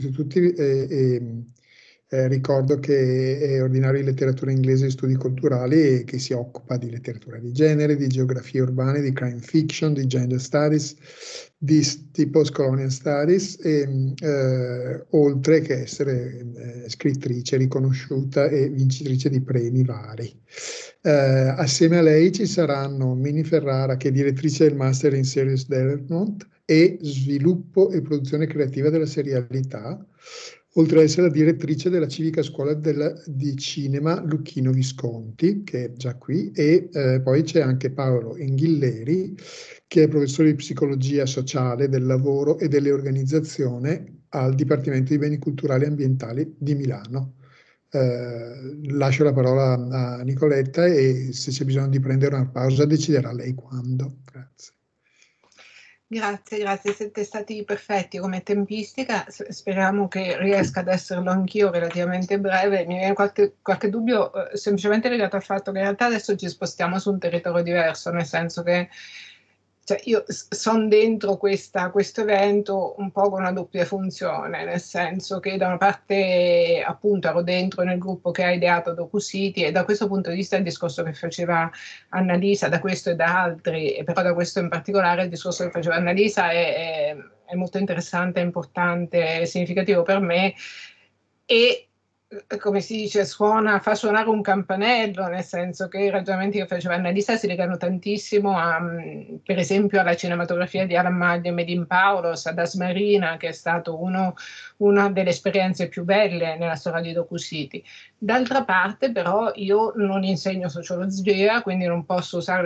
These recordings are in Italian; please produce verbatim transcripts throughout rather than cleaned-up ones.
su tutti, eh, eh, eh, ricordo che è ordinario di letteratura inglese e studi culturali e che si occupa di letteratura di genere, di geografie urbane, di crime fiction, di gender studies, di, di post-colonial studies, e, eh, oltre che essere eh, scrittrice riconosciuta e vincitrice di premi vari. Eh, assieme a lei ci saranno Mini Ferrara, che è direttrice del Master in Serious Development e Sviluppo e Produzione Creativa della Serialità, oltre ad essere la direttrice della Civica Scuola della, di Cinema Lucchino Visconti, che è già qui, e eh, poi c'è anche Paolo Inghilleri, che è professore di psicologia sociale del lavoro e delle organizzazioni al Dipartimento di Beni Culturali e Ambientali di Milano. Eh, lascio la parola a Nicoletta e se c'è bisogno di prendere una pausa deciderà lei quando. Grazie. Grazie, grazie, siete stati perfetti come tempistica, speriamo che riesca ad esserlo anch'io relativamente breve. Mi viene qualche, qualche dubbio eh, semplicemente legato al fatto che in realtà adesso ci spostiamo su un territorio diverso, nel senso che cioè, io sono dentro questa, questo evento un po' con una doppia funzione, nel senso che da una parte appunto ero dentro nel gruppo che ha ideato DocuCity e da questo punto di vista il discorso che faceva Annalisa, da questo e da altri, e però da questo in particolare il discorso che faceva Annalisa è, è, è molto interessante, importante, è significativo per me e come si dice, suona, fa suonare un campanello, nel senso che i ragionamenti che faceva Annalisa si legano tantissimo a, per esempio, alla cinematografia di Alan Maglio e Medin Paulos, ad Asmarina, che è stato uno, una delle esperienze più belle nella storia di DocuCity. D'altra parte, però, io non insegno sociologia, quindi non posso usare la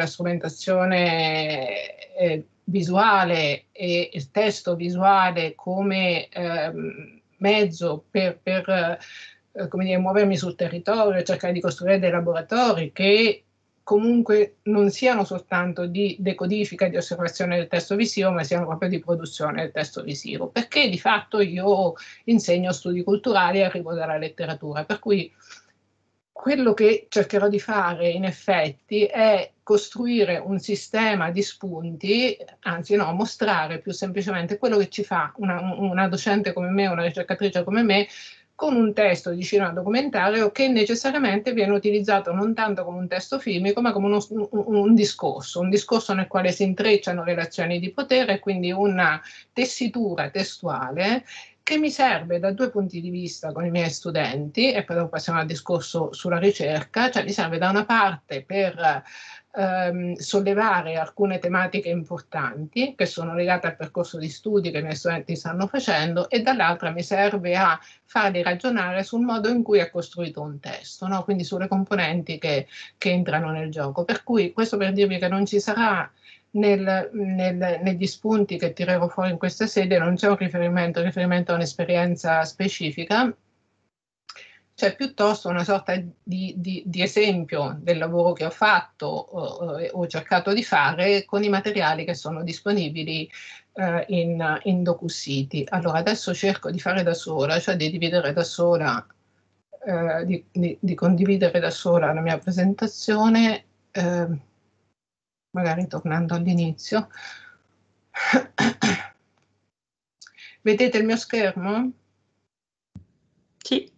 strumentazione eh, visuale e il testo visuale come eh, mezzo per... per come dire, muovermi sul territorio, cercare di costruire dei laboratori che comunque non siano soltanto di decodifica, di osservazione del testo visivo, ma siano proprio di produzione del testo visivo, perché di fatto io insegno studi culturali e arrivo dalla letteratura, per cui quello che cercherò di fare in effetti è costruire un sistema di spunti, anzi no, mostrare più semplicemente quello che ci fa una, una docente come me, una ricercatrice come me, con un testo di cinema documentario che necessariamente viene utilizzato non tanto come un testo filmico, ma come uno, un, un discorso, un discorso nel quale si intrecciano relazioni di potere, quindi una tessitura testuale che mi serve da due punti di vista con i miei studenti, e poi dopo passiamo al discorso sulla ricerca, cioè mi serve da una parte per ehm, sollevare alcune tematiche importanti che sono legate al percorso di studi che i miei studenti stanno facendo e dall'altra mi serve a farli ragionare sul modo in cui è costruito un testo, no? Quindi sulle componenti che, che entrano nel gioco. Per cui questo per dirvi che non ci sarà Nel, nel, negli spunti che tirerò fuori in questa sede non c'è un riferimento, un riferimento a un'esperienza specifica, c'è piuttosto una sorta di, di, di esempio del lavoro che ho fatto o ho cercato di fare con i materiali che sono disponibili eh, in, in DocuCity. Allora adesso cerco di fare da sola, cioè di dividere da sola, eh, di, di, di condividere da sola la mia presentazione. Eh, magari tornando all'inizio. Vedete il mio schermo? Sì.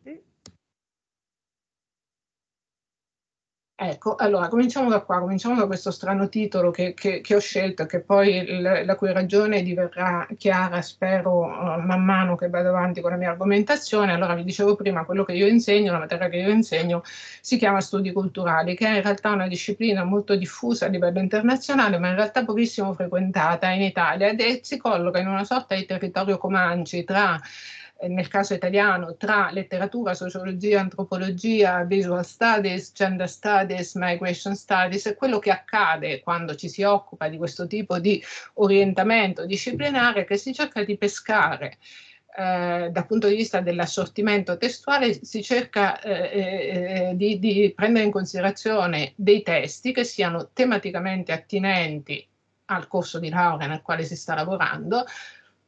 Ecco, allora cominciamo da qua, cominciamo da questo strano titolo che, che, che ho scelto, che poi il, la cui ragione diverrà chiara, spero, uh, man mano che vado avanti con la mia argomentazione. Allora, vi dicevo prima, quello che io insegno, la materia che io insegno, si chiama studi culturali, che è in realtà una disciplina molto diffusa a livello internazionale, ma in realtà pochissimo frequentata in Italia, ed è, si colloca in una sorta di territorio Comanci tra nel caso italiano, tra letteratura, sociologia, antropologia, visual studies, gender studies, migration studies, e quello che accade quando ci si occupa di questo tipo di orientamento disciplinare, che si cerca di pescare eh, dal punto di vista dell'assortimento testuale, si cerca eh, eh, di, di prendere in considerazione dei testi che siano tematicamente attinenti al corso di laurea nel quale si sta lavorando,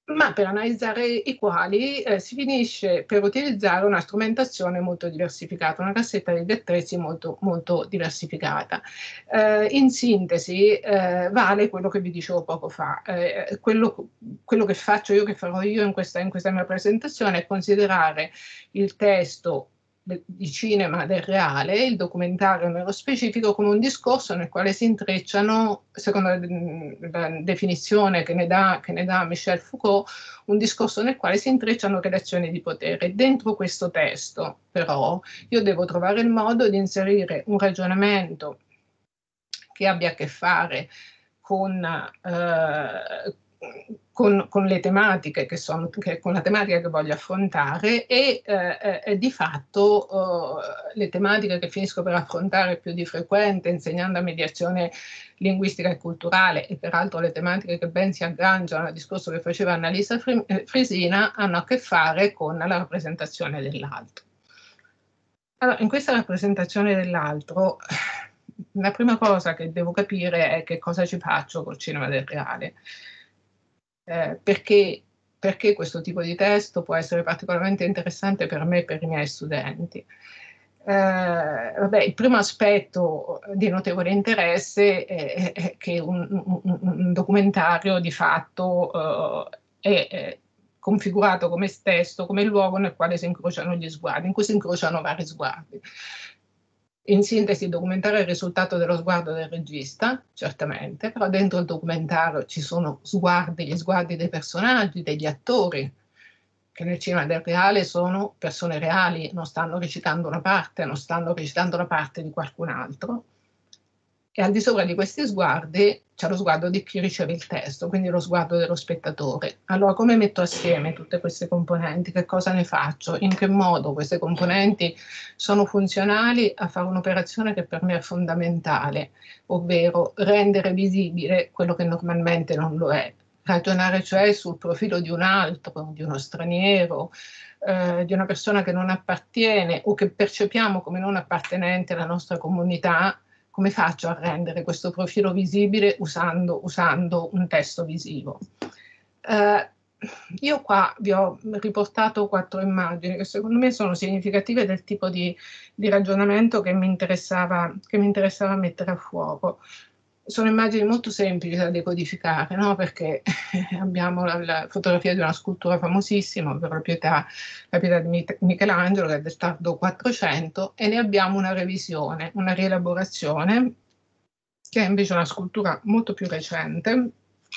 ma per analizzare i quali eh, si finisce per utilizzare una strumentazione molto diversificata, una cassetta di attrezzi molto, molto diversificata. Eh, in sintesi eh, vale quello che vi dicevo poco fa. Eh, quello, quello che faccio io, che farò io in questa, in questa mia presentazione, è considerare il testo di cinema del reale, il documentario nello specifico, come un discorso nel quale si intrecciano, secondo la definizione che ne dà, che ne dà Michel Foucault, un discorso nel quale si intrecciano relazioni di potere. Dentro questo testo, però, io devo trovare il modo di inserire un ragionamento che abbia a che fare con, eh, con, con le tematiche che sono, che, con la tematica che voglio affrontare e eh, eh, di fatto eh, le tematiche che finisco per affrontare più di frequente insegnando a mediazione linguistica e culturale, e peraltro le tematiche che ben si agganciano al discorso che faceva Annalisa Frisina, hanno a che fare con la rappresentazione dell'altro. Allora, in questa rappresentazione dell'altro, la prima cosa che devo capire è che cosa ci faccio col cinema del reale. Eh, perché, perché questo tipo di testo può essere particolarmente interessante per me e per i miei studenti. Eh, vabbè, il primo aspetto di notevole interesse è, è che un, un, un documentario di fatto eh, è, è configurato come testo, come luogo nel quale si incrociano gli sguardi, in cui si incrociano vari sguardi. In sintesi, il documentario è il risultato dello sguardo del regista, certamente, però dentro il documentario ci sono sguardi, gli sguardi dei personaggi, degli attori, che nel cinema del reale sono persone reali, non stanno recitando una parte, non stanno recitando la parte di qualcun altro. E al di sopra di questi sguardi c'è lo sguardo di chi riceve il testo, quindi lo sguardo dello spettatore. Allora, come metto assieme tutte queste componenti? Che cosa ne faccio? In che modo queste componenti sono funzionali a fare un'operazione che per me è fondamentale, ovvero rendere visibile quello che normalmente non lo è. Ragionare cioè sul profilo di un altro, di uno straniero, eh, di una persona che non appartiene o che percepiamo come non appartenente alla nostra comunità. Come faccio a rendere questo profilo visibile usando, usando un testo visivo? Eh, io qua vi ho riportato quattro immagini che secondo me sono significative del tipo di, di ragionamento che mi interessava, che mi interessava mettere a fuoco. Sono immagini molto semplici da decodificare, no? Perché abbiamo la, la fotografia di una scultura famosissima, ovvero la Pietà, la Pietà di Michelangelo, che è del tardo quattrocento, e ne abbiamo una revisione, una rielaborazione, che è invece una scultura molto più recente,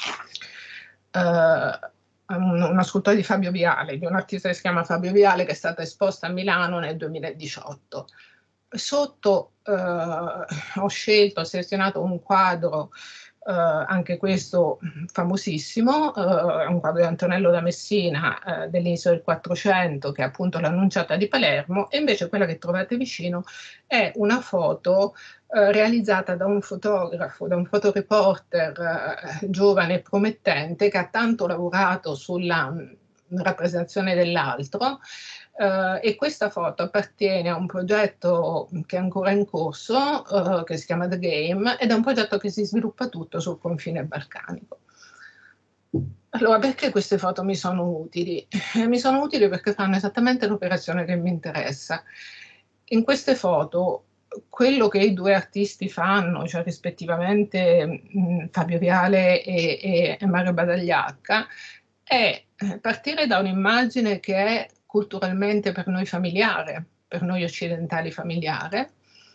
eh, una scultura di Fabio Viale, di un artista che si chiama Fabio Viale, che è stata esposta a Milano nel duemiladiciotto. Sotto eh, ho scelto, ho selezionato un quadro, eh, anche questo famosissimo, eh, un quadro di Antonello da Messina eh, dell'inizio del Quattrocento, che è appunto l'Annunciata di Palermo, e invece quella che trovate vicino è una foto eh, realizzata da un fotografo, da un fotoreporter eh, giovane e promettente, che ha tanto lavorato sulla mh, rappresentazione dell'altro. Uh, e questa foto appartiene a un progetto che è ancora in corso, uh, che si chiama The Game, ed è un progetto che si sviluppa tutto sul confine balcanico. Allora, perché queste foto mi sono utili? Eh, mi sono utili perché fanno esattamente l'operazione che mi interessa. In queste foto, quello che i due artisti fanno, cioè rispettivamente mh, Fabio Viale e, e, e Mario Badagliacca, è partire da un'immagine che è culturalmente per noi familiare, per noi occidentali familiare,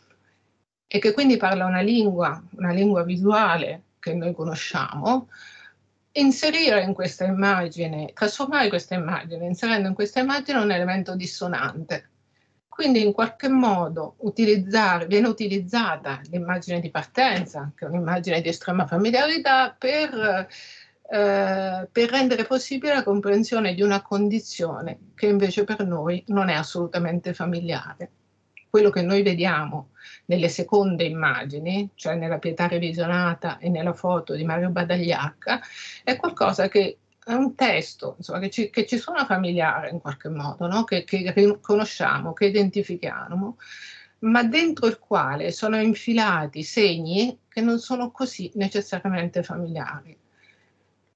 e che quindi parla una lingua, una lingua visuale che noi conosciamo, inserire in questa immagine, trasformare questa immagine, inserendo in questa immagine un elemento dissonante. Quindi in qualche modo utilizzare, viene utilizzata l'immagine di partenza, che è un'immagine di estrema familiarità, per Eh, per rendere possibile la comprensione di una condizione che invece per noi non è assolutamente familiare. Quello che noi vediamo nelle seconde immagini, cioè nella Pietà revisionata e nella foto di Mario Badagliacca, è qualcosa che è un testo, insomma, che, ci, che ci suona familiare in qualche modo, no? che, che riconosciamo, che identifichiamo, ma dentro il quale sono infilati segni che non sono così necessariamente familiari.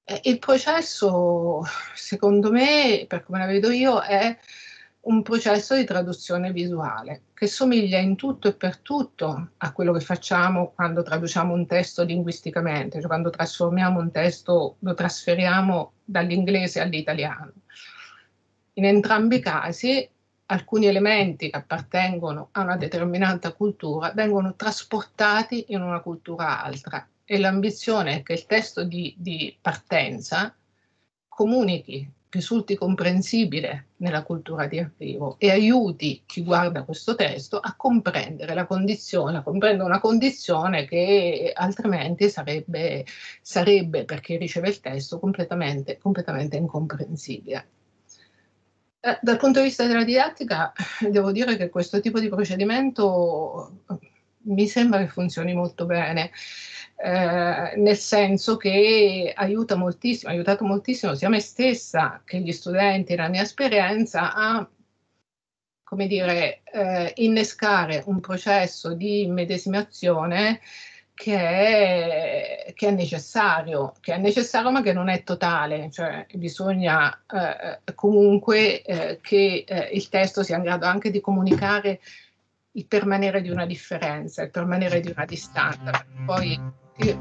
Eh, il processo, secondo me, per come la vedo io, è un processo di traduzione visuale che somiglia in tutto e per tutto a quello che facciamo quando traduciamo un testo linguisticamente, cioè quando trasformiamo un testo, lo trasferiamo dall'inglese all'italiano. In entrambi i casi, alcuni elementi che appartengono a una determinata cultura vengono trasportati in una cultura altra, e l'ambizione è che il testo di, di partenza comunichi, risulti comprensibile nella cultura di arrivo e aiuti chi guarda questo testo a comprendere la condizione, a comprendere una condizione che altrimenti sarebbe, sarebbe per chi riceve il testo completamente, completamente incomprensibile. Eh, dal punto di vista della didattica, devo dire che questo tipo di procedimento mi sembra che funzioni molto bene. Eh, nel senso che aiuta moltissimo, ha aiutato moltissimo sia me stessa che gli studenti, la mia esperienza, a, come dire, eh, innescare un processo di immedesimazione che è, che è necessario, che è necessario ma che non è totale, cioè bisogna eh, comunque eh, che eh, il testo sia in grado anche di comunicare il permanere di una differenza, il permanere di una distanza. Poi io...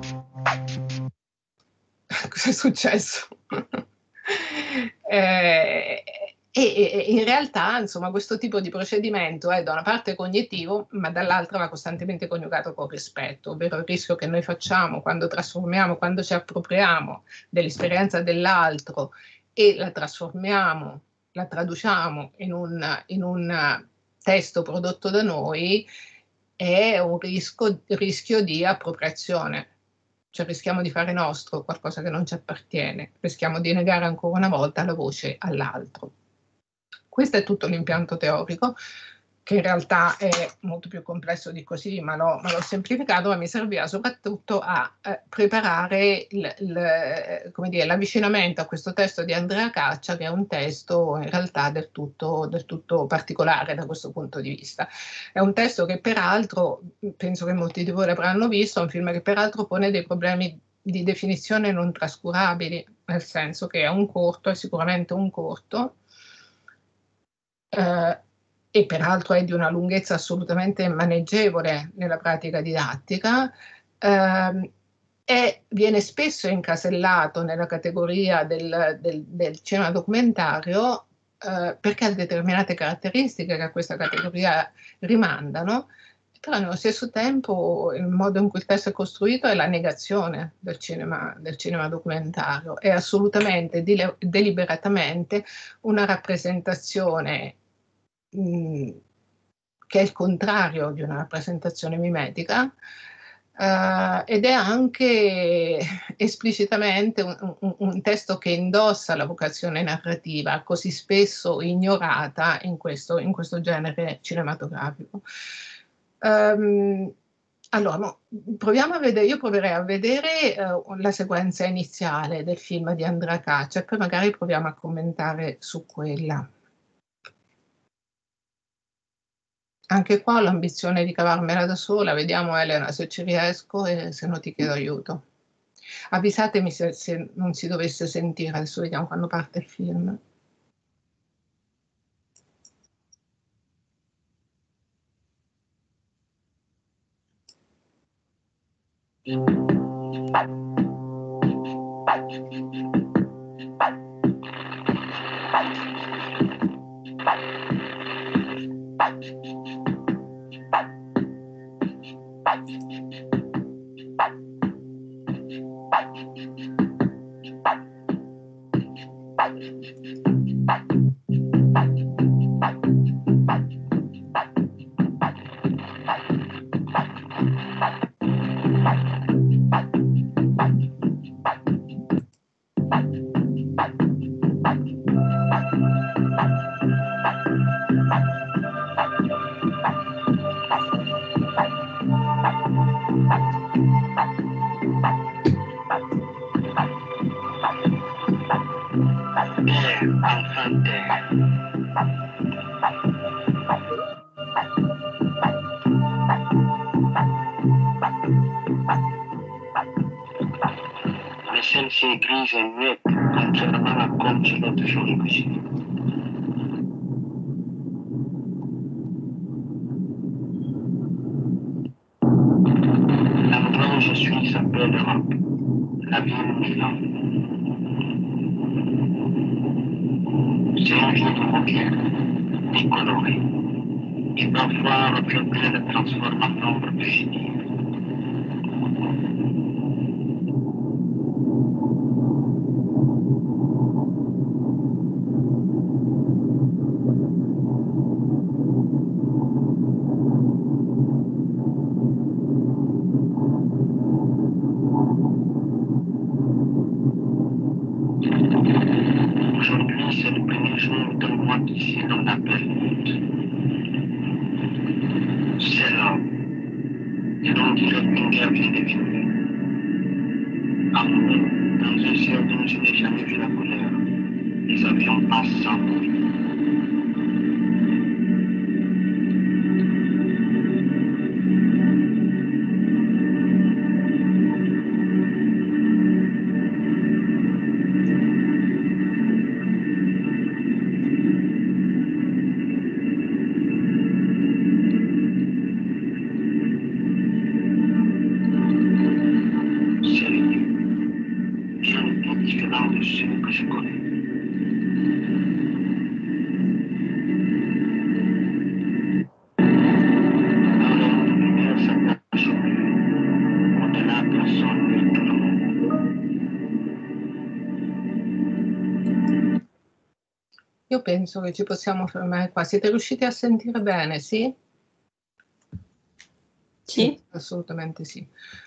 cosa è successo? eh, e, e in realtà, insomma, questo tipo di procedimento è da una parte cognitivo, ma dall'altra va costantemente coniugato con rispetto, ovvero il rischio che noi facciamo quando trasformiamo, quando ci appropriamo dell'esperienza dell'altro e la trasformiamo, la traduciamo in un, in un testo prodotto da noi, è un rischio, rischio di appropriazione. Cioè rischiamo di fare nostro qualcosa che non ci appartiene, rischiamo di negare ancora una volta la voce all'altro. Questo è tutto l'impianto teorico, che in realtà è molto più complesso di così, ma l'ho, ma l'ho semplificato, ma mi serviva soprattutto a eh, preparare il, il, come dire, l'avvicinamento a questo testo di Andrea Caccia, che è un testo in realtà del tutto, del tutto particolare da questo punto di vista. È un testo che peraltro, penso che molti di voi l'avranno visto, è un film che peraltro pone dei problemi di definizione non trascurabili, nel senso che è un corto, è sicuramente un corto, eh, e peraltro è di una lunghezza assolutamente maneggevole nella pratica didattica, eh, e viene spesso incasellato nella categoria del, del, del cinema documentario eh, perché ha determinate caratteristiche che a questa categoria rimandano, però nello stesso tempo il modo in cui il testo è costruito è la negazione del cinema, del cinema documentario, è assolutamente, deliberatamente una rappresentazione mh, che è il contrario di una rappresentazione mimetica, Uh, ed è anche esplicitamente un, un, un testo che indossa la vocazione narrativa, così spesso ignorata in questo, in questo genere cinematografico. Um, allora, no, proviamo a vedere, io proverei a vedere uh, la sequenza iniziale del film di Andrea Caccia e poi magari proviamo a commentare su quella. Anche qua ho l'ambizione di cavarmela da sola, vediamo Elena se ci riesco e se no ti chiedo aiuto. Avvisatemi se, se non si dovesse sentire, adesso vediamo quando parte il film. Mission c'est gris et muet, contrairement à comme je l'ai toujours imaginé. L'endroit où je suis s'appelle Europe, la ville Milan. C'est une ville moderne, décolorée, et parfois reflétée le transforme en ombre fugitive. Aujourd'hui, c'est le premier jour de mois qu'ici l'on appelle août. C'est là. Et l'on dirait qu'une guerre vient de finir. En mai, dans un ciel dont je n'ai jamais vu la couleur, les avions passent sans bruit. Io penso che ci possiamo fermare qua. Siete riusciti a sentire bene, sì? Sì. Assolutamente sì.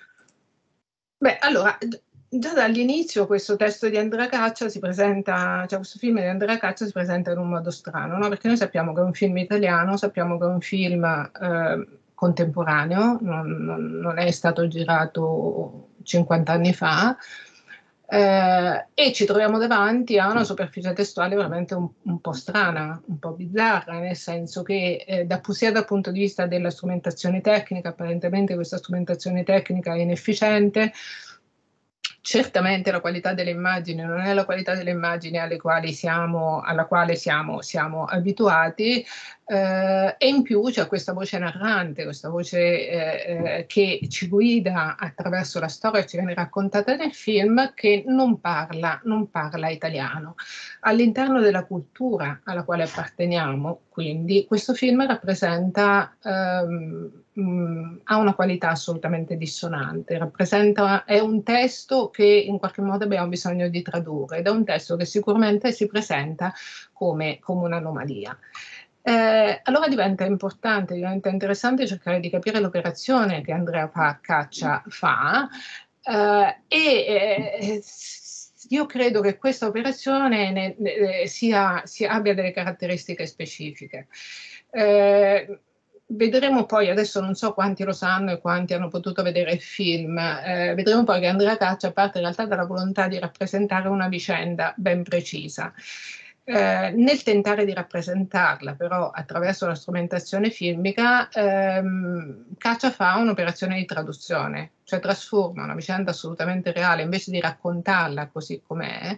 Beh, allora, già dall'inizio questo testo di Andrea Caccia si presenta, cioè questo film di Andrea Caccia si presenta in un modo strano, no? Perché noi sappiamo che è un film italiano, sappiamo che è un film eh, contemporaneo, non, non, non è stato girato cinquanta anni fa, eh, e ci troviamo davanti a una superficie testuale veramente un, un po' strana, un po' bizzarra, nel senso che eh, da, sia dal punto di vista della strumentazione tecnica, apparentemente questa strumentazione tecnica è inefficiente. Certamente la qualità delle immagini non è la qualità delle immagini alle quali siamo, alla quale siamo, siamo abituati, eh, e in più c'è questa voce narrante, questa voce eh, eh, che ci guida attraverso la storia che ci viene raccontata nel film, che non parla, non parla italiano. All'interno della cultura alla quale apparteniamo, quindi, questo film rappresenta, ehm, mh, ha una qualità assolutamente dissonante, rappresenta, è un testo che in qualche modo abbiamo bisogno di tradurre, ed è un testo che sicuramente si presenta come, come un'anomalia. Eh, allora diventa importante, diventa interessante cercare di capire l'operazione che Andrea Caccia fa, eh, e eh, io credo che questa operazione ne, ne, sia, sia, abbia delle caratteristiche specifiche. Eh, Vedremo poi, adesso non so quanti lo sanno e quanti hanno potuto vedere il film, eh, vedremo poi che Andrea Caccia parte in realtà dalla volontà di rappresentare una vicenda ben precisa. Eh, nel tentare di rappresentarla però attraverso la strumentazione filmica, ehm, Caccia fa un'operazione di traduzione, cioè trasforma una vicenda assolutamente reale, invece di raccontarla così com'è,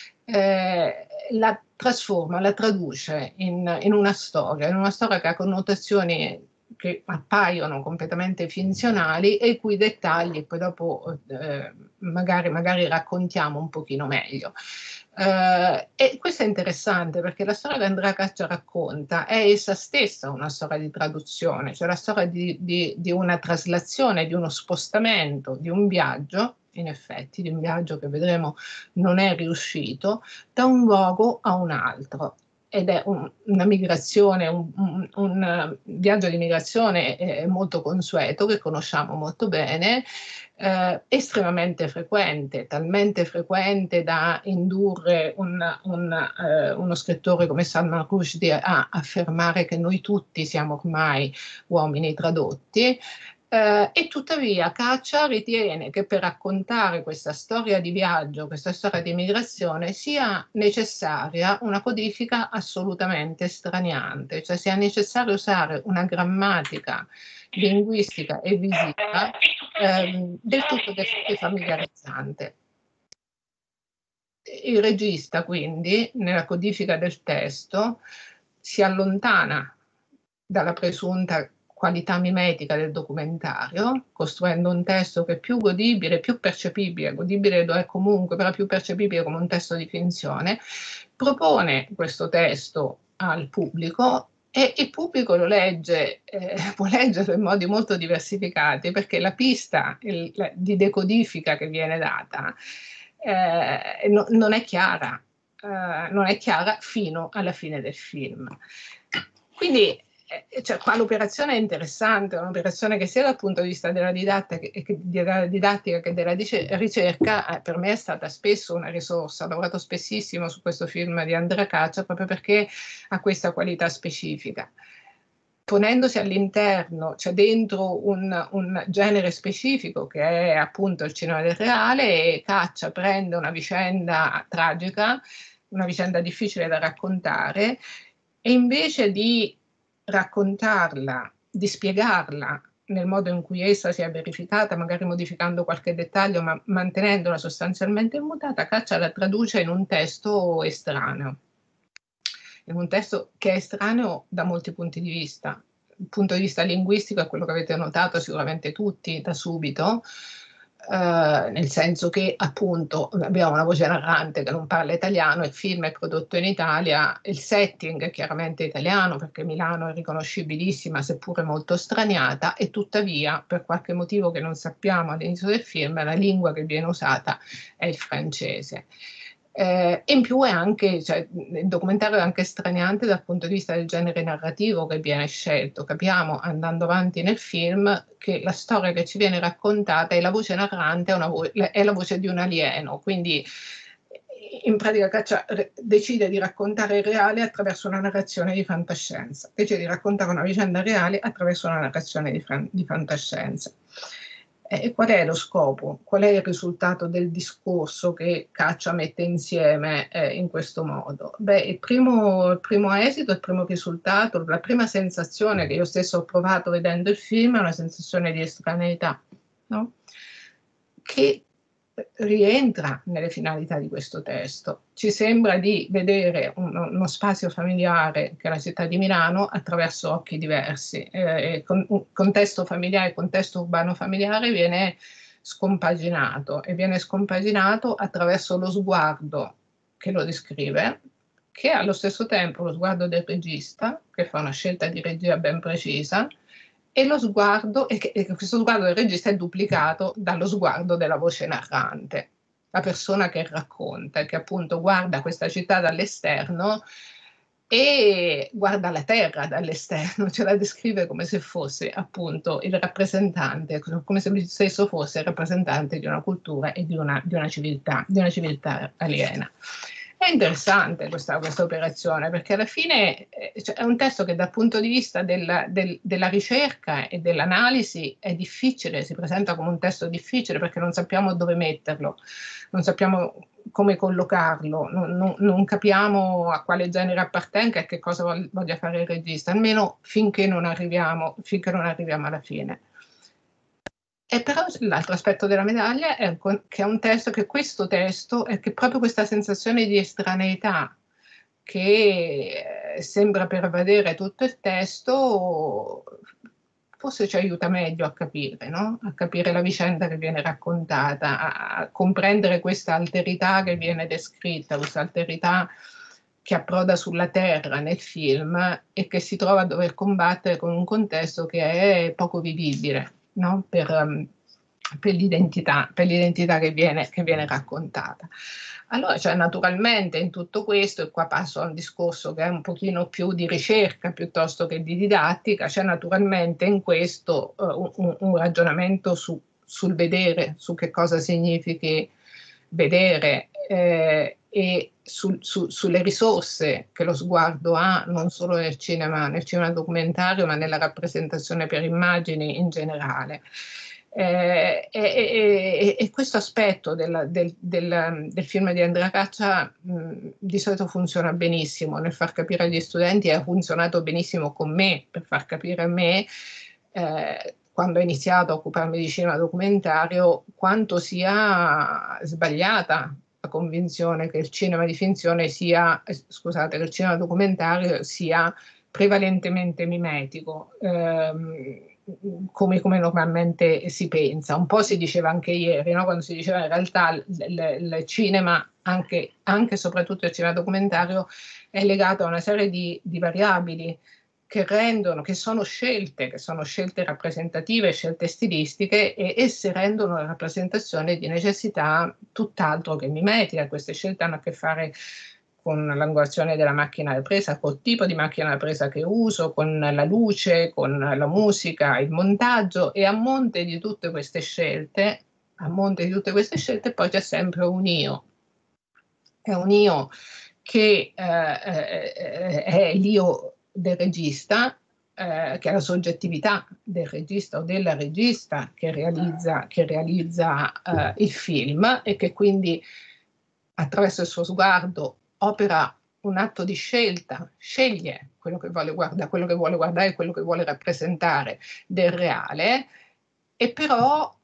eh, la trasforma, la traduce in, in una storia, in una storia che ha connotazioni che appaiono completamente finzionali e i cui dettagli poi dopo eh, magari, magari raccontiamo un pochino meglio. Uh, e questo è interessante perché la storia che Andrea Caccia racconta è essa stessa una storia di traduzione, cioè la storia di, di, di una traslazione, di uno spostamento, di un viaggio, in effetti, di un viaggio che vedremo non è riuscito, da un luogo a un altro. Ed è un, una migrazione, un, un, un viaggio di migrazione eh, molto consueto, che conosciamo molto bene, eh, estremamente frequente, talmente frequente da indurre un, un, eh, uno scrittore come Salman Rushdie a affermare che noi tutti siamo ormai uomini tradotti. Eh, e tuttavia Caccia ritiene che per raccontare questa storia di viaggio, questa storia di migrazione, sia necessaria una codifica assolutamente straniante, cioè sia necessario usare una grammatica linguistica e visiva ehm, del tutto defamiliarizzante. il regista quindi, nella codifica del testo, si allontana dalla presunta qualità mimetica del documentario, costruendo un testo che è più godibile, più percepibile, godibile lo è comunque, però più percepibile come un testo di finzione, propone questo testo al pubblico e il pubblico lo legge, eh, può leggerlo in modi molto diversificati, perché la pista il, la, di decodifica che viene data eh, no, non è chiara, eh, non è chiara fino alla fine del film. Quindi cioè, qua l'operazione è interessante, è un'operazione che sia dal punto di vista della didattica che, della didattica che della ricerca eh, per me è stata spesso una risorsa. Ho lavorato spessissimo su questo film di Andrea Caccia proprio perché ha questa qualità specifica. Ponendosi all'interno, cioè dentro un, un genere specifico che è appunto il cinema del reale, e Caccia prende una vicenda tragica, una vicenda difficile da raccontare, e invece di raccontarla, di spiegarla nel modo in cui essa si è verificata, magari modificando qualche dettaglio, ma mantenendola sostanzialmente immutata, Caccia la traduce in un testo estraneo, in un testo che è estraneo da molti punti di vista. Il punto di vista linguistico è quello che avete notato sicuramente tutti da subito, Uh, nel senso che appunto abbiamo una voce narrante che non parla italiano, il film è prodotto in Italia, il setting è chiaramente italiano perché Milano è riconoscibilissima seppure molto straniata, e tuttavia per qualche motivo che non sappiamo all'inizio del film la lingua che viene usata è il francese. Eh, e in più è anche, cioè, il documentario è anche straniante dal punto di vista del genere narrativo che viene scelto. Capiamo andando avanti nel film che la storia che ci viene raccontata è la voce narrante, è, una vo- è la voce di un alieno, quindi in pratica Caccia decide di raccontare il reale attraverso una narrazione di fantascienza, decide di raccontare una vicenda reale attraverso una narrazione di, fan- di fantascienza. E qual è lo scopo? Qual è il risultato del discorso che Caccia mette insieme eh, in questo modo? Beh, il primo, il primo esito, il primo risultato, la prima sensazione che io stesso ho provato vedendo il film è una sensazione di estraneità, no? Che rientra nelle finalità di questo testo. Ci sembra di vedere un, uno spazio familiare che è la città di Milano attraverso occhi diversi. Eh, con, un contesto familiare, il contesto urbano familiare viene scompaginato e viene scompaginato attraverso lo sguardo che lo descrive, che è allo stesso tempo lo sguardo del regista, che fa una scelta di regia ben precisa, e lo sguardo, e, che, e questo sguardo del regista è duplicato dallo sguardo della voce narrante, la persona che racconta, che appunto guarda questa città dall'esterno e guarda la terra dall'esterno, ce la descrive come se fosse appunto il rappresentante, come se lui stesso fosse il rappresentante di una cultura e di una, di una civiltà, di una civiltà aliena. È interessante questa, questa operazione perché alla fine eh, cioè, è un testo che dal punto di vista del, del, della ricerca e dell'analisi è difficile, si presenta come un testo difficile perché non sappiamo dove metterlo, non sappiamo come collocarlo, non, non, non capiamo a quale genere appartenga e che cosa voglia fare il regista, almeno finché non arriviamo, finché non arriviamo alla fine. E però l'altro aspetto della medaglia è che è un testo, che questo testo è che proprio questa sensazione di estraneità che sembra pervadere tutto il testo forse ci aiuta meglio a capire, no? A capire la vicenda che viene raccontata, a, a comprendere questa alterità che viene descritta, questa alterità che approda sulla terra nel film e che si trova a dover combattere con un contesto che è poco vivibile, no? Per, um, per l'identità, per l'identità che viene, che viene raccontata. Allora, cioè, naturalmente in tutto questo, e qua passo a un discorso che è un pochino più di ricerca piuttosto che di didattica, c'è naturalmente in questo uh, un, un ragionamento su, sul vedere, su che cosa significhi vedere eh, e su, su, sulle risorse che lo sguardo ha non solo nel cinema, nel cinema documentario, ma nella rappresentazione per immagini in generale. Eh, e, e, e questo aspetto del, del, del, del film di Andrea Caccia mh, di solito funziona benissimo nel far capire agli studenti, e ha funzionato benissimo con me per far capire a me eh, quando ho iniziato a occuparmi di cinema documentario quanto sia sbagliata la convinzione che il cinema di finzione sia, eh, scusate, che il cinema documentario sia prevalentemente mimetico, ehm, come, come normalmente si pensa. Un po' si diceva anche ieri, no? Quando si diceva in realtà il cinema, anche e soprattutto il cinema documentario, è legato a una serie di, di variabili che rendono, che sono scelte, che sono scelte rappresentative, scelte stilistiche, e esse rendono la rappresentazione di necessità tutt'altro che mimetica. Queste scelte hanno a che fare con l'angolazione della macchina da presa, col tipo di macchina da presa che uso, con la luce, con la musica, il montaggio, e a monte di tutte queste scelte, a monte di tutte queste scelte poi c'è sempre un io. È un io che eh, è l'io del regista, eh, che è la soggettività del regista o della regista che realizza, che realizza eh, il film, e che quindi attraverso il suo sguardo opera un atto di scelta, sceglie quello che vuole guardare, quello che vuole guardare, quello che vuole rappresentare del reale, e però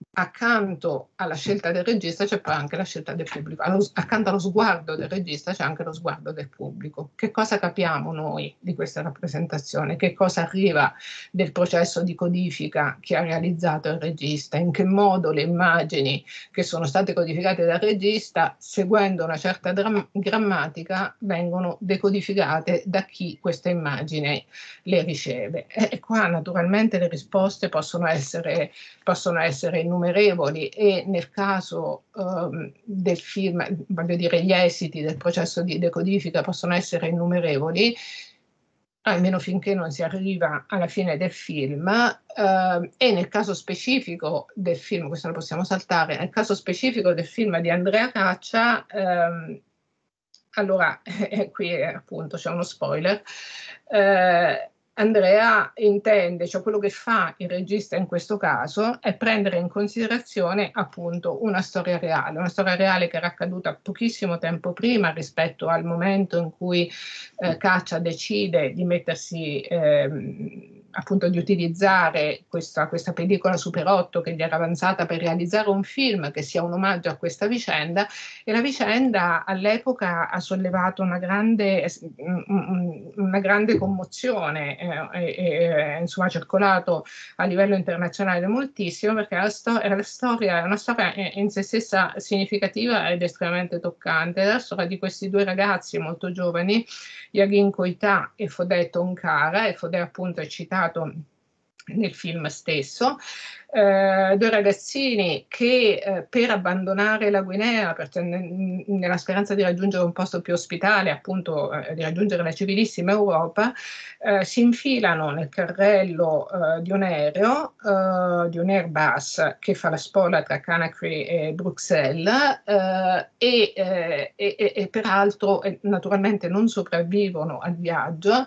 accanto alla scelta del regista c'è poi anche la scelta del pubblico. Allo, accanto allo sguardo del regista c'è anche lo sguardo del pubblico. Che cosa capiamo noi di questa rappresentazione? Che cosa arriva del processo di codifica che ha realizzato il regista? In che modo le immagini che sono state codificate dal regista, seguendo una certa dram- grammatica, vengono decodificate da chi queste immagini le riceve? E qua naturalmente le risposte possono essere, possono essere innumerevoli, e nel caso um, del film, voglio dire, gli esiti del processo di decodifica possono essere innumerevoli, almeno finché non si arriva alla fine del film, eh, e nel caso specifico del film, questo lo possiamo saltare, nel caso specifico del film di Andrea Caccia, ehm, allora, eh, qui eh, appunto c'è uno spoiler, eh, Andrea intende, cioè quello che fa il regista in questo caso è prendere in considerazione appunto una storia reale, una storia reale che era accaduta pochissimo tempo prima rispetto al momento in cui eh, Caccia decide di mettersi, eh, appunto di utilizzare questa, questa pellicola Super otto che gli era avanzata per realizzare un film che sia un omaggio a questa vicenda, e la vicenda all'epoca ha sollevato una grande, una grande commozione, eh, e, insomma ha circolato a livello internazionale moltissimo, perché la sto- era la storia, è una storia in se stessa significativa ed estremamente toccante. È la storia di questi due ragazzi molto giovani, Yaghin Koita e Fodé Tonkara, e Fodé appunto è citato nel film stesso, eh, due ragazzini che eh, per abbandonare la Guinea, per, n- nella speranza di raggiungere un posto più ospitale, appunto eh, di raggiungere la civilissima Europa, eh, si infilano nel carrello eh, di un aereo, eh, di un Airbus che fa la spola tra Conakry e Bruxelles, eh, e, eh, e, e, e peraltro eh, naturalmente non sopravvivono al viaggio,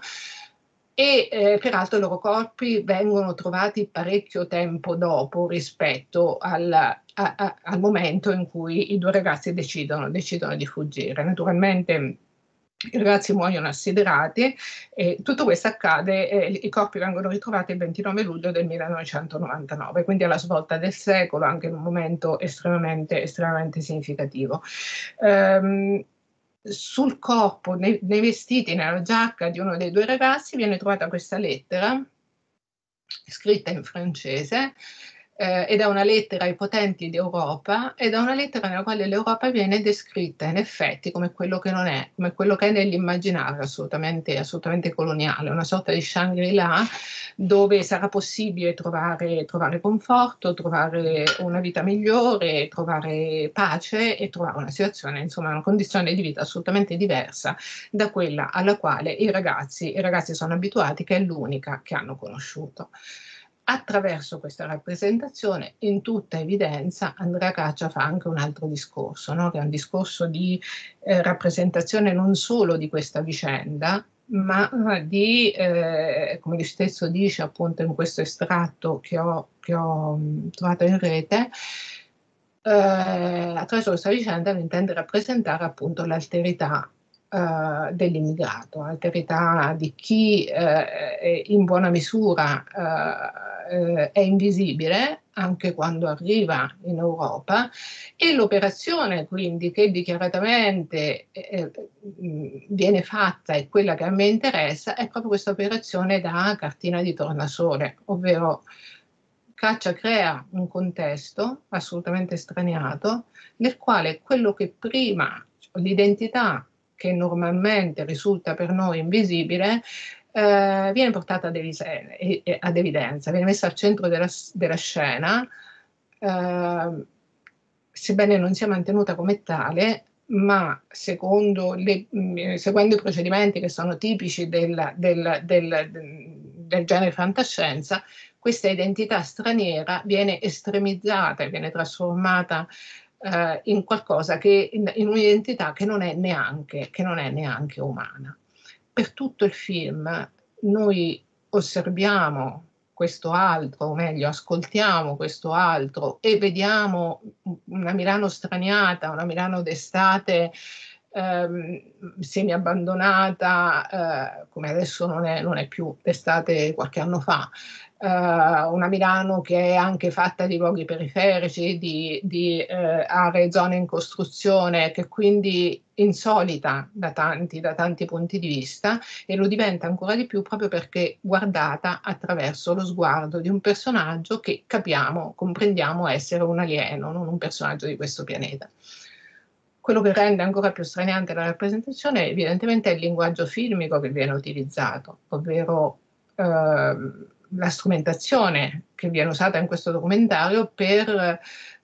e eh, peraltro i loro corpi vengono trovati parecchio tempo dopo rispetto al, a, a, al momento in cui i due ragazzi decidono, decidono di fuggire. Naturalmente i ragazzi muoiono assiderati, e tutto questo accade, eh, i corpi vengono ritrovati il ventinove luglio del millenovecentonovantanove, quindi alla svolta del secolo, anche in un momento estremamente, estremamente significativo. Um, Sul corpo, nei, nei vestiti, nella giacca di uno dei due ragazzi viene trovata questa lettera scritta in francese, eh, ed è una lettera ai potenti d'Europa, ed è una lettera nella quale l'Europa viene descritta in effetti come quello che non è, come quello che è nell'immaginario assolutamente, assolutamente coloniale, una sorta di Shangri-La dove sarà possibile trovare, trovare conforto, trovare una vita migliore, trovare pace e trovare una situazione, insomma una condizione di vita assolutamente diversa da quella alla quale i ragazzi, i ragazzi sono abituati, che è l'unica che hanno conosciuto. Attraverso questa rappresentazione, in tutta evidenza, Andrea Caccia fa anche un altro discorso, no? Che è un discorso di eh, rappresentazione non solo di questa vicenda, ma di, eh, come lui stesso dice appunto in questo estratto che ho, che ho mh, trovato in rete, eh, attraverso questa vicenda intende rappresentare appunto l'alterità Uh, dell'immigrato, l'alterità di chi uh, in buona misura uh, uh, è invisibile, anche quando arriva in Europa, e l'operazione quindi che dichiaratamente eh, viene fatta e quella che a me interessa è proprio questa operazione da cartina di tornasole, ovvero Caccia crea un contesto assolutamente straniato nel quale quello che prima, l'identità che normalmente risulta per noi invisibile, eh, viene portata ad, evise- ad evidenza, viene messa al centro della, della scena, eh, sebbene non sia mantenuta come tale, ma secondo, le, mh, seguendo i procedimenti che sono tipici del, del, del, del genere fantascienza, questa identità straniera viene estremizzata e viene trasformata eh, in qualcosa che, in, in un'identità che non è neanche, che non è neanche umana. Per tutto il film noi osserviamo questo altro, o meglio, ascoltiamo questo altro e vediamo una Milano straniata, una Milano d'estate ehm, semi-abbandonata, eh, come adesso non è, non è più d'estate qualche anno fa, eh, una Milano che è anche fatta di luoghi periferici, di, di eh, aree, zone in costruzione, che quindi insolita da tanti, da tanti punti di vista, e lo diventa ancora di più proprio perché guardata attraverso lo sguardo di un personaggio che capiamo, comprendiamo essere un alieno, non un personaggio di questo pianeta. Quello che rende ancora più straniante la rappresentazione evidentemente è il linguaggio filmico che viene utilizzato, ovvero eh, la strumentazione che viene usata in questo documentario per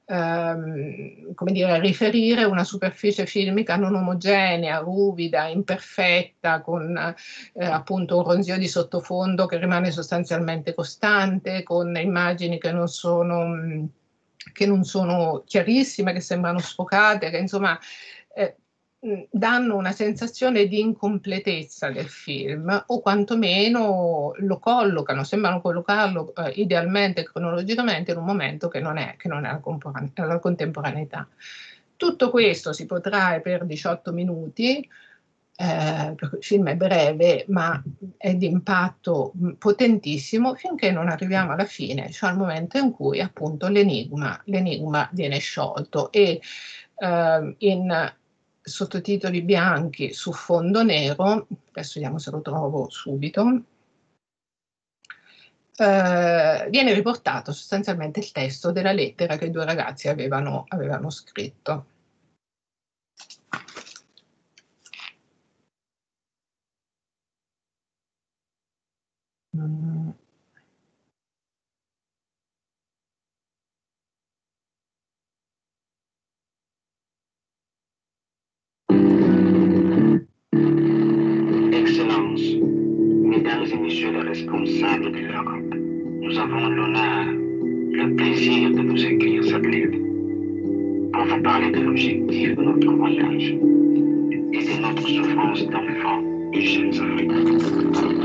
Ehm, come dire, riferire una superficie filmica non omogenea, ruvida, imperfetta, con eh, appunto un ronzio di sottofondo che rimane sostanzialmente costante, con immagini che non sono, che non sono chiarissime, che sembrano sfocate, che insomma eh, danno una sensazione di incompletezza del film, o quantomeno lo collocano, sembrano collocarlo eh, idealmente, cronologicamente, in un momento che non è, che non è la, la contemporaneità. Tutto questo si protrae per diciotto minuti, eh, il film è breve ma è di impatto potentissimo, finché non arriviamo alla fine, cioè al momento in cui appunto l'enigma, l'enigma viene sciolto e eh, in sottotitoli bianchi su fondo nero, adesso vediamo se lo trovo subito, eh, viene riportato sostanzialmente il testo della lettera che i due ragazzi avevano, avevano scritto. Mm. Excellences, Mesdames et Messieurs les responsables de l'Europe, nous avons l'honneur, le plaisir de vous écrire cette lettre pour vous parler de l'objectif de notre voyage et de notre souffrance d'enfants et jeunes Africains.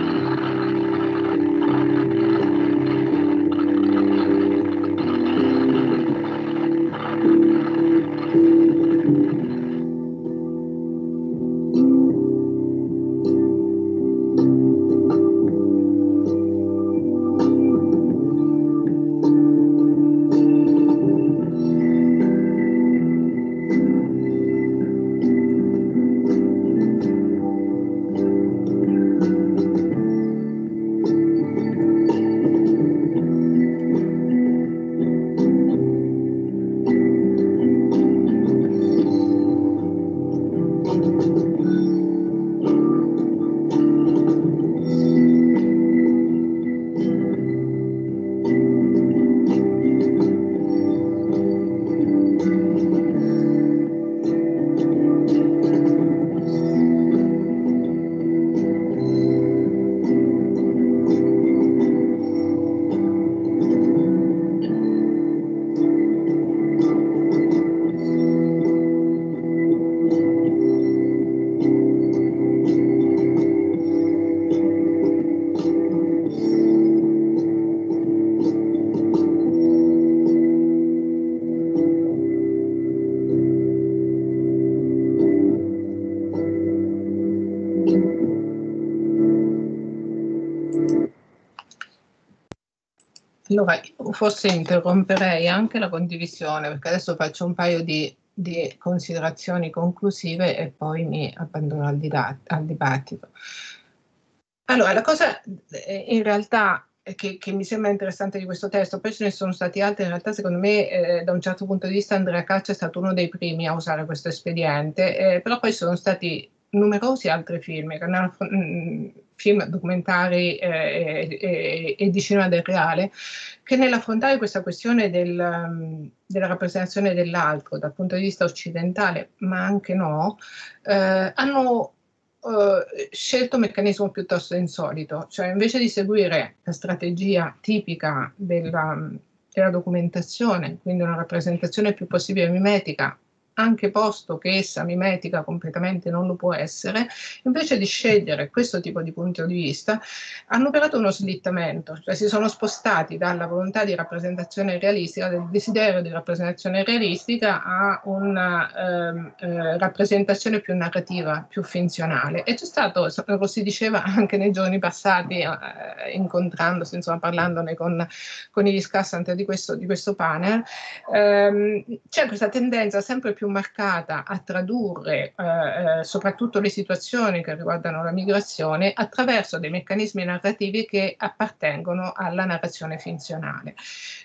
Allora, io forse interromperei anche la condivisione, perché adesso faccio un paio di, di considerazioni conclusive e poi mi abbandono al, al dibattito. Allora, la cosa in realtà che, che mi sembra interessante di questo testo, poi ce ne sono stati altri, in realtà secondo me eh, da un certo punto di vista Andrea Caccia è stato uno dei primi a usare questo espediente, eh, però poi sono stati numerosi altri film, mh, film documentari eh, e, e di cinema del reale, che nell'affrontare questa questione del, um, della rappresentazione dell'altro dal punto di vista occidentale, ma anche no, eh, hanno Uh, scelto un meccanismo piuttosto insolito, cioè invece di seguire la strategia tipica della, della documentazione, quindi una rappresentazione più possibile mimetica, anche posto che essa mimetica completamente non lo può essere, invece di scegliere questo tipo di punto di vista, hanno operato uno slittamento, cioè si sono spostati dalla volontà di rappresentazione realistica, del desiderio di rappresentazione realistica, a una eh, eh, rappresentazione più narrativa, più finzionale. E c'è stato, lo si diceva anche nei giorni passati, eh, incontrandosi, insomma, parlandone con, con i discussanti di questo, di questo panel, ehm, c'è questa tendenza sempre più marcata a tradurre eh, soprattutto le situazioni che riguardano la migrazione attraverso dei meccanismi narrativi che appartengono alla narrazione finzionale.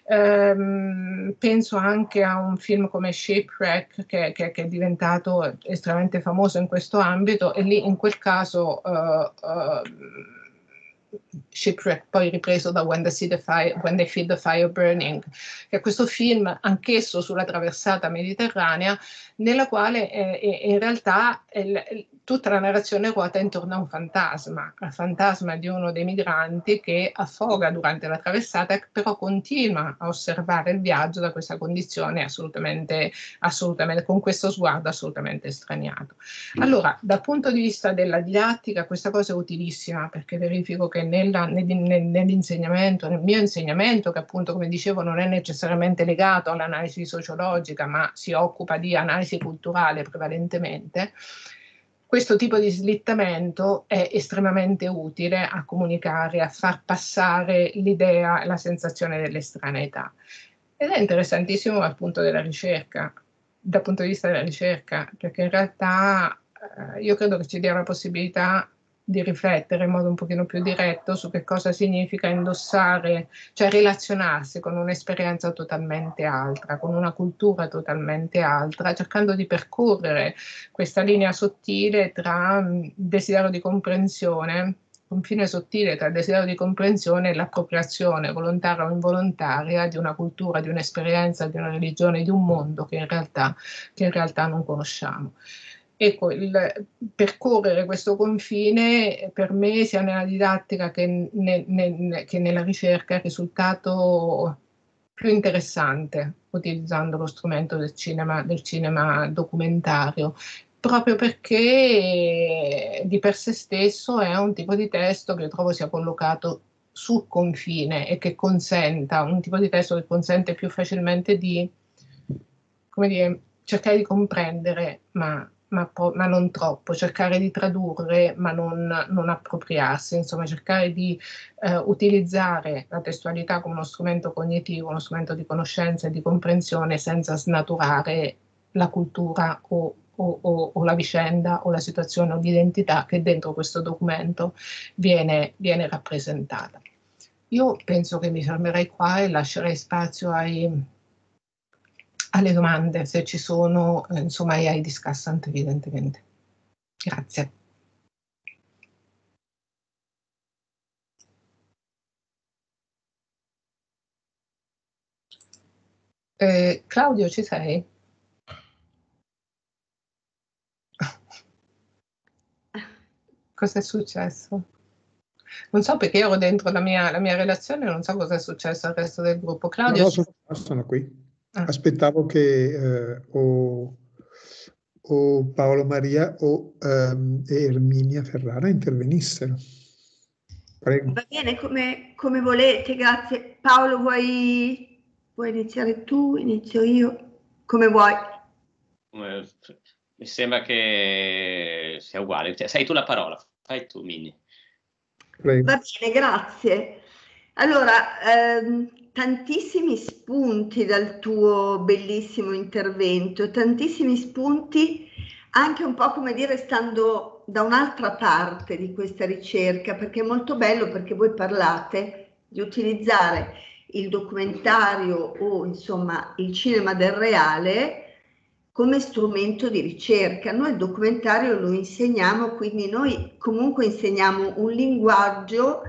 Ehm, penso anche a un film come Shipwreck che, che, che è diventato estremamente famoso in questo ambito, e lì in quel caso uh, uh, Shipwreck, poi ripreso da When They, See the Fire, When They Feel the Fire Burning, che è questo film anch'esso sulla traversata mediterranea, nella quale eh, in realtà eh, tutta la narrazione ruota intorno a un fantasma, il fantasma di uno dei migranti che affoga durante la traversata, però continua a osservare il viaggio da questa condizione assolutamente, assolutamente con questo sguardo assolutamente estraniato. Allora, dal punto di vista della didattica, questa cosa è utilissima, perché verifico che nella, nel, nell'insegnamento, nel mio insegnamento, che appunto, come dicevo, non è necessariamente legato all'analisi sociologica, ma si occupa di analisi culturale prevalentemente, questo tipo di slittamento è estremamente utile a comunicare, a far passare l'idea e la sensazione dell'estraneità. Ed è interessantissimo dal punto della ricerca, dal punto di vista della ricerca, perché in realtà eh, io credo che ci dia la possibilità di riflettere in modo un pochino più diretto su che cosa significa indossare, cioè relazionarsi con un'esperienza totalmente altra, con una cultura totalmente altra, cercando di percorrere questa linea sottile tra mh, desiderio di comprensione, confine sottile tra il desiderio di comprensione e l'appropriazione volontaria o involontaria di una cultura, di un'esperienza, di una religione, di un mondo che in realtà, che in realtà non conosciamo. Ecco, il percorrere questo confine per me, sia nella didattica che, ne, ne, che nella ricerca, è risultato più interessante utilizzando lo strumento del cinema, del cinema documentario, proprio perché di per sé stesso è un tipo di testo che io trovo sia collocato sul confine e che consenta, un tipo di testo che consente più facilmente di, come dire, cercare di comprendere, ma, ma, ma non troppo, cercare di tradurre, ma non, non appropriarsi, insomma, cercare di eh, utilizzare la testualità come uno strumento cognitivo, uno strumento di conoscenza e di comprensione, senza snaturare la cultura o, o, o, o la vicenda o la situazione o l'identità che dentro questo documento viene, viene rappresentata. Io penso che mi fermerei qua e lascerei spazio ai, alle domande, se ci sono, eh, insomma, e ai discussanti, evidentemente. Grazie. Eh, Claudio, ci sei? Cosa è successo? Non so, perché io ero dentro la mia, la mia relazione, non so cosa è successo al resto del gruppo. Claudio? No, no, sono, sono qui. Ah. Aspettavo che eh, o, o Paolo Maria o um, Erminia Ferrara intervenissero. Prego. Va bene, come, come volete, grazie. Paolo, vuoi, vuoi iniziare tu? Inizio io? Come vuoi. Eh, mi sembra che sia uguale. Cioè, sei tu la parola, fai tu, Mini. Prego. Va bene, grazie. Allora, ehm, tantissimi spunti dal tuo bellissimo intervento, tantissimi spunti anche un po' come dire stando da un'altra parte di questa ricerca, perché è molto bello perché voi parlate di utilizzare il documentario o insomma il cinema del reale come strumento di ricerca. Noi il documentario lo insegniamo, quindi noi comunque insegniamo un linguaggio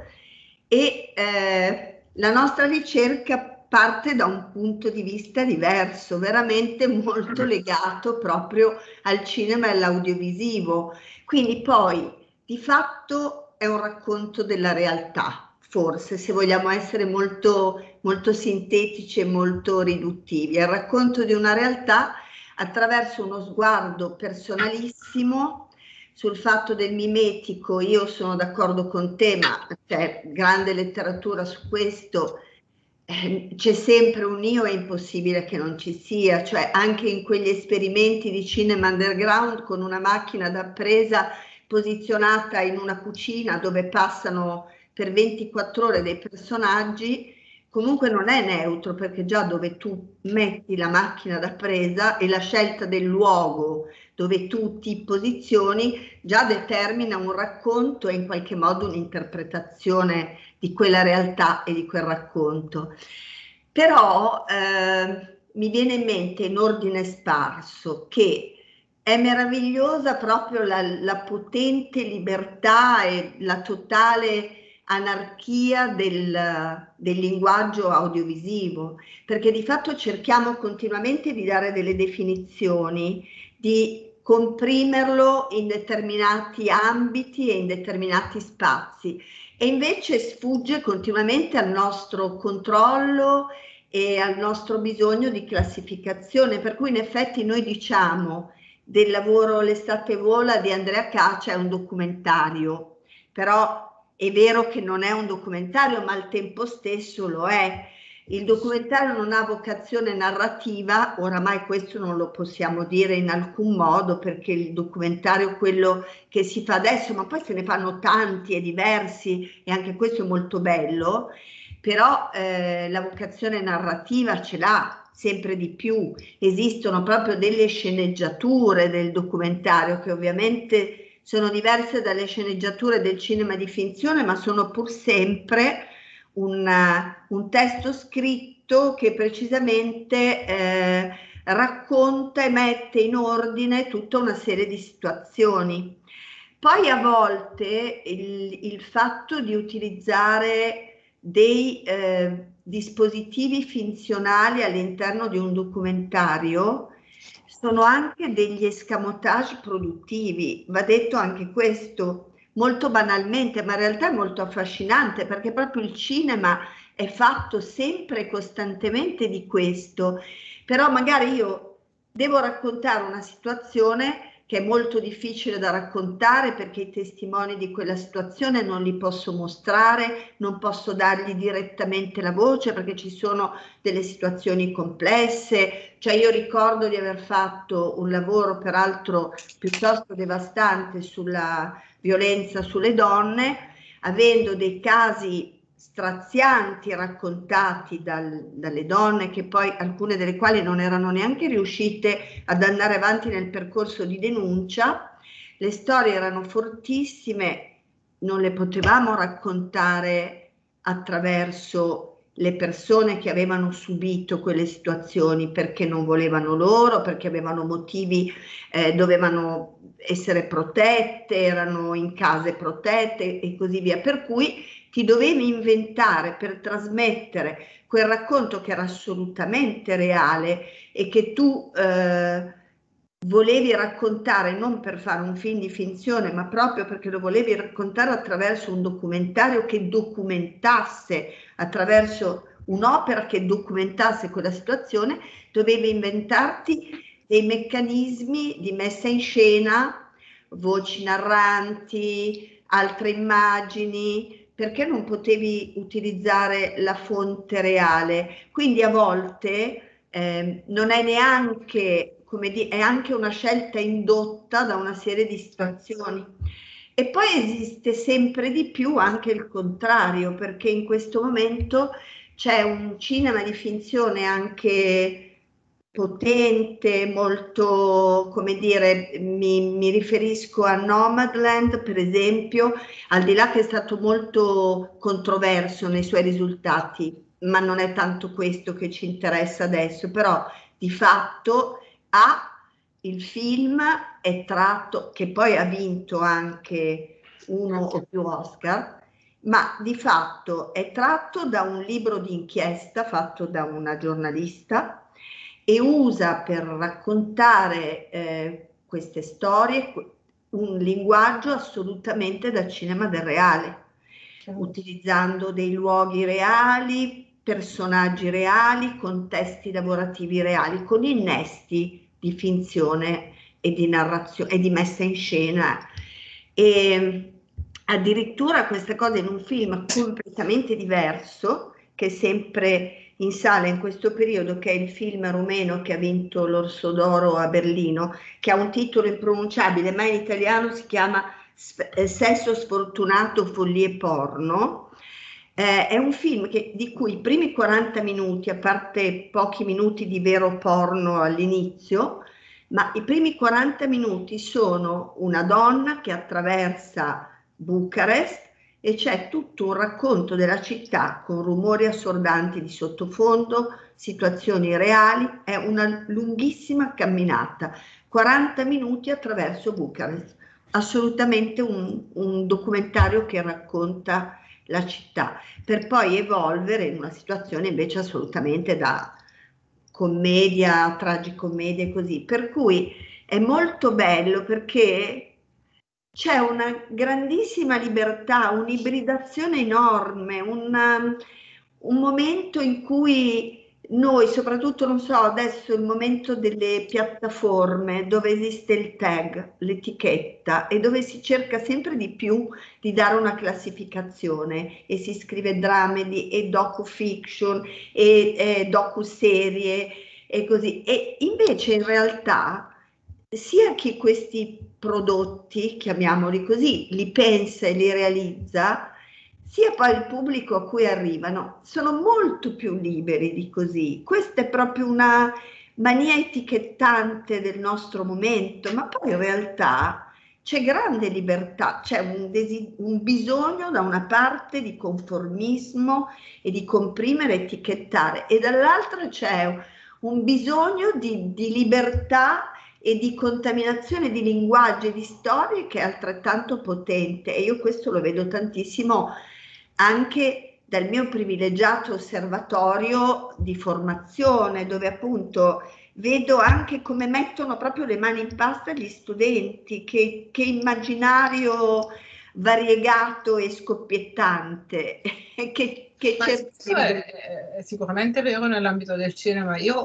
e eh, la nostra ricerca parte da un punto di vista diverso, veramente molto legato proprio al cinema e all'audiovisivo. Quindi poi di fatto è un racconto della realtà, forse, se vogliamo essere molto, molto sintetici e molto riduttivi. È il racconto di una realtà attraverso uno sguardo personalissimo sul fatto del mimetico. Io sono d'accordo con te, ma c'è grande letteratura su questo. Eh, c'è sempre un io, è impossibile che non ci sia, cioè anche in quegli esperimenti di cinema underground con una macchina da presa posizionata in una cucina dove passano per ventiquattro ore dei personaggi, comunque non è neutro, perché già dove tu metti la macchina da presa e la scelta del luogo dove tu ti posizioni già determina un racconto e in qualche modo un'interpretazione di quella realtà e di quel racconto. Però eh, mi viene in mente in ordine sparso che è meravigliosa proprio la, la potente libertà e la totale anarchia del, del linguaggio audiovisivo, perché di fatto cerchiamo continuamente di dare delle definizioni, di comprimerlo in determinati ambiti e in determinati spazi, e invece sfugge continuamente al nostro controllo e al nostro bisogno di classificazione, per cui in effetti noi diciamo del lavoro L'estate vola di Andrea Caccia è un documentario, però è vero che non è un documentario, ma al tempo stesso lo è. Il documentario non ha vocazione narrativa, oramai questo non lo possiamo dire in alcun modo, perché il documentario, quello che si fa adesso, ma poi se ne fanno tanti e diversi, e anche questo è molto bello, però eh, la vocazione narrativa ce l'ha sempre di più. Esistono proprio delle sceneggiature del documentario che ovviamente sono diverse dalle sceneggiature del cinema di finzione, ma sono pur sempre un, un testo scritto che precisamente eh, racconta e mette in ordine tutta una serie di situazioni. Poi a volte il, il fatto di utilizzare dei eh, dispositivi finzionali all'interno di un documentario sono anche degli escamotage produttivi, va detto anche questo, molto banalmente, ma in realtà è molto affascinante, perché proprio il cinema è fatto sempre e costantemente di questo. Però magari io devo raccontare una situazione che è molto difficile da raccontare, perché i testimoni di quella situazione non li posso mostrare, non posso dargli direttamente la voce, perché ci sono delle situazioni complesse. Cioè io ricordo di aver fatto un lavoro peraltro piuttosto devastante sulla violenza sulle donne, avendo dei casi strazianti raccontati dal, dalle donne, che poi alcune delle quali non erano neanche riuscite ad andare avanti nel percorso di denuncia. Le storie erano fortissime, non le potevamo raccontare attraverso le persone che avevano subito quelle situazioni, perché non volevano loro, perché avevano motivi, eh, dovevano essere protette, erano in case protette e così via, per cui ti dovevi inventare per trasmettere quel racconto che era assolutamente reale e che tu eh, volevi raccontare non per fare un film di finzione, ma proprio perché lo volevi raccontare attraverso un documentario che documentasse, attraverso un'opera che documentasse quella situazione, dovevi inventarti dei meccanismi di messa in scena, voci narranti, altre immagini, perché non potevi utilizzare la fonte reale. Quindi a volte eh, non è neanche, come dire, è anche una scelta indotta da una serie di situazioni. E poi esiste sempre di più anche il contrario, perché in questo momento c'è un cinema di finzione anche potente, molto, come dire, mi, mi riferisco a Nomadland, per esempio, al di là che è stato molto controverso nei suoi risultati, ma non è tanto questo che ci interessa adesso, però di fatto ha il film è tratto, che poi ha vinto anche uno o più Oscar, ma di fatto è tratto da un libro di inchiesta fatto da una giornalista e usa per raccontare eh, queste storie un linguaggio assolutamente da cinema del reale, utilizzando dei luoghi reali, personaggi reali, contesti lavorativi reali, con innesti di finzione e di narrazione e di messa in scena. E addirittura questa cosa in un film completamente diverso, che è sempre in sala in questo periodo, che è il film rumeno che ha vinto l'Orso d'Oro a Berlino, che ha un titolo impronunciabile, ma in italiano si chiama Sesso sfortunato, follie porno. Eh, è un film che, di cui i primi quaranta minuti, a parte pochi minuti di vero porno all'inizio, ma i primi quaranta minuti sono una donna che attraversa Bucarest e c'è tutto un racconto della città con rumori assordanti di sottofondo, situazioni reali, è una lunghissima camminata, quaranta minuti attraverso Bucarest, assolutamente un, un documentario che racconta la città, per poi evolvere in una situazione invece assolutamente da commedia, tragicommedia e così, per cui è molto bello perché c'è una grandissima libertà, un'ibridazione enorme, un, un momento in cui noi, soprattutto, non so, adesso il momento delle piattaforme dove esiste il tag, l'etichetta e dove si cerca sempre di più di dare una classificazione e si scrive dramedy e docu-fiction e eh, docu-serie e così. E invece in realtà sia chi questi prodotti, chiamiamoli così, li pensa e li realizza, sia poi il pubblico a cui arrivano, sono molto più liberi di così. Questa è proprio una mania etichettante del nostro momento, ma poi in realtà c'è grande libertà, c'è un, un bisogno da una parte di conformismo e di comprimere e etichettare, e dall'altra c'è un bisogno di, di libertà e di contaminazione di linguaggi e di storie che è altrettanto potente, e io questo lo vedo tantissimo anche dal mio privilegiato osservatorio di formazione, dove appunto vedo anche come mettono proprio le mani in pasta gli studenti, che, che immaginario variegato e scoppiettante che, che Ma c'è. questo è, è sicuramente vero nell'ambito del cinema. Io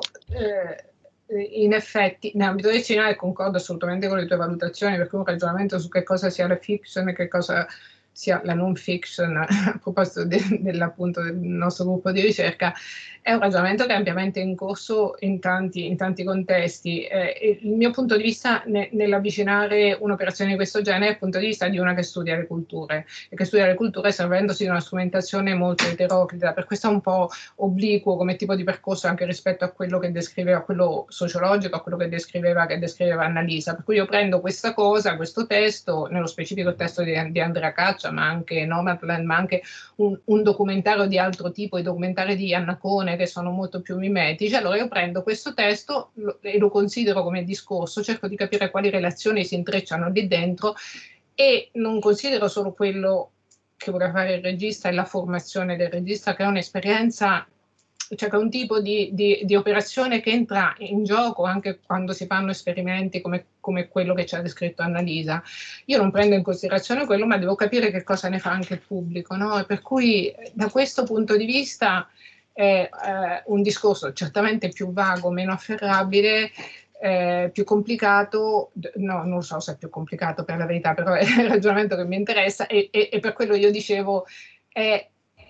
eh, in effetti nell'ambito del cinema concordo assolutamente con le tue valutazioni, perché un ragionamento su che cosa sia la fiction e che cosa sia la non fiction, a proposito de, dell'appunto del nostro gruppo di ricerca, è un ragionamento che è ampiamente in corso in tanti, in tanti contesti. Eh, il mio punto di vista ne, nell'avvicinare un'operazione di questo genere è il punto di vista di una che studia le culture, e che studia le culture servendosi di una strumentazione molto eteroclita, per questo è un po' obliquo come tipo di percorso anche rispetto a quello che descriveva, quello sociologico, a quello che descriveva, che descriveva Annalisa. Per cui io prendo questa cosa, questo testo, nello specifico il testo di, di Andrea Caccia, ma anche Nomadland, ma anche un, un documentario di altro tipo, i documentari di Annacone, che sono molto più mimetici. Allora io prendo questo testo lo, e lo considero come discorso, cerco di capire quali relazioni si intrecciano lì dentro, e non considero solo quello che vorrà fare il regista e la formazione del regista, che è un'esperienza, cioè che è un tipo di, di, di operazione che entra in gioco anche quando si fanno esperimenti come, come quello che ci ha descritto Annalisa. Io non prendo in considerazione quello, ma devo capire che cosa ne fa anche il pubblico, no? E per cui da questo punto di vista è eh, un discorso certamente più vago, meno afferrabile, eh, più complicato, no, non so se è più complicato per la verità, però è il ragionamento che mi interessa, e, e, e per quello io dicevo è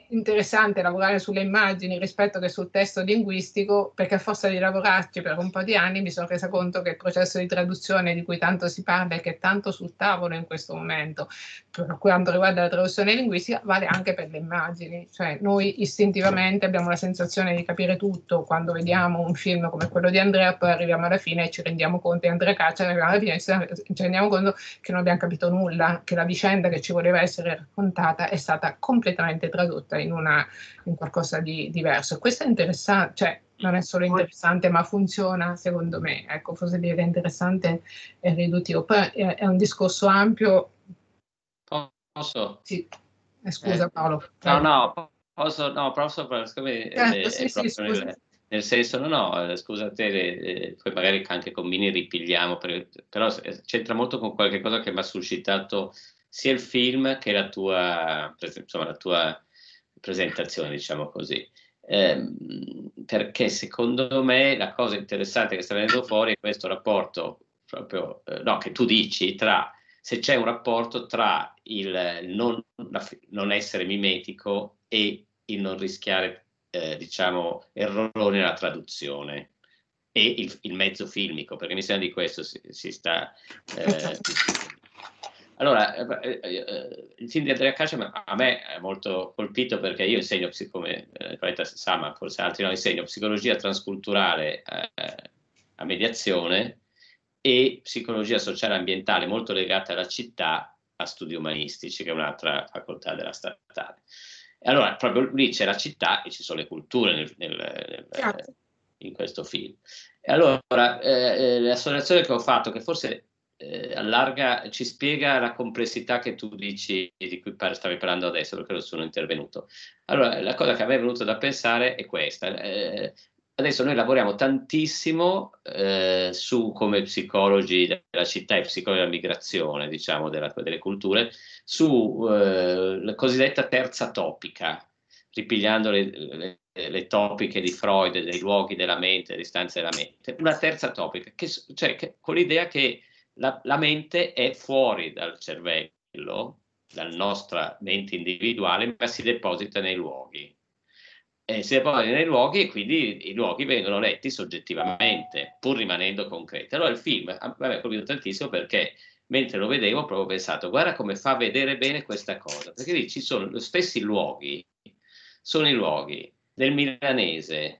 interessante lavorare sulle immagini rispetto che sul testo linguistico, perché a forza di lavorarci per un po' di anni mi sono resa conto che il processo di traduzione di cui tanto si parla e che è tanto sul tavolo in questo momento, per quanto riguarda la traduzione linguistica, vale anche per le immagini. Cioè noi istintivamente abbiamo la sensazione di capire tutto quando vediamo un film come quello di Andrea, poi arriviamo alla fine e ci rendiamo conto, Andrea Caccia, arriviamo alla fine e ci rendiamo conto che non abbiamo capito nulla, che la vicenda che ci voleva essere raccontata è stata completamente tradotta in, una, in qualcosa di diverso. Questo è interessante, cioè non è solo interessante, ma funziona secondo me. Ecco, forse dire interessante è riduttivo. Poi è, è un discorso ampio. Posso? Sì. Eh, scusa eh, Paolo. No, no, posso, no, posso, siccome certo, è, sì, è sì, proprio nel, nel senso, no, no, scusa te, eh, poi magari anche con Mini ripigliamo, per, però c'entra molto con qualche cosa che mi ha suscitato sia il film che la tua, insomma, la tua presentazione, diciamo così. Eh, perché secondo me la cosa interessante che sta venendo fuori è questo rapporto proprio, eh, no, che tu dici tra, se c'è un rapporto tra il non, la, non essere mimetico e il non rischiare, eh, diciamo, errori nella traduzione e il, il mezzo filmico, perché mi sembra di questo si, si sta... Eh, allora, eh, eh, il film di Andrea Caccia a me è molto colpito perché io insegno, come eh, sa, ma forse altri non, insegno psicologia transculturale eh, a mediazione e psicologia sociale e ambientale molto legata alla città a studi umanistici, che è un'altra facoltà della statale. E allora, proprio lì c'è la città e ci sono le culture nel, nel, nel, certo. in questo film. E allora, eh, l'associazione che ho fatto, che forse eh, allarga, ci spiega la complessità che tu dici, di cui par- stavi parlando adesso, perché lo sono intervenuto. Allora, la cosa che a me è venuta da pensare è questa. Eh, adesso noi lavoriamo tantissimo eh, su, come psicologi della città e psicologi della migrazione, diciamo, della, delle culture, su eh, la cosiddetta terza topica, ripigliando le, le, le topiche di Freud, dei luoghi della mente, delle istanze della mente. Una terza topica, che, cioè, che, con l'idea che la, la mente è fuori dal cervello, dalla nostra mente individuale, ma si deposita nei luoghi. Eh, si deposita nei luoghi e quindi i luoghi vengono letti soggettivamente, pur rimanendo concreti. Allora il film a me ha colpito tantissimo perché mentre lo vedevo ho proprio pensato, guarda come fa vedere bene questa cosa, perché lì ci sono gli stessi luoghi, sono i luoghi del milanese,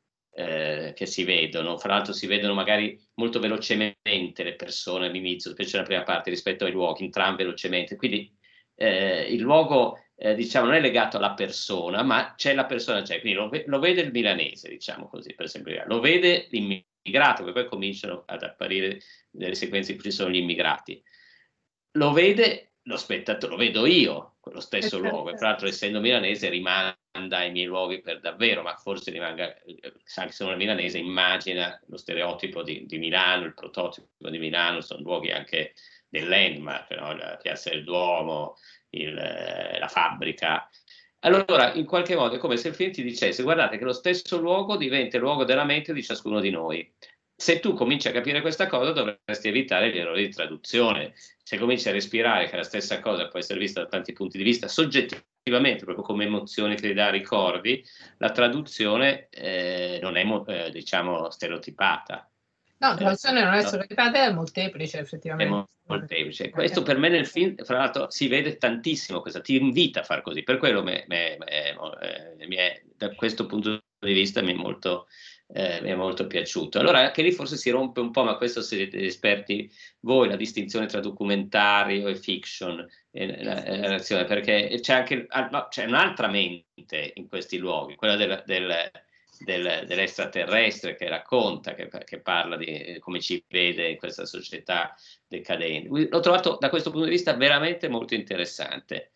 Eh, che si vedono, fra l'altro si vedono magari molto velocemente le persone all'inizio, specie nella prima parte rispetto ai luoghi, entrambi velocemente, quindi eh, il luogo eh, diciamo non è legato alla persona, ma c'è la persona, c'è, quindi lo, lo vede il milanese, diciamo così, per semplificare, lo vede l'immigrato, che poi cominciano ad apparire delle sequenze in cui ci sono gli immigrati, lo vede lo spettatore, lo vedo io, quello stesso luogo, e fra l'altro essendo milanese rimanda ai miei luoghi per davvero, ma forse rimanga, anche se non è milanese, immagina lo stereotipo di, di Milano, il prototipo di Milano, sono luoghi anche del landmark, no? La Piazza del Duomo, il, la fabbrica. Allora, in qualche modo è come se il film ti dicesse, guardate che lo stesso luogo diventa il luogo della mente di ciascuno di noi. Se tu cominci a capire questa cosa dovresti evitare gli errori di traduzione. Se cominci a respirare che la stessa cosa può essere vista da tanti punti di vista soggettivamente, proprio come emozioni che ti dà ricordi, la traduzione eh, non è eh, diciamo stereotipata. No, la traduzione eh, non è no, stereotipata, è molteplice effettivamente. È molteplice. Questo per me nel film, fra l'altro, si vede tantissimo, questa, ti invita a far così, per quello me, me, me, me, me, da questo punto di vista mi è molto... Eh, mi è molto piaciuto. Allora anche lì forse si rompe un po', ma questo siete esperti voi, la distinzione tra documentario e fiction, eh, la, la relazione, perché c'è anche no, c'è un'altra mente in questi luoghi, quella del, del, del, dell'extraterrestre che racconta, che, che parla di come ci vede in questa società decadente. L'ho trovato da questo punto di vista veramente molto interessante.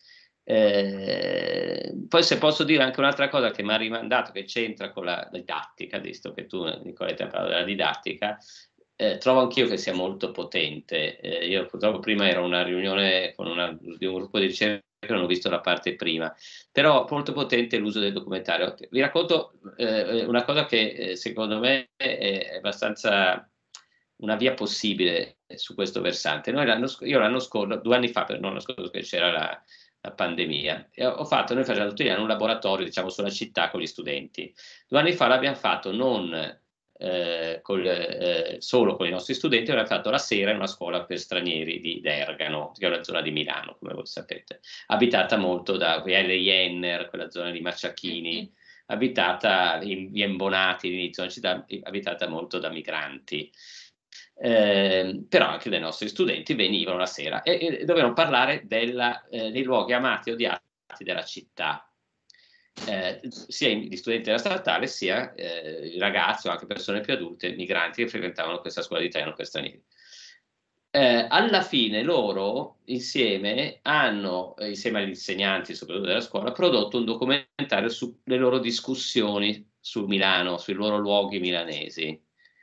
Eh, poi se posso dire anche un'altra cosa che mi ha rimandato, che c'entra con la didattica, visto che tu Nicoletta hai parlato della didattica, eh, trovo anch'io che sia molto potente. Eh, io purtroppo prima ero una riunione con una, di un gruppo di ricerca, non ho visto la parte prima, però molto potente l'uso del documentario. Vi racconto eh, una cosa che eh, secondo me è abbastanza una via possibile su questo versante. Noi l'anno, io l'anno scorso, due anni fa, per non l'anno scorso, che c'era la la pandemia, e ho fatto, noi facciamo tutti gli anni un laboratorio, diciamo, sulla città con gli studenti. Due anni fa l'abbiamo fatto non eh, col, eh, solo con i nostri studenti, l'abbiamo fatto la sera in una scuola per stranieri di Dergano, che è una zona di Milano, come voi sapete, abitata molto da Viale Jenner, quella zona di Macciachini, abitata in via Imbonati, all'inizio della città, abitata molto da migranti. Eh, però anche dai nostri studenti venivano la sera e, e dovevano parlare della, eh, dei luoghi amati e odiati della città, eh, sia gli studenti della statale sia eh, i ragazzi o anche persone più adulte, migranti che frequentavano questa scuola di italiano per stranieri. Eh, alla fine loro insieme hanno, eh, insieme agli insegnanti soprattutto della scuola, prodotto un documentario sulle loro discussioni su Milano, sui loro luoghi milanesi.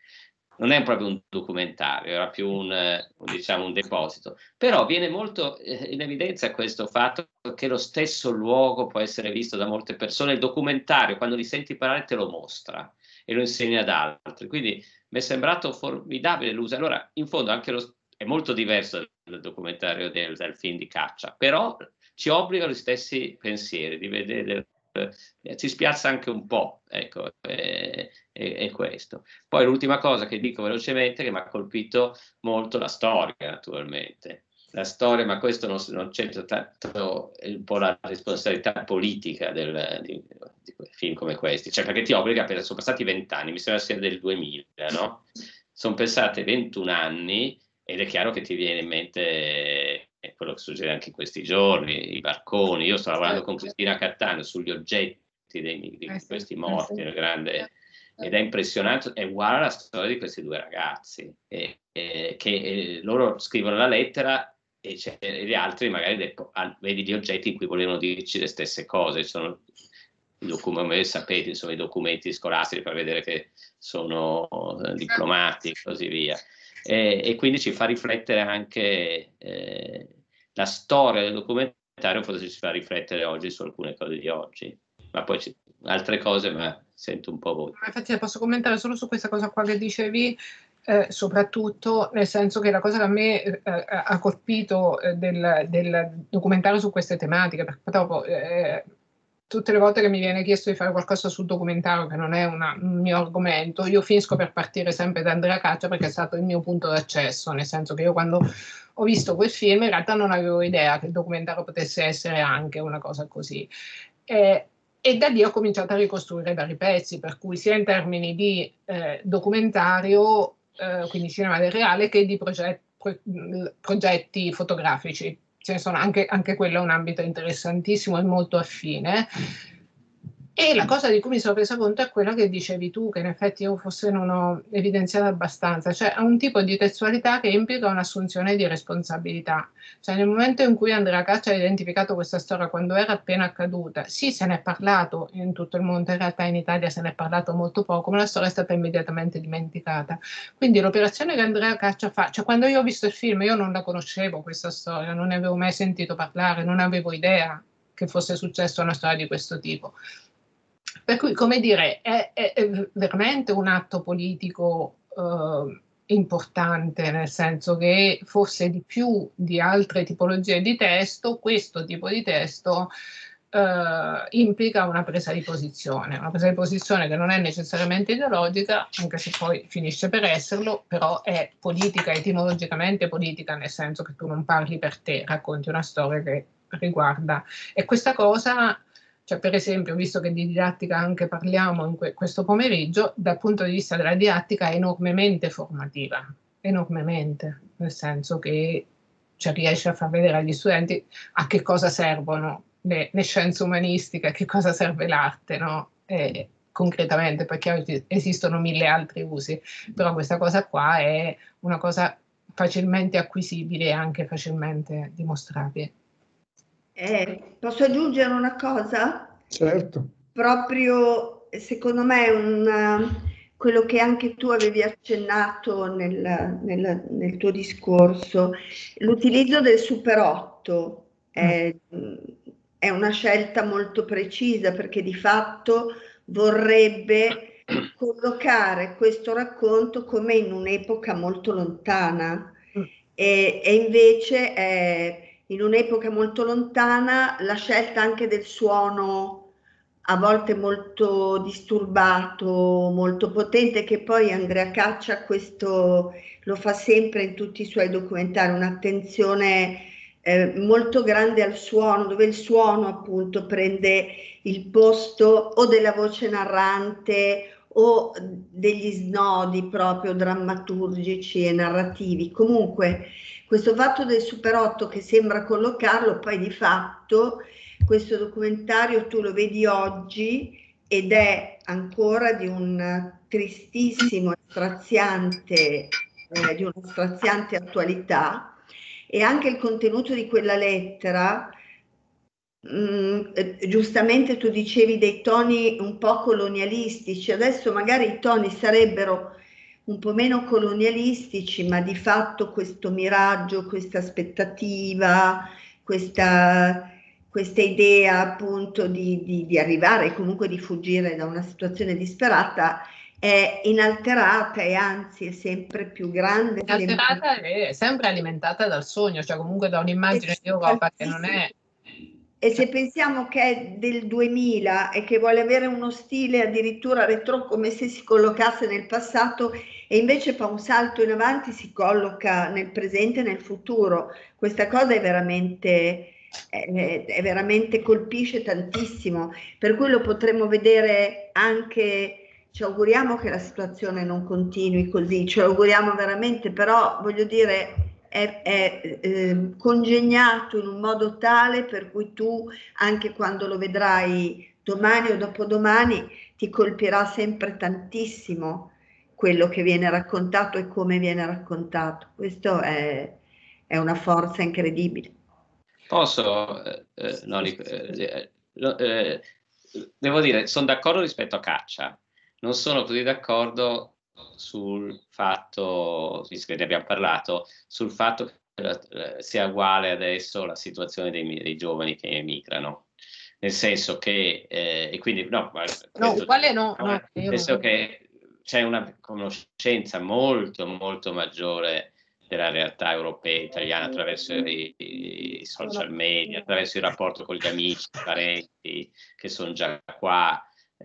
Non è proprio un documentario, era più un, eh, diciamo, un deposito, però viene molto eh, in evidenza questo fatto che lo stesso luogo può essere visto da molte persone. Il documentario, quando li senti parlare, te lo mostra e lo insegna ad altri, quindi mi è sembrato formidabile l'uso. Allora, in fondo anche lo, è molto diverso dal documentario del, del film di caccia, però ci obbliga gli stessi pensieri di vedere, eh, ci spiazza anche un po', ecco, eh, è, è questo. Poi l'ultima cosa che dico velocemente, che mi ha colpito molto, la storia, naturalmente. La storia, ma questo non, non c'entra tanto, è un po' la responsabilità politica del, di, di film come questi, cioè perché ti obbliga, per, sono passati vent'anni, mi sembra sia del duemila, no? Sono passati ventuno anni ed è chiaro che ti viene in mente quello che succede anche in questi giorni, i barconi. Io sto lavorando con Cristina Cattaneo sugli oggetti dei, di questi morti nel grande, ed è impressionante, è uguale alla storia di questi due ragazzi, e, e, che e loro scrivono la lettera e, e gli altri magari de, vedi gli oggetti in cui volevano dirci le stesse cose. Sono i documenti, sapete, insomma, i documenti scolastici per vedere che sono eh, diplomati e così via. E, e quindi ci fa riflettere anche eh, la storia del documentario, forse ci fa riflettere oggi su alcune cose di oggi, ma poi ci, altre cose, ma sento un po' voi. Infatti posso commentare solo su questa cosa qua che dicevi, eh, soprattutto nel senso che la cosa che a me eh, ha colpito eh, del, del documentario su queste tematiche, perché dopo eh, tutte le volte che mi viene chiesto di fare qualcosa sul documentario, che non è una, un mio argomento, io finisco per partire sempre da Andrea Caccia, perché è stato il mio punto d'accesso, nel senso che io quando ho visto quel film in realtà non avevo idea che il documentario potesse essere anche una cosa così. Eh, E da lì ho cominciato a ricostruire vari pezzi, per cui sia in termini di eh, documentario, eh, quindi cinema del reale, che di proget- pro- progetti fotografici. Ce ne sono anche, anche quello è un ambito interessantissimo e molto affine. E la cosa di cui mi sono resa conto è quella che dicevi tu, che in effetti io forse non ho evidenziato abbastanza, cioè è un tipo di testualità che implica un'assunzione di responsabilità. Cioè nel momento in cui Andrea Caccia ha identificato questa storia quando era appena accaduta, sì, se ne è parlato in tutto il mondo, in realtà in Italia se ne è parlato molto poco, ma la storia è stata immediatamente dimenticata. Quindi l'operazione che Andrea Caccia fa, cioè quando io ho visto il film io non la conoscevo questa storia, non ne avevo mai sentito parlare, non avevo idea che fosse successo una storia di questo tipo. Per cui, come dire, è, è, è veramente un atto politico eh, importante, nel senso che forse di più di altre tipologie di testo, questo tipo di testo eh, implica una presa di posizione, una presa di posizione che non è necessariamente ideologica, anche se poi finisce per esserlo, però è politica, etimologicamente politica, nel senso che tu non parli per te, racconti una storia che riguarda. E questa cosa... Cioè, per esempio, visto che di didattica anche parliamo in que- questo pomeriggio, dal punto di vista della didattica è enormemente formativa, enormemente, nel senso che cioè, riesce a far vedere agli studenti a che cosa servono le, le scienze umanistiche, a che cosa serve l'arte, no? E, concretamente, perché esistono mille altri usi, però questa cosa qua è una cosa facilmente acquisibile e anche facilmente dimostrabile. Eh, posso aggiungere una cosa? Certo. Proprio, secondo me, un, quello che anche tu avevi accennato nel, nel, nel tuo discorso, l'utilizzo del Super otto è, è una scelta molto precisa, perché di fatto vorrebbe collocare questo racconto come in un'epoca molto lontana, e, e invece è in un'epoca molto lontana, la scelta anche del suono a volte molto disturbato, molto potente, che poi Andrea Caccia questo lo fa sempre in tutti i suoi documentari, un'attenzione eh, molto grande al suono, dove il suono appunto prende il posto o della voce narrante o degli snodi proprio drammaturgici e narrativi. Comunque questo fatto del Super otto che sembra collocarlo, poi di fatto questo documentario tu lo vedi oggi ed è ancora di un tristissimo, straziante, eh, di una straziante attualità, e anche il contenuto di quella lettera, mh, eh, giustamente tu dicevi dei toni un po' colonialistici, adesso magari i toni sarebbero un po' meno colonialistici, ma di fatto questo miraggio, questa aspettativa, questa questa idea appunto di, di, di arrivare, comunque di fuggire da una situazione disperata, è inalterata e anzi è sempre più grande. Inalterata e sempre alimentata dal sogno, cioè comunque da un'immagine di Europa che non è... E se pensiamo che è del duemila e che vuole avere uno stile addirittura retro, come se si collocasse nel passato, e invece fa un salto in avanti, si colloca nel presente e nel futuro, questa cosa è veramente... È, è veramente colpisce tantissimo, per cui lo potremmo vedere anche, ci auguriamo che la situazione non continui così, ce lo auguriamo veramente, però voglio dire è, è eh, congegnato in un modo tale per cui tu anche quando lo vedrai domani o dopodomani ti colpirà sempre tantissimo quello che viene raccontato e come viene raccontato. Questo è, è una forza incredibile. Posso, eh, eh, no, eh, eh, devo dire, sono d'accordo rispetto a Caccia, non sono così d'accordo sul fatto, visto che ne abbiamo parlato, sul fatto che eh, sia uguale adesso la situazione dei, dei giovani che emigrano, nel senso che, eh, e quindi no, no uguale no, no, no nel senso non... che c'è una conoscenza molto molto maggiore della realtà europea, italiana, attraverso i, i social media, attraverso il rapporto con gli amici, i parenti che sono già qua,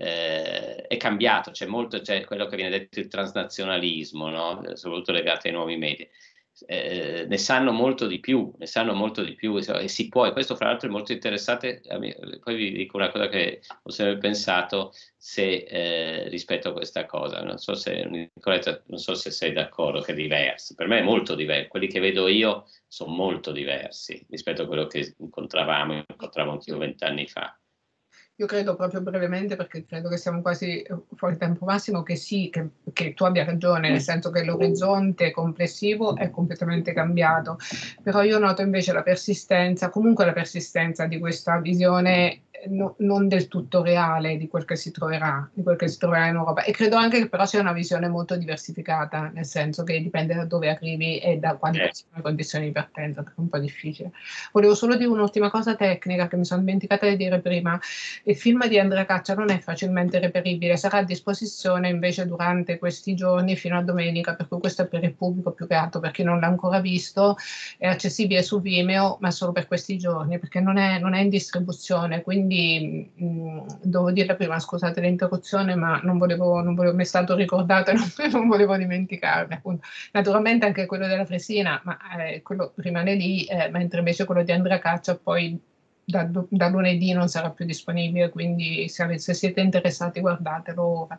eh, è cambiato, c'è molto, c'è quello che viene detto il transnazionalismo, no? Soprattutto legato ai nuovi media. Eh, ne sanno molto di più, ne sanno molto di più e si può, e questo fra l'altro è molto interessante. Poi vi dico una cosa che ho sempre pensato se, eh, rispetto a questa cosa, non so se Nicoletta, non so se sei d'accordo, che è diverso, per me è molto diverso, quelli che vedo io sono molto diversi rispetto a quello che incontravamo, incontravo anch'io vent'anni fa. Io credo proprio brevemente, perché credo che siamo quasi fuori tempo massimo, che sì, che, che tu abbia ragione, nel senso che l'orizzonte complessivo è completamente cambiato, però io noto invece la persistenza, comunque la persistenza di questa visione no, non del tutto reale di quel che si troverà, di quel che si troverà in Europa, e credo anche che però sia una visione molto diversificata, nel senso che dipende da dove arrivi e da quali eh. sono le condizioni di partenza, perché è un po' difficile. Volevo solo dire un'ultima cosa tecnica che mi sono dimenticata di dire prima. Il film di Andrea Caccia non è facilmente reperibile, sarà a disposizione invece durante questi giorni fino a domenica, per cui questo è per il pubblico più che altro, per chi non l'ha ancora visto, è accessibile su Vimeo, ma solo per questi giorni, perché non è, non è in distribuzione, quindi mh, devo dire prima, scusate l'interruzione, ma non volevo, non volevo, mi è stato ricordato e non, non volevo dimenticarmi, appunto. Naturalmente anche quello della Fresina, ma eh, quello rimane lì, eh, mentre invece quello di Andrea Caccia poi Da, da lunedì non sarà più disponibile, quindi se, se siete interessati guardatelo ora.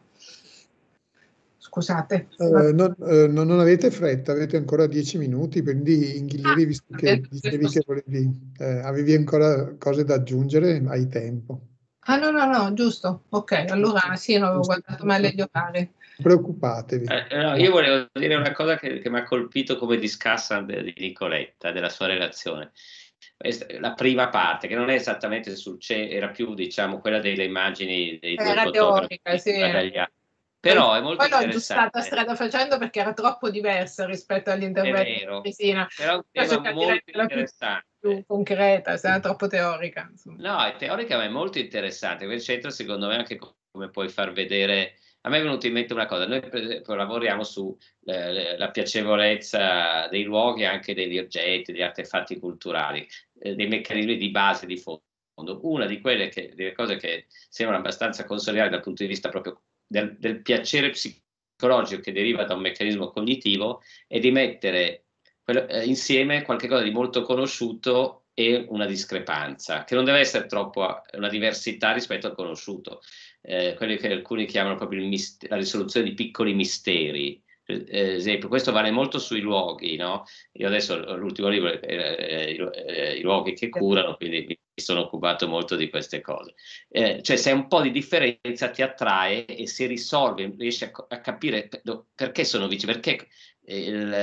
Scusate. Eh, non, eh, non avete fretta, avete ancora dieci minuti, quindi Inghilleri, visto che dicevi che volevi, eh, avevi ancora cose da aggiungere, hai tempo. Ah no, no, no, giusto, ok, allora sì, non avevo guardato male gli orari. Non preoccupatevi. Eh, no, io volevo dire una cosa che, che mi ha colpito come discassa di Nicoletta, della sua relazione. La prima parte, che non è esattamente sul cielo, era più, diciamo, quella delle immagini dei due era fotografi, teorica, sì. Però è molto poi l'ho interessante. aggiustata strada facendo perché era troppo diversa rispetto agli interventi di Fresina. Però è un tema molto interessante, più concreta, se era troppo teorica, insomma. No, è teorica, ma è molto interessante. Quel centro, secondo me, anche come puoi far vedere A me è venuto in mente una cosa, noi per esempio lavoriamo su eh, la piacevolezza dei luoghi, anche degli oggetti, degli artefatti culturali, eh, dei meccanismi di base, di fondo. Una di quelle che, delle cose che sembrano abbastanza consolidate dal punto di vista proprio del, del piacere psicologico che deriva da un meccanismo cognitivo è di mettere quello, eh, insieme qualcosa di molto conosciuto e una discrepanza, che non deve essere troppo una diversità rispetto al conosciuto. Eh, quelli che alcuni chiamano proprio il mist- la risoluzione di piccoli misteri. Per esempio, questo vale molto sui luoghi, no? Io adesso l'ultimo libro è eh, eh, I luoghi che curano, quindi mi sono occupato molto di queste cose. Eh, cioè, se un po' di differenza ti attrae e si risolve, riesci a, a capire perché sono vicini, perché il,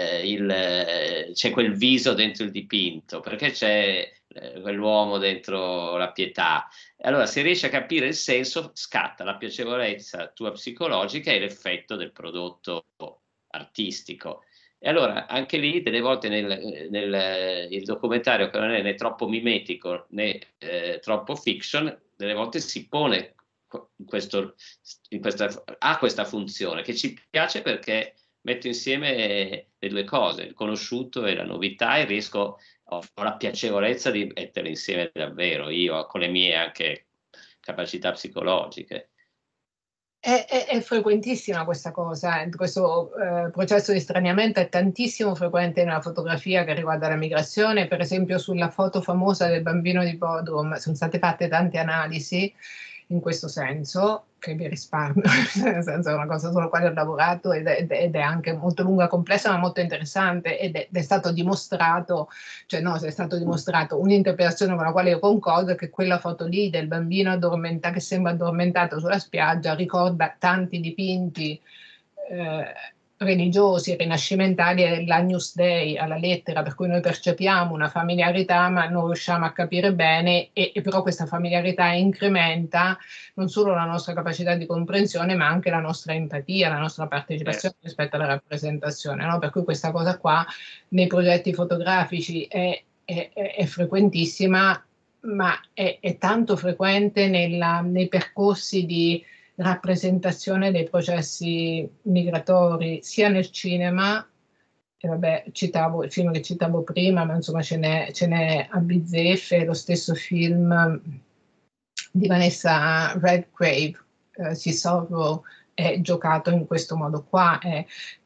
il, c'è quel viso dentro il dipinto, perché c'è quell'uomo dentro la Pietà. Allora, se riesci a capire il senso, scatta la piacevolezza tua psicologica e l'effetto del prodotto artistico. E allora, anche lì, delle volte nel, nel il documentario, che non è né troppo mimetico né eh, troppo fiction, delle volte si pone in questo, in questa, ha questa funzione che ci piace perché metto insieme le due cose, il conosciuto e la novità, e riesco, ho la piacevolezza di metterle insieme davvero, io con le mie anche capacità psicologiche. È, è, è frequentissima questa cosa, questo eh, processo di straniamento è tantissimo frequente nella fotografia che riguarda la migrazione. Per esempio sulla foto famosa del bambino di Bodrum sono state fatte tante analisi in questo senso, che vi risparmio, nel senso è una cosa sulla quale ho lavorato ed è, ed è anche molto lunga, complessa, ma molto interessante, ed è, ed è stato dimostrato, cioè no, è stato dimostrato un'interpretazione con la quale io concordo, che quella foto lì del bambino addormentato, che sembra addormentato sulla spiaggia, ricorda tanti dipinti eh, religiosi, rinascimentali, e l'Agnus Dei alla lettera, per cui noi percepiamo una familiarità ma non riusciamo a capire bene, e, e però questa familiarità incrementa non solo la nostra capacità di comprensione ma anche la nostra empatia, la nostra partecipazione eh. rispetto alla rappresentazione, no? Per cui questa cosa qua nei progetti fotografici è, è, è, è frequentissima, ma è, è tanto frequente nella, nei percorsi di rappresentazione dei processi migratori sia nel cinema, e vabbè, citavo il film che citavo prima, ma insomma ce n'è, ce n'è a bizzeffe, lo stesso film di Vanessa Redgrave, eh, Sea Sorrow, è giocato in questo modo qua, eh,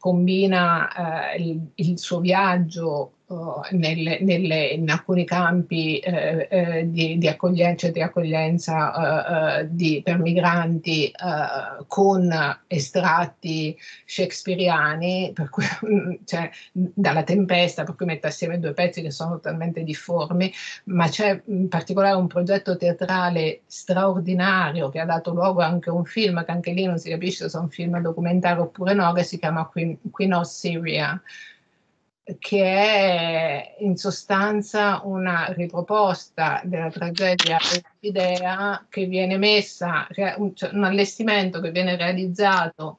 combina eh, il, il suo viaggio uh, nelle, nelle, in alcuni campi eh, eh, di, di accoglienza, di accoglienza uh, uh, di, per migranti uh, con estratti shakespeariani, per cui, cioè, dalla Tempesta, per cui mette assieme due pezzi che sono totalmente difformi, ma c'è in particolare un progetto teatrale straordinario che ha dato luogo anche a un film, che anche lì non si capisce se è un film documentario oppure no, che si chiama Queen, Queen of Syria, che è in sostanza una riproposta della tragedia Idea, che viene messa, cioè un allestimento che viene realizzato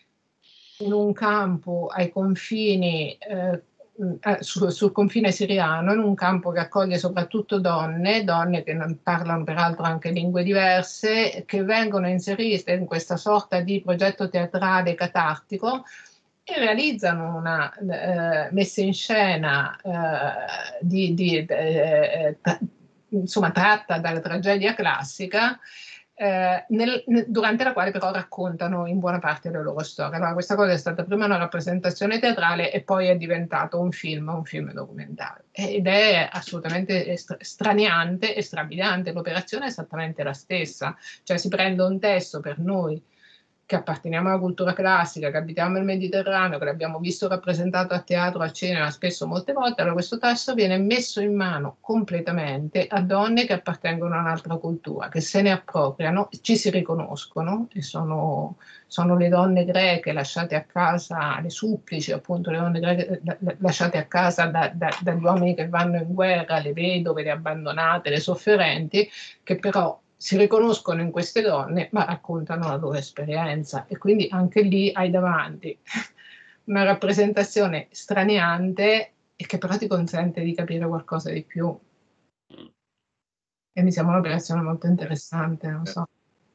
in un campo ai confini eh, Sul, sul confine siriano, in un campo che accoglie soprattutto donne, donne che non parlano peraltro anche lingue diverse, che vengono inserite in questa sorta di progetto teatrale catartico e realizzano una eh, messa in scena eh, di, di, eh, tra, insomma, tratta dalla tragedia classica, Eh, nel, nel, durante la quale però raccontano in buona parte le loro storie. Allora, questa cosa è stata prima una rappresentazione teatrale e poi è diventato un film, un film documentario, ed è assolutamente straniante e strabiliante. L'operazione è esattamente la stessa, cioè si prende un testo per noi che apparteniamo alla cultura classica, che abitiamo il Mediterraneo, che l'abbiamo visto rappresentato a teatro, a cinema, spesso molte volte, allora questo testo viene messo in mano completamente a donne che appartengono a un'altra cultura, che se ne appropriano, ci si riconoscono, e sono, sono le donne greche lasciate a casa, le supplici appunto, le donne greche lasciate a casa da, da, dagli uomini che vanno in guerra, le vedove, le abbandonate, le sofferenti, che però si riconoscono in queste donne ma raccontano la loro esperienza, e quindi anche lì hai davanti una rappresentazione straniante e che però ti consente di capire qualcosa di più, e mi sembra un'operazione molto interessante, non so.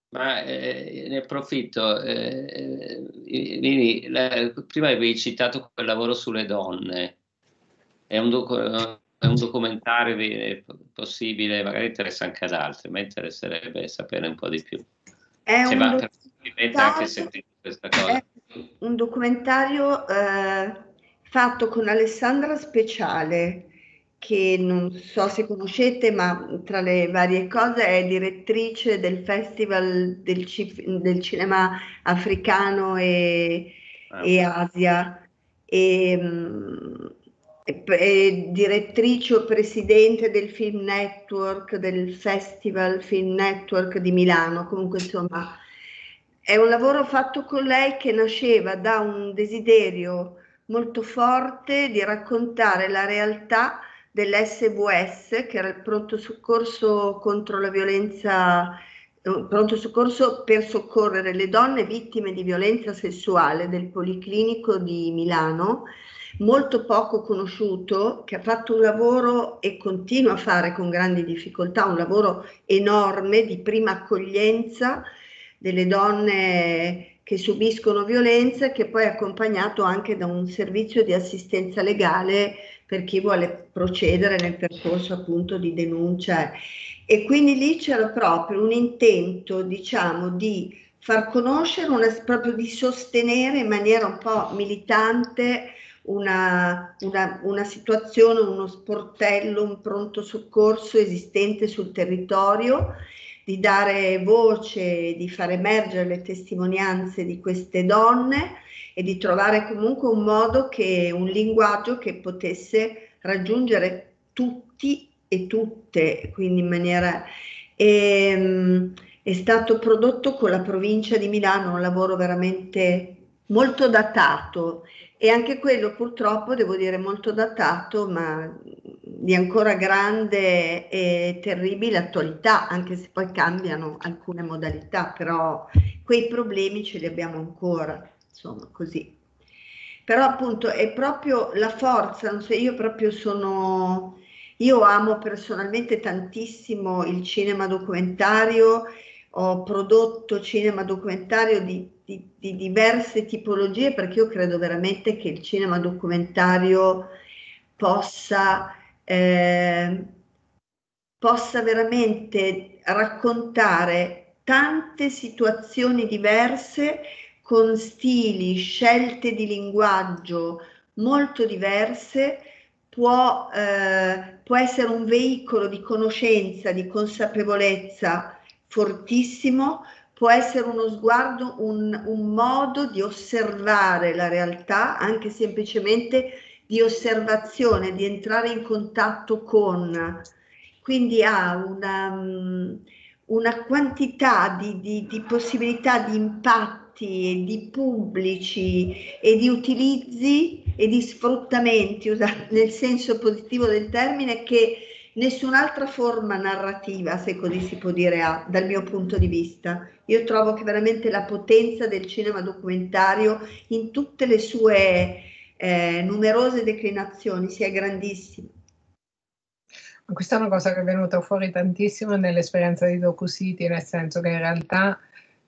Ma eh, ne approfitto, eh, Nini, la, prima avevi citato quel lavoro sulle donne, è un, docu è un documentario di, possibile, magari interessa anche ad altri, ma interesserebbe sapere un po' di più. È cioè, un ma documentario, anche sentire questa cosa. È un documentario eh, fatto con Alessandra Speciale, che non so se conoscete, ma tra le varie cose è direttrice del Festival del, Ci del Cinema Africano e, Ah. e Asia, e, mh, e, e direttrice o presidente del Film Network, del Festival Film Network di Milano. Comunque, insomma, è un lavoro fatto con lei che nasceva da un desiderio molto forte di raccontare la realtà dell'S V S, che era il pronto soccorso contro la violenza, pronto soccorso per soccorrere le donne vittime di violenza sessuale del Policlinico di Milano, molto poco conosciuto, che ha fatto un lavoro e continua a fare con grandi difficoltà, un lavoro enorme di prima accoglienza delle donne che subiscono violenza, che poi è accompagnato anche da un servizio di assistenza legale per chi vuole procedere nel percorso appunto di denuncia. E quindi lì c'era proprio un intento, diciamo, di far conoscere, una, proprio di sostenere in maniera un po' militante una, una, una situazione, uno sportello, un pronto soccorso esistente sul territorio, di dare voce, di far emergere le testimonianze di queste donne e di trovare comunque un modo, che un linguaggio che potesse raggiungere tutti e tutte, quindi in maniera... E, è stato prodotto con la provincia di Milano, un lavoro veramente molto datato, e anche quello purtroppo, devo dire, molto datato, ma di ancora grande e terribile attualità, anche se poi cambiano alcune modalità, però quei problemi ce li abbiamo ancora, insomma, così. Però appunto è proprio la forza, non so, io proprio sono, io amo personalmente tantissimo il cinema documentario, ho prodotto cinema documentario di, di, di diverse tipologie, perché io credo veramente che il cinema documentario possa, eh, possa veramente raccontare tante situazioni diverse, con stili, scelte di linguaggio molto diverse. Può, eh, può essere un veicolo di conoscenza, di consapevolezza fortissimo, può essere uno sguardo, un, un modo di osservare la realtà, anche semplicemente di osservazione, di entrare in contatto con, quindi ha una, una quantità di, di, di possibilità, di impatti e di pubblici e di utilizzi e di sfruttamenti, nel senso positivo del termine, che nessun'altra forma narrativa, se così si può dire, ha, dal mio punto di vista. Io trovo che veramente la potenza del cinema documentario in tutte le sue eh, numerose declinazioni sia grandissima. Questa è una cosa che è venuta fuori tantissimo nell'esperienza di DocuCity, nel senso che in realtà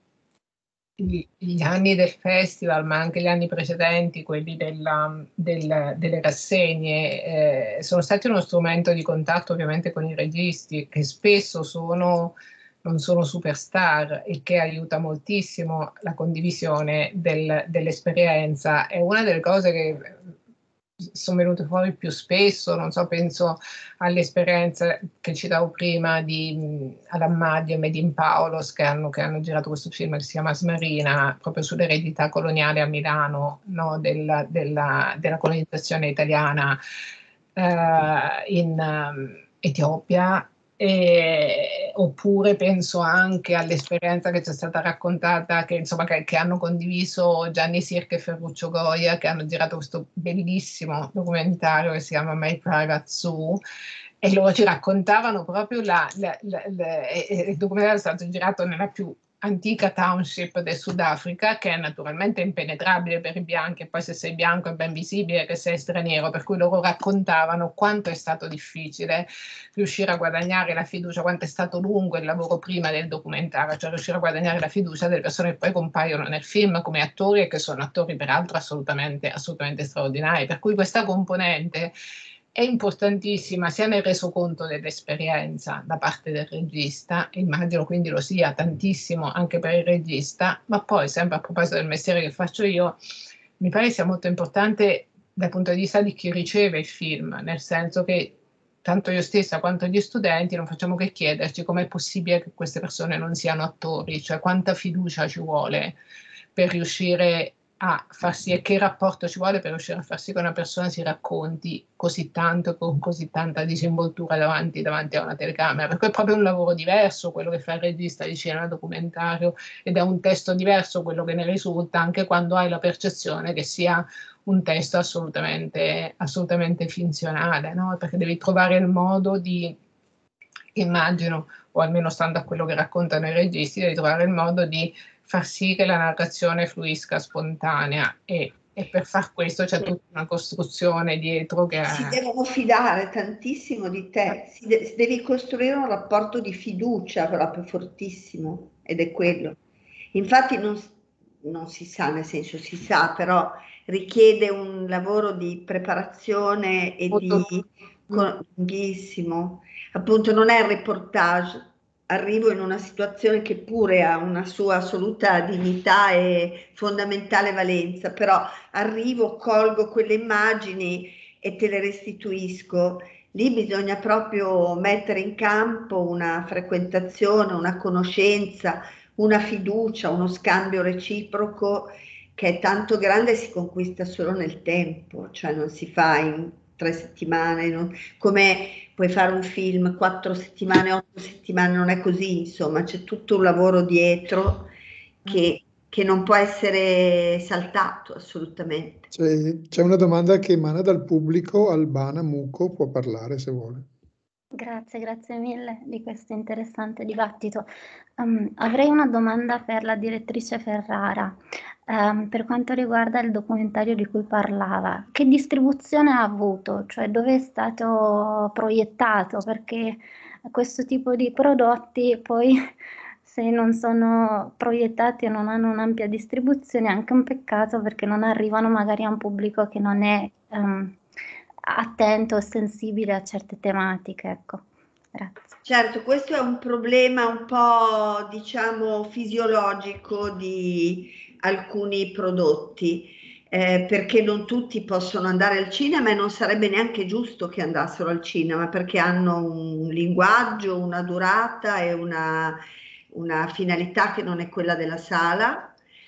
gli, gli anni del festival, ma anche gli anni precedenti, quelli della, del, delle rassegne, eh, sono stati uno strumento di contatto ovviamente con i registi, che spesso sono, non sono superstar, il che aiuta moltissimo la condivisione del, dell'esperienza. È una delle cose che sono venute fuori più spesso, non so, penso all'esperienza che citavo prima di Alan Maddy e Medin Paulos, che hanno, che hanno girato questo film che si chiama Smarina, proprio sull'eredità coloniale a Milano, no, della, della, della colonizzazione italiana eh, in um, Etiopia. E, oppure penso anche all'esperienza che ci è stata raccontata, che, insomma, che, che hanno condiviso Gianni Sirca e Ferruccio Goia, che hanno girato questo bellissimo documentario che si chiama My Private Zoo, e loro ci raccontavano proprio la, la, la, la, il documentario è stato girato nella più antica township del Sudafrica, che è naturalmente impenetrabile per i bianchi, e poi se sei bianco è ben visibile che sei straniero, per cui loro raccontavano quanto è stato difficile riuscire a guadagnare la fiducia, quanto è stato lungo il lavoro prima del documentario, cioè riuscire a guadagnare la fiducia delle persone che poi compaiono nel film come attori, e che sono attori peraltro assolutamente, assolutamente straordinari, per cui questa componente è importantissima sia nel resoconto dell'esperienza da parte del regista, immagino quindi lo sia tantissimo anche per il regista, ma poi sempre a proposito del mestiere che faccio io, mi pare sia molto importante dal punto di vista di chi riceve il film, nel senso che tanto io stessa quanto gli studenti non facciamo che chiederci com'è possibile che queste persone non siano attori, cioè quanta fiducia ci vuole per riuscire a far sì, e che rapporto ci vuole per riuscire a far sì che una persona si racconti così tanto, con così tanta disinvoltura davanti, davanti a una telecamera, perché è proprio un lavoro diverso quello che fa il regista di cinema documentario, ed è un testo diverso quello che ne risulta, anche quando hai la percezione che sia un testo assolutamente, assolutamente finzionale, no? Perché devi trovare il modo di, immagino, o almeno stando a quello che raccontano i registi, devi trovare il modo di far sì che la narrazione fluisca spontanea, e, e per far questo c'è tutta una costruzione dietro che si è... devono fidare tantissimo di te, si, de si devi costruire un rapporto di fiducia proprio fortissimo, ed è quello. Infatti non, non si sa, nel senso si sa, però richiede un lavoro di preparazione e Molto... di lunghissimo. Appunto non è il reportage, arrivo in una situazione che pure ha una sua assoluta dignità e fondamentale valenza, però arrivo, colgo quelle immagini e te le restituisco. Lì bisogna proprio mettere in campo una frequentazione, una conoscenza, una fiducia, uno scambio reciproco che è tanto grande e si conquista solo nel tempo, cioè non si fa in tre settimane, non, come puoi fare un film quattro settimane, otto settimane, non è così, insomma, c'è tutto un lavoro dietro che, che non può essere saltato assolutamente. C'è una domanda che emana dal pubblico. Albana Muco può parlare se vuole. Grazie, grazie mille di questo interessante dibattito. Um, avrei una domanda per la direttrice Ferrara. Um, per quanto riguarda il documentario di cui parlava, che distribuzione ha avuto? Cioè dove è stato proiettato? Perché questo tipo di prodotti poi, se non sono proiettati e non hanno un'ampia distribuzione, è anche un peccato, perché non arrivano magari a un pubblico che non è... Um, attento o sensibile a certe tematiche, ecco. Grazie. Certo, questo è un problema un po', diciamo, fisiologico di alcuni prodotti, eh, perché non tutti possono andare al cinema, e non sarebbe neanche giusto che andassero al cinema, perché hanno un linguaggio, una durata e una, una finalità che non è quella della sala.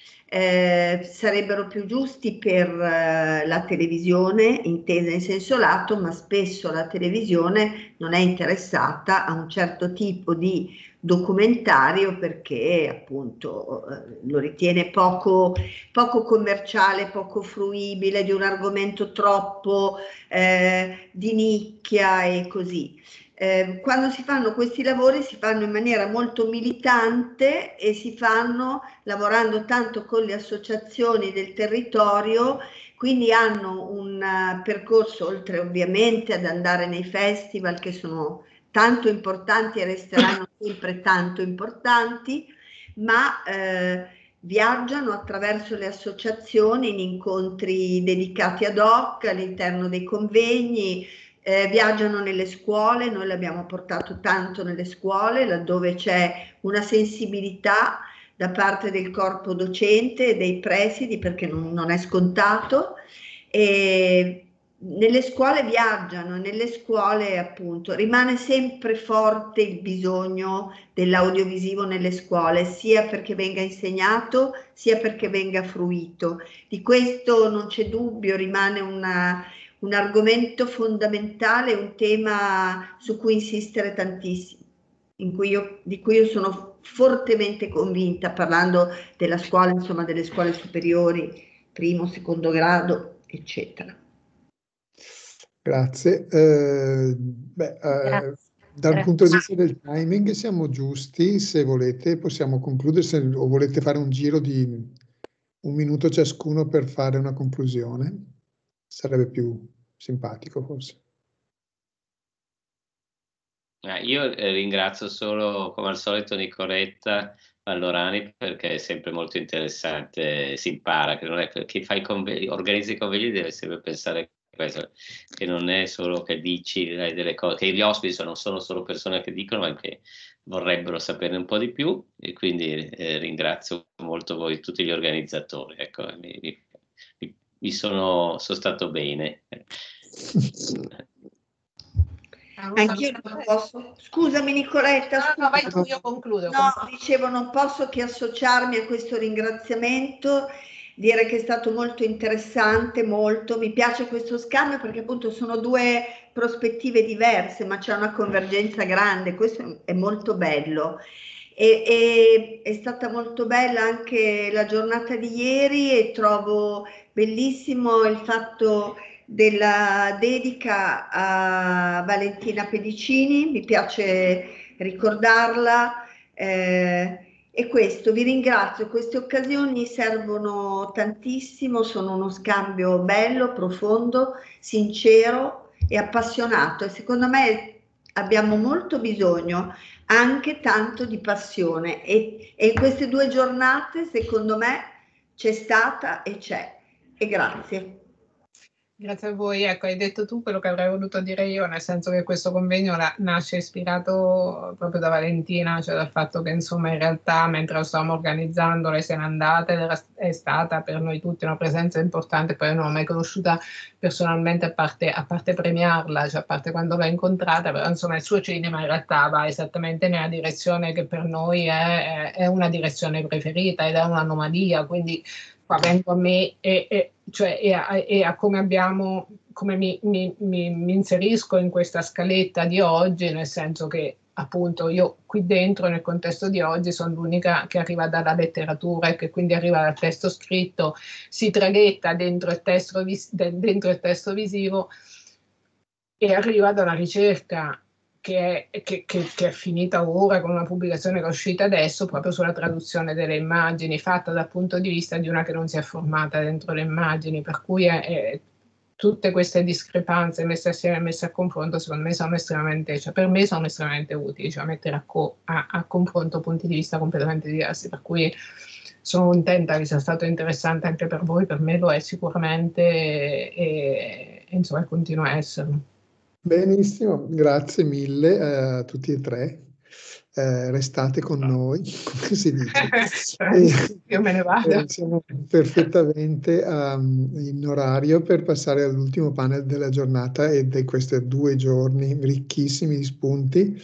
Eh, sarebbero più giusti per eh, la televisione, intesa in senso lato, ma spesso la televisione non è interessata a un certo tipo di documentario, perché appunto eh, lo ritiene poco, poco commerciale, poco fruibile, di un argomento troppo eh, di nicchia e così. Eh, quando si fanno questi lavori si fanno in maniera molto militante e si fanno lavorando tanto con le associazioni del territorio, quindi hanno un uh, percorso, oltre ovviamente ad andare nei festival che sono tanto importanti e resteranno sempre tanto importanti, ma eh, viaggiano attraverso le associazioni in incontri dedicati ad hoc all'interno dei convegni. Eh, viaggiano nelle scuole, noi l'abbiamo portato tanto nelle scuole, laddove c'è una sensibilità da parte del corpo docente e dei presidi, perché non, non è scontato, e nelle scuole viaggiano, nelle scuole appunto rimane sempre forte il bisogno dell'audiovisivo nelle scuole, sia perché venga insegnato, sia perché venga fruito. Di questo non c'è dubbio, rimane una... un argomento fondamentale, un tema su cui insistere tantissimo, in cui io, di cui io sono fortemente convinta, parlando della scuola, insomma delle scuole superiori, primo, secondo grado, eccetera. Grazie. Eh, beh, eh, Dal punto di vista del timing siamo giusti, se volete possiamo concludere, se, o volete fare un giro di un minuto ciascuno per fare una conclusione, sarebbe più simpatico forse. Eh, io eh, ringrazio solo, come al solito, Nicoletta Vallorani, perché è sempre molto interessante, si impara, che non è che chi fa i convegni, organizza i convegni deve sempre pensare questo, che non è solo che dici delle cose, che gli ospiti non sono solo persone che dicono, ma che vorrebbero saperne un po' di più, e quindi eh, ringrazio molto voi, tutti gli organizzatori. Ecco, mi, mi, mi sono, sono stato bene. Anch'io non posso, scusami Nicoletta, no, no, vai tu, io concludo. No, dicevo, non posso che associarmi a questo ringraziamento, dire che è stato molto interessante, molto, mi piace questo scambio perché appunto sono due prospettive diverse, ma c'è una convergenza grande, questo è molto bello. E, e è stata molto bella anche la giornata di ieri e trovo bellissimo il fatto della dedica a Valentina Pedicini, mi piace ricordarla, eh, e questo vi ringrazio, queste occasioni servono tantissimo, sono uno scambio bello, profondo, sincero e appassionato, e secondo me abbiamo molto bisogno anche tanto di passione, e, e in queste due giornate secondo me c'è stata e c'è, e grazie. Grazie a voi, ecco, hai detto tu quello che avrei voluto dire io, nel senso che questo convegno la, nasce ispirato proprio da Valentina, cioè dal fatto che insomma in realtà mentre lo stavamo organizzando lei se n'è andata ed era, è stata per noi tutti una presenza importante, poi non l'ho mai conosciuta personalmente a parte, a parte premiarla, cioè a parte quando l'ho incontrata, però insomma il suo cinema in realtà va esattamente nella direzione che per noi è, è una direzione preferita ed è un'anomalia, quindi qua vengo a me e, e, cioè, e, a, e a come abbiamo, come mi, mi, mi, mi inserisco in questa scaletta di oggi, nel senso che appunto io qui dentro nel contesto di oggi sono l'unica che arriva dalla letteratura e che quindi arriva dal testo scritto, si traghetta dentro il testo, dentro il testo visivo e arriva dalla ricerca che è, che, che, che è finita ora con una pubblicazione che è uscita adesso proprio sulla traduzione delle immagini, fatta dal punto di vista di una che non si è formata dentro le immagini, per cui è, è, tutte queste discrepanze messe assieme e messe a confronto secondo me sono estremamente, cioè per me sono estremamente utili, cioè mettere a, co a, a confronto punti di vista completamente diversi, per cui sono contenta che sia stato interessante anche per voi, per me lo è sicuramente e, e insomma continua a esserlo. Benissimo, grazie mille a tutti e tre. Eh, restate con noi, come si dice. e, io me ne vado. Eh, siamo perfettamente um, in orario per passare all'ultimo panel della giornata e di questi due giorni ricchissimi di spunti.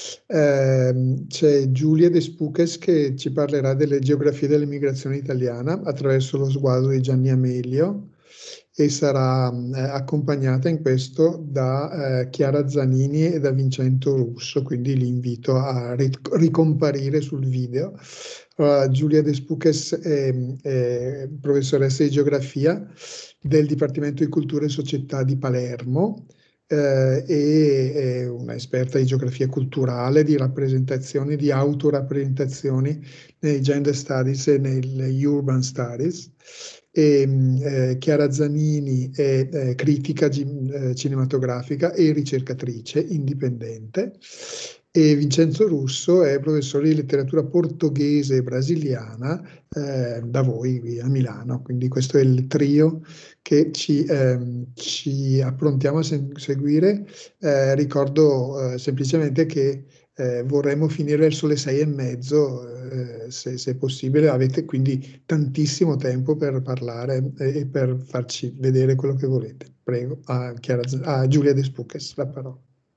Eh, c'è Giulia De Spuches che ci parlerà delle geografie dell'immigrazione italiana attraverso lo sguardo di Gianni Amelio, e sarà eh, accompagnata in questo da eh, Chiara Zanini e da Vincenzo Russo, quindi li invito a ric ricomparire sul video. Allora, Giulia De Spuches è, è professoressa di geografia del Dipartimento di Cultura e Società di Palermo eh, e è un'esperta di geografia culturale, di rappresentazioni, di autorappresentazioni nei gender studies e negli urban studies. E, eh, Chiara Zanini è eh, critica eh, cinematografica e ricercatrice indipendente, e Vincenzo Russo è professore di letteratura portoghese e brasiliana eh, da voi qui a Milano, quindi questo è il trio che ci, ehm, ci approntiamo a se seguire. Eh, ricordo eh, semplicemente che Eh, vorremmo finire verso le sei e mezzo, eh, se, se possibile. Avete quindi tantissimo tempo per parlare e, e per farci vedere quello che volete. Prego, a, Chiara, a Giulia De Spuches la parola.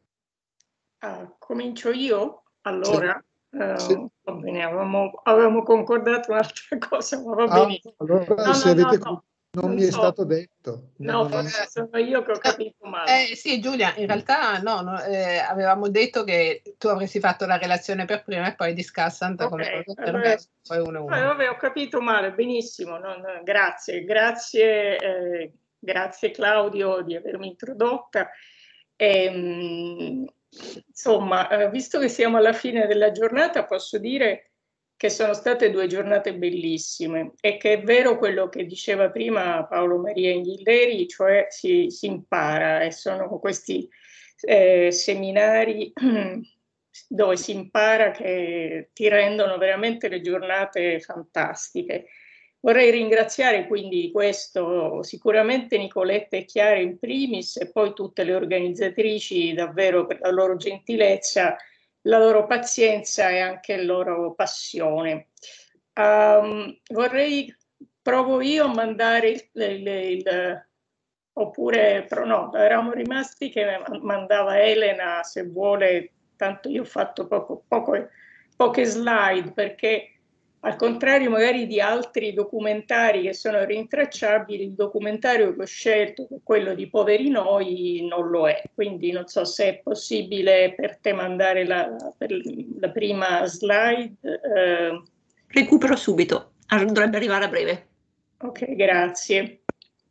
Uh, comincio io? Allora, sì. Uh, Sì. Va bene, avevamo, avevamo concordato un'altra cosa, ma va ah, benissimo. allora, no, se no, avete... no, no. Non, non mi so. è stato detto. No, non forse è... sono io che ho capito male. Eh, sì, Giulia, in realtà no, no eh, avevamo detto che tu avresti fatto la relazione per prima e poi discussant okay, come per allora, me, poi uno e uno. Eh, vabbè, ho capito male, benissimo, no, no, grazie, grazie, eh, grazie Claudio di avermi introdotta. E, insomma, eh, visto che siamo alla fine della giornata, posso dire che sono state due giornate bellissime e che è vero quello che diceva prima Paolo Maria Inghilleri, cioè si, si impara, e sono questi eh, seminari dove si impara che ti rendono veramente le giornate fantastiche. Vorrei ringraziare quindi di questo sicuramente Nicoletta e Chiara in primis e poi tutte le organizzatrici davvero per la loro gentilezza, la loro pazienza e anche la loro passione. Um, vorrei, provo io a mandare il, il, il oppure, però no, eravamo rimasti che mandava Elena se vuole, tanto io ho fatto poco, poco, poche slide perché al contrario magari di altri documentari che sono rintracciabili, il documentario che ho scelto, che è quello di Poveri Noi, non lo è. Quindi non so se è possibile per te mandare la, per la prima slide. Eh. Recupero subito, dovrebbe arrivare a breve. Ok, grazie.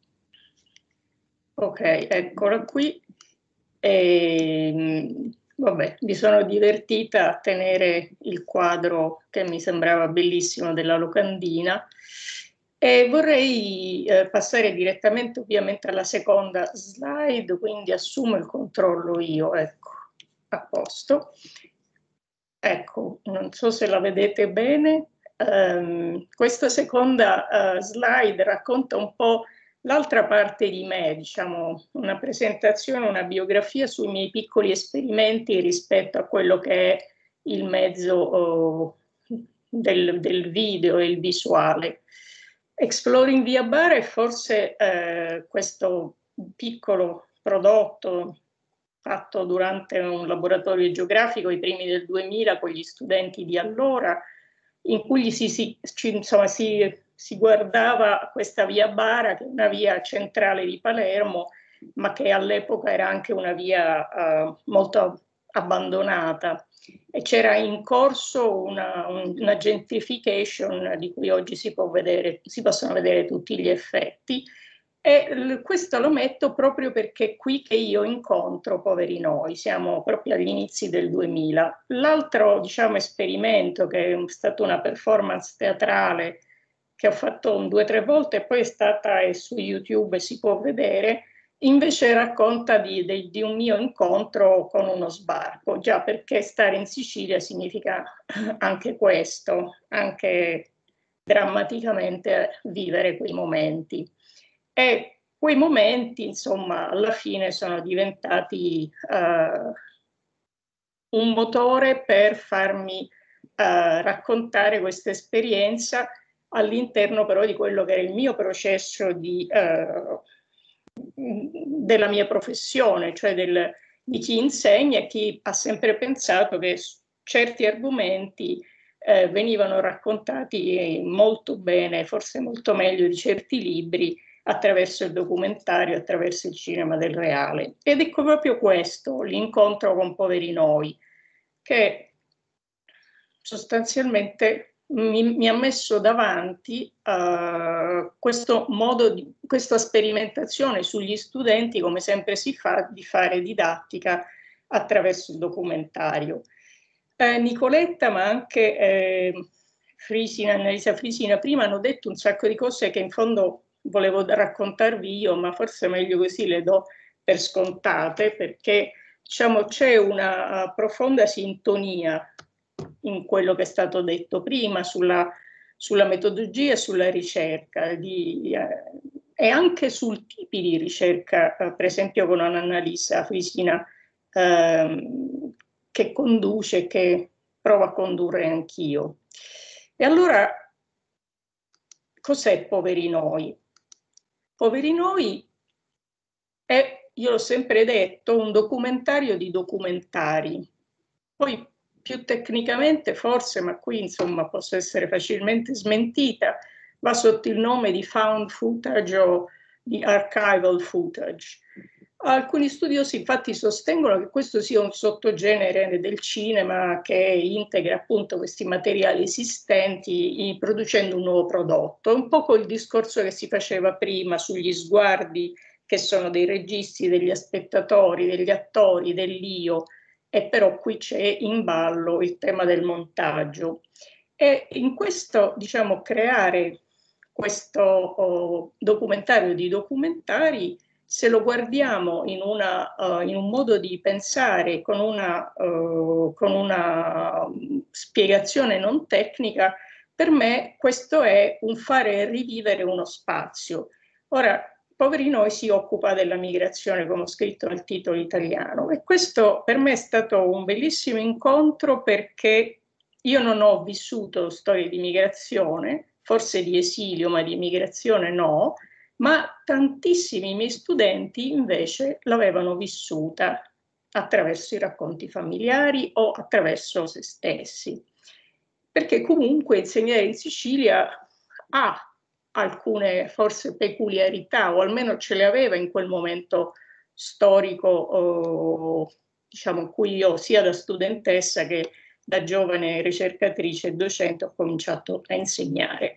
Ok, eccola qui. E, vabbè, mi sono divertita a tenere il quadro che mi sembrava bellissimo della locandina e vorrei eh, passare direttamente ovviamente alla seconda slide, quindi assumo il controllo io, ecco, a posto. Ecco, non so se la vedete bene. Um, questa seconda uh, slide racconta un po' l'altra parte di me, diciamo, una presentazione, una biografia sui miei piccoli esperimenti rispetto a quello che è il mezzo oh, del, del video e il visuale. Exploring Via Bara è forse eh, questo piccolo prodotto fatto durante un laboratorio geografico ai primi del duemila con gli studenti di allora, in cui si, si, insomma, si, si guardava questa via Bara, che è una via centrale di Palermo, ma che all'epoca era anche una via uh, molto abbandonata. E c'era in corso una, una gentrification di cui oggi si, può vedere, si possono vedere tutti gli effetti. E questo lo metto proprio perché è qui che io incontro Poveri Noi, siamo proprio agli inizi del duemila. L'altro, diciamo, esperimento, che è stata una performance teatrale che ho fatto un, due o tre volte e poi è stata è su YouTube e si può vedere, invece racconta di, di, di un mio incontro con uno sbarco, già perché stare in Sicilia significa anche questo, anche drammaticamente vivere quei momenti. E quei momenti, insomma, alla fine sono diventati uh, un motore per farmi uh, raccontare questa esperienza all'interno però di quello che era il mio processo di, uh, della mia professione, cioè del, di chi insegna e chi ha sempre pensato che certi argomenti eh, venivano raccontati molto bene, forse molto meglio di certi libri, attraverso il documentario, attraverso il cinema del reale. Ed ecco proprio questo, l'incontro con Poveri Noi, che sostanzialmente mi, mi ha messo davanti uh, questo modo di, questa sperimentazione sugli studenti, come sempre si fa, di fare didattica attraverso il documentario. Eh, Nicoletta, ma anche eh, Frisina, Annalisa Frisina, prima hanno detto un sacco di cose che in fondo volevo raccontarvi io, ma forse meglio così, le do per scontate, perché diciamo c'è una profonda sintonia in quello che è stato detto prima sulla, sulla metodologia e sulla ricerca di, eh, e anche sul tipi di ricerca, eh, per esempio con Annalisa Frisina eh, che conduce, che provo a condurre anch'io. E allora, cos'è Poveri Noi? Poveri Noi è, io l'ho sempre detto, un documentario di documentari. Poi più tecnicamente forse, ma qui insomma posso essere facilmente smentita, va sotto il nome di found footage o di archival footage. Alcuni studiosi infatti sostengono che questo sia un sottogenere del cinema che integra appunto questi materiali esistenti producendo un nuovo prodotto. Un po' il discorso che si faceva prima sugli sguardi che sono dei registi, degli spettatori, degli attori, dell'io, e però qui c'è in ballo il tema del montaggio. E in questo, diciamo, creare questo oh, documentario di documentari, se lo guardiamo in, una, uh, in un modo di pensare, con una, uh, con una spiegazione non tecnica, per me questo è un fare rivivere uno spazio. Ora, Poveri Noi si occupa della migrazione, come ho scritto nel titolo italiano, e questo per me è stato un bellissimo incontro, perché io non ho vissuto storie di migrazione, forse di esilio, ma di migrazione no, ma tantissimi miei studenti invece l'avevano vissuta attraverso i racconti familiari o attraverso se stessi. Perché comunque insegnare in Sicilia ha alcune forse peculiarità, o almeno ce le aveva in quel momento storico, oh, diciamo, in cui io sia da studentessa che da giovane ricercatrice e docente ho cominciato a insegnare.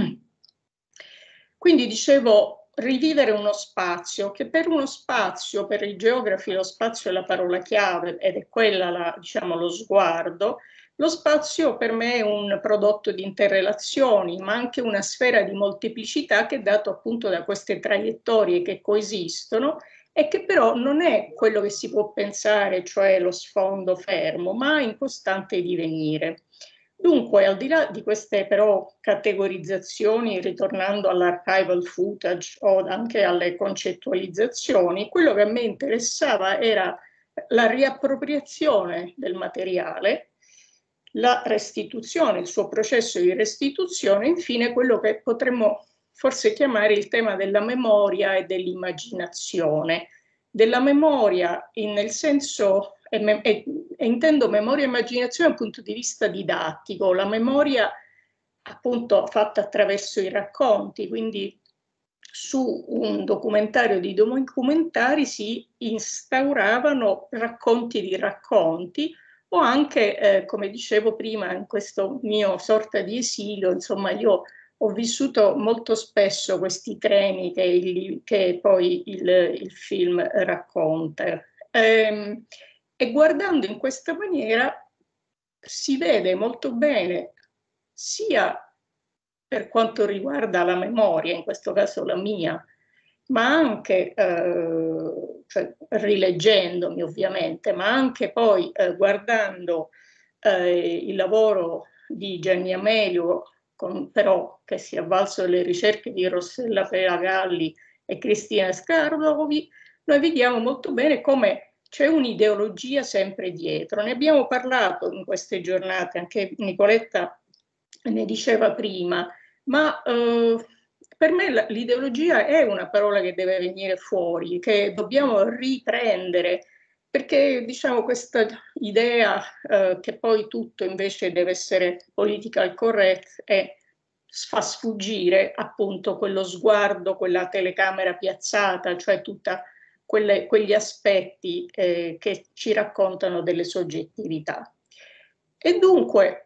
Quindi dicevo, rivivere uno spazio, che per uno spazio, per i geografi lo spazio è la parola chiave, ed è quella la, diciamo, lo sguardo. Lo spazio per me è un prodotto di interrelazioni, ma anche una sfera di molteplicità che è dato appunto da queste traiettorie che coesistono e che però non è quello che si può pensare, cioè lo sfondo fermo, ma in costante divenire. Dunque, al di là di queste però categorizzazioni, ritornando all'archival footage o anche alle concettualizzazioni, quello che a me interessava era la riappropriazione del materiale, la restituzione, il suo processo di restituzione, infine quello che potremmo forse chiamare il tema della memoria e dell'immaginazione. Della memoria in, nel senso, e, me, e, e intendo memoria e immaginazione dal punto di vista didattico, la memoria appunto fatta attraverso i racconti, quindi su un documentario di documentari si instauravano racconti di racconti, o anche, eh, come dicevo prima, in questo mio sorta di esilio, insomma, io ho vissuto molto spesso questi treni che, il, che poi il, il film racconta. Ehm, e guardando in questa maniera si vede molto bene, sia per quanto riguarda la memoria, in questo caso la mia, ma anche, eh, cioè, rileggendomi ovviamente, ma anche poi eh, guardando eh, il lavoro di Gianni Amelio, con, però che si è avvalso delle ricerche di Rossella Pelagalli e Cristina Scardovi, noi vediamo molto bene come c'è un'ideologia sempre dietro. Ne abbiamo parlato in queste giornate, anche Nicoletta ne diceva prima, ma eh, per me l'ideologia è una parola che deve venire fuori, che dobbiamo riprendere, perché diciamo questa idea eh, che poi tutto invece deve essere political correct e fa sfuggire appunto quello sguardo, quella telecamera piazzata, cioè tutti quegli aspetti eh, che ci raccontano delle soggettività. E dunque,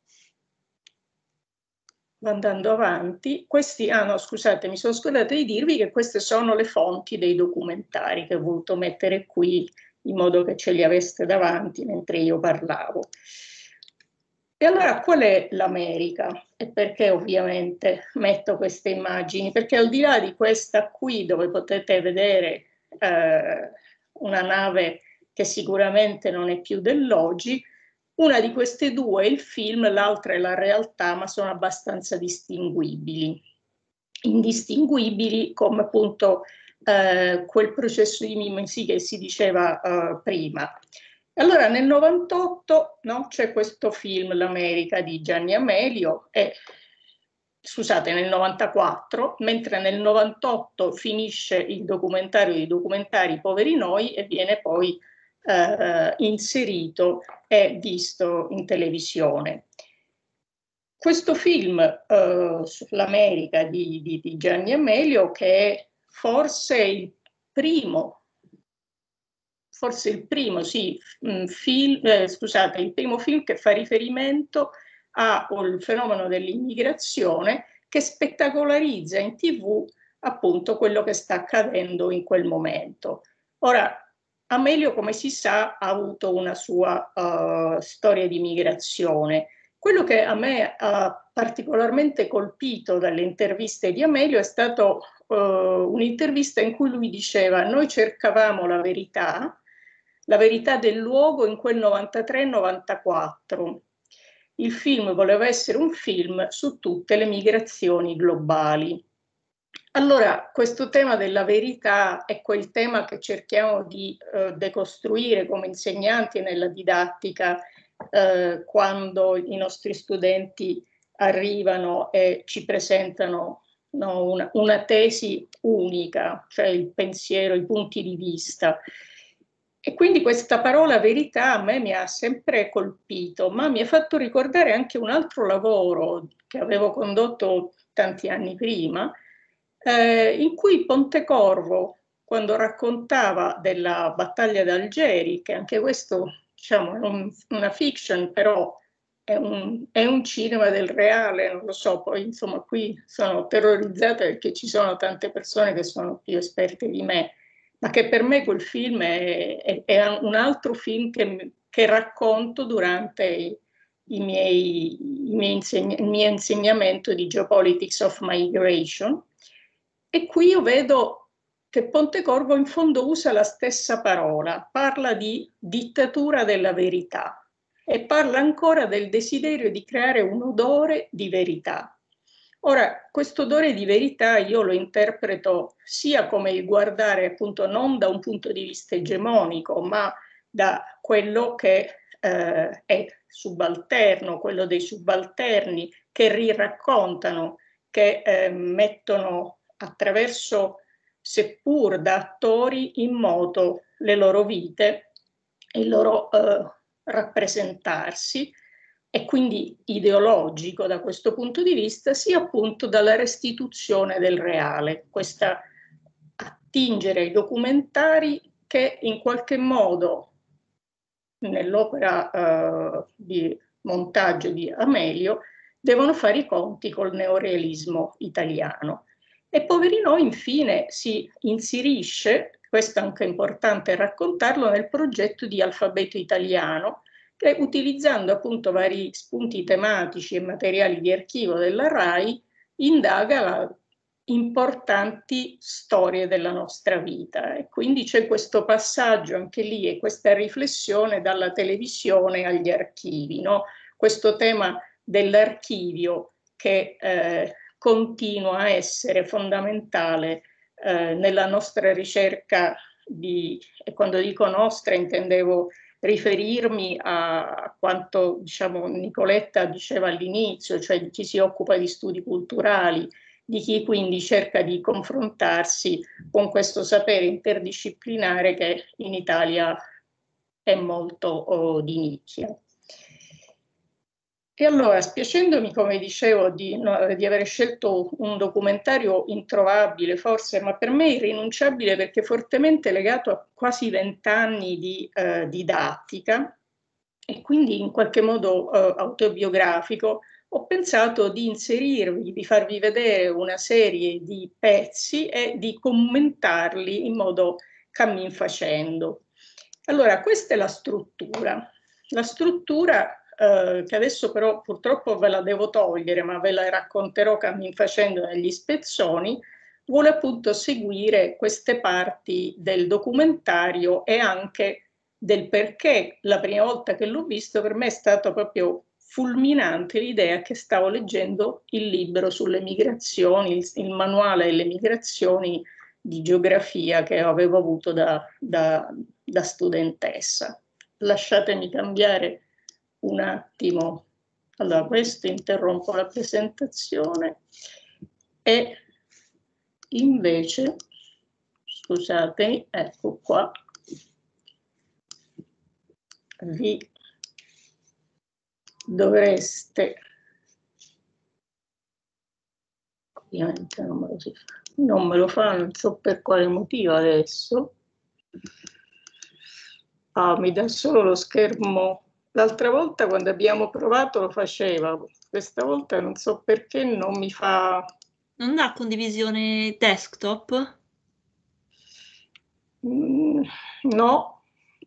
andando avanti, questi, ah no scusate, mi sono scordata di dirvi che queste sono le fonti dei documentari che ho voluto mettere qui in modo che ce li aveste davanti mentre io parlavo. E allora qual è l'America? E perché ovviamente metto queste immagini? Perché al di là di questa qui dove potete vedere eh, una nave che sicuramente non è più dell'oggi, una di queste due è il film, l'altra è la realtà, ma sono abbastanza distinguibili. Indistinguibili come appunto eh, quel processo di mimesia che si diceva eh, prima. Allora nel novantotto no, c'è questo film, L'America di Gianni Amelio, e, scusate, nel novantaquattro, mentre nel novantotto finisce il documentario di documentari Poveri Noi e viene poi eh, inserito e visto in televisione. Questo film, eh, sull'America di, di, di Gianni Amelio, che è forse il primo, forse il primo, sì, film, eh, scusate, il primo film che fa riferimento al fenomeno dell'immigrazione, che spettacolarizza in tivù appunto quello che sta accadendo in quel momento. Ora, Amelio, come si sa, ha avuto una sua uh, storia di migrazione. Quello che a me ha particolarmente colpito dalle interviste di Amelio è stato uh, un'intervista in cui lui diceva: noi cercavamo la verità, la verità del luogo in quel novantatré novantaquattro. Il film voleva essere un film su tutte le migrazioni globali. Allora, questo tema della verità è quel tema che cerchiamo di eh, decostruire come insegnanti nella didattica eh, quando i nostri studenti arrivano e ci presentano no, una, una tesi unica, cioè il pensiero, i punti di vista. E quindi questa parola verità a me mi ha sempre colpito, ma mi ha fatto ricordare anche un altro lavoro che avevo condotto tanti anni prima, eh, in cui Pontecorvo, quando raccontava della battaglia d'Algeri, che anche questo diciamo, è un, una fiction, però è un, è un cinema del reale, non lo so, poi insomma qui sono terrorizzata perché ci sono tante persone che sono più esperte di me, ma che per me quel film è, è, è un altro film che, che racconto durante i, i miei, i miei insegna, il mio insegnamento di Geopolitics of Migration. E qui io vedo che Pontecorvo in fondo usa la stessa parola, parla di dittatura della verità e parla ancora del desiderio di creare un odore di verità. Ora, questo odore di verità io lo interpreto sia come il guardare appunto non da un punto di vista egemonico, ma da quello che eh, è subalterno, quello dei subalterni che riraccontano, che eh, mettono attraverso, seppur da attori, in moto le loro vite e il loro eh, rappresentarsi, e quindi ideologico da questo punto di vista, sia appunto dalla restituzione del reale, questa attingere ai documentari che in qualche modo nell'opera eh, di montaggio di Amelio devono fare i conti col neorealismo italiano. E Poverino infine si inserisce, questo è anche importante raccontarlo, nel progetto di alfabeto italiano, che utilizzando appunto vari spunti tematici e materiali di archivio della RAI indaga la importanti storie della nostra vita, e quindi c'è questo passaggio anche lì e questa riflessione dalla televisione agli archivi, no? Questo tema dell'archivio che eh, continua a essere fondamentale eh, nella nostra ricerca di, e quando dico nostra intendevo riferirmi a quanto diciamo Nicoletta diceva all'inizio, cioè di chi si occupa di studi culturali, di chi quindi cerca di confrontarsi con questo sapere interdisciplinare che in Italia è molto oh, di nicchia. E allora, spiacendomi, come dicevo, di, no, di aver scelto un documentario introvabile, forse, ma per me irrinunciabile perché fortemente legato a quasi vent'anni di eh, didattica e quindi in qualche modo eh, autobiografico, ho pensato di inserirvi, di farvi vedere una serie di pezzi e di commentarli in modo cammin facendo. Allora, questa è la struttura. La struttura eh, che adesso però purtroppo ve la devo togliere, ma ve la racconterò cammin facendo negli spezzoni, vuole appunto seguire queste parti del documentario e anche del perché la prima volta che l'ho visto per me è stato proprio fulminante l'idea che stavo leggendo il libro sulle migrazioni, il, il manuale delle migrazioni di geografia che avevo avuto da, da, da studentessa. Lasciatemi cambiare un attimo. Allora, questo interrompo la presentazione e invece, scusatemi, ecco qua, vi dovreste, ovviamente non me lo si fa, non me lo fa, non so per quale motivo adesso. Ah, mi dà solo lo schermo. L'altra volta quando abbiamo provato lo faceva, questa volta non so perché non mi fa. Non dà condivisione desktop? Mm, no,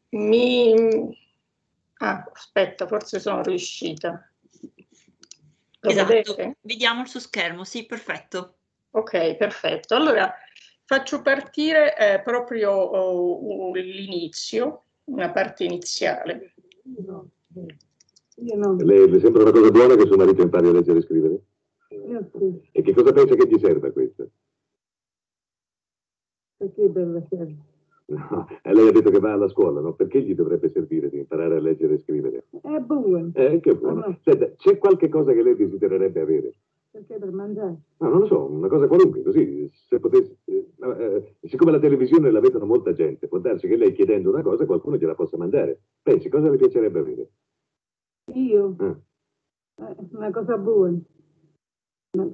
Mi... Ah, aspetta, forse sono riuscita. Lo esatto, vedete? vediamo il suo schermo, sì, perfetto. Ok, perfetto. Allora faccio partire eh, proprio oh, l'inizio, una parte iniziale. No, io no. Le, le sembra una cosa buona che suo marito impari a leggere e scrivere? Io sì. E che cosa pensa che gli serva questa? Perché deve servire? No, e lei ha detto che va alla scuola, no? Perché gli dovrebbe servire di imparare a leggere e scrivere? È buono. Eh, che buono. No. Senta, c'è qualche cosa che lei desidererebbe avere? Perché per mangiare? No, non lo so, una cosa qualunque, così, se potesse... Eh, eh, siccome la televisione la vedono molta gente, può darsi che lei chiedendo una cosa qualcuno gliela possa mandare. Pensi, cosa le piacerebbe avere? Io? Ah. Eh, una cosa buona. No.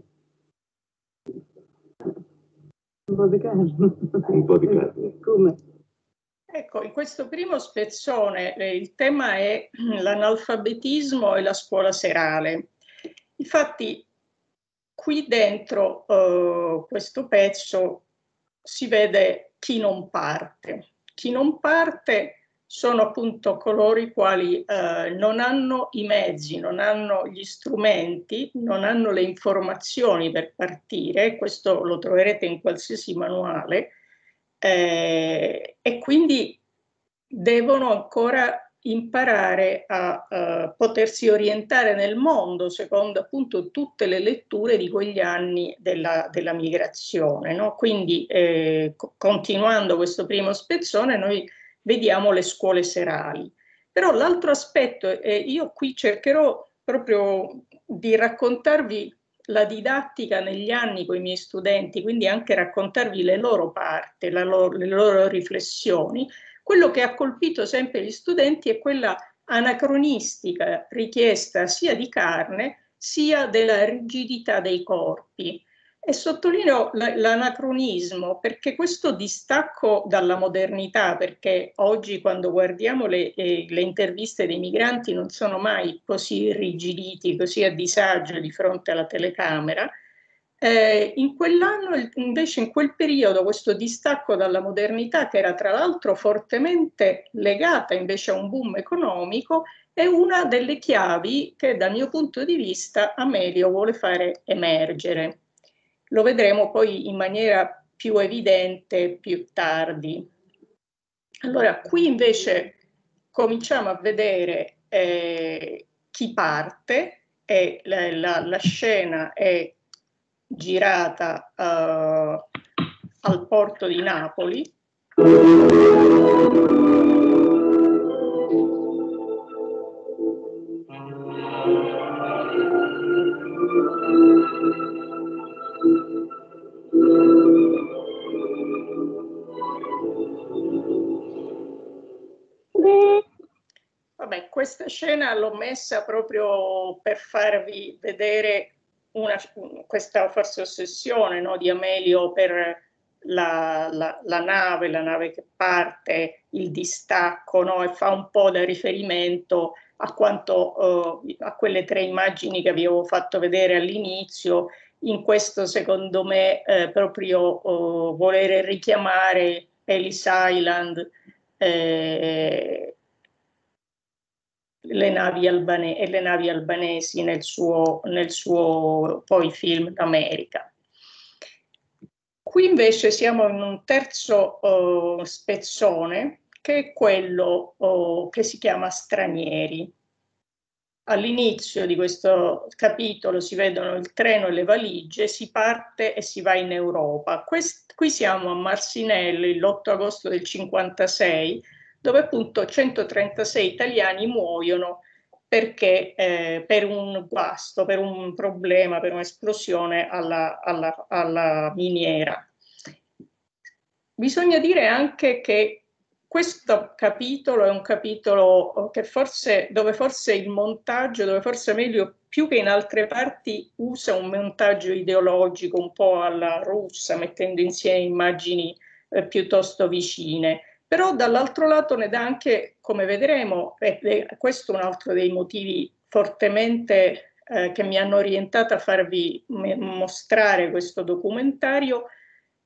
Un po' di carne. Un po' di carne. Come? Ecco, in questo primo spezzone eh, il tema è l'analfabetismo e la scuola serale. Infatti, qui dentro eh, questo pezzo si vede chi non parte. Chi non parte sono appunto coloro i quali eh, non hanno i mezzi, non hanno gli strumenti, non hanno le informazioni per partire, questo lo troverete in qualsiasi manuale, eh, e quindi devono ancora imparare a uh, potersi orientare nel mondo secondo appunto tutte le letture di quegli anni della, della migrazione, no? Quindi eh, co- continuando questo primo spezzone noi vediamo le scuole serali. Però l'altro aspetto, eh, io qui cercherò proprio di raccontarvi la didattica negli anni con i miei studenti, quindi anche raccontarvi le loro parti, la loro, le loro riflessioni. Quello che ha colpito sempre gli studenti è quella anacronistica richiesta sia di carne sia della rigidità dei corpi. E sottolineo l'anacronismo perché questo distacco dalla modernità, perché oggi quando guardiamo le, eh, le interviste dei migranti non sono mai così irrigiditi, così a disagio di fronte alla telecamera, eh, in quell'anno, invece in quel periodo, questo distacco dalla modernità, che era tra l'altro fortemente legata invece a un boom economico, è una delle chiavi che dal mio punto di vista Amelio vuole fare emergere. Lo vedremo poi in maniera più evidente più tardi. Allora, qui invece cominciamo a vedere eh, chi parte, e la, la, la scena è girata uh, al porto di Napoli. Vabbè, questa scena l'ho messa proprio per farvi vedere una, questa forse ossessione, no, di Amelio per la, la, la nave, la nave che parte, il distacco, no, e fa un po' da riferimento a quanto uh, a quelle tre immagini che vi avevo fatto vedere all'inizio. In questo, secondo me, eh, proprio uh, volere richiamare Ellis Island, eh, le navi, albane- e le navi albanesi nel suo, nel suo poi film d'America. Qui invece siamo in un terzo uh, spezzone, che è quello uh, che si chiama Stranieri. All'inizio di questo capitolo si vedono il treno e le valigie, si parte e si va in Europa. Quest- qui siamo a Marcinelle, l'otto agosto del cinquantasei, dove appunto centotrentasei italiani muoiono perché eh, per un guasto, per un problema, per un'esplosione alla, alla, alla miniera. Bisogna dire anche che questo capitolo è un capitolo che forse, dove forse il montaggio, dove forse meglio più che in altre parti usa un montaggio ideologico un po' alla russa, mettendo insieme immagini eh, piuttosto vicine. Però dall'altro lato ne dà anche, come vedremo, e questo è un altro dei motivi fortemente eh, che mi hanno orientata a farvi mostrare questo documentario,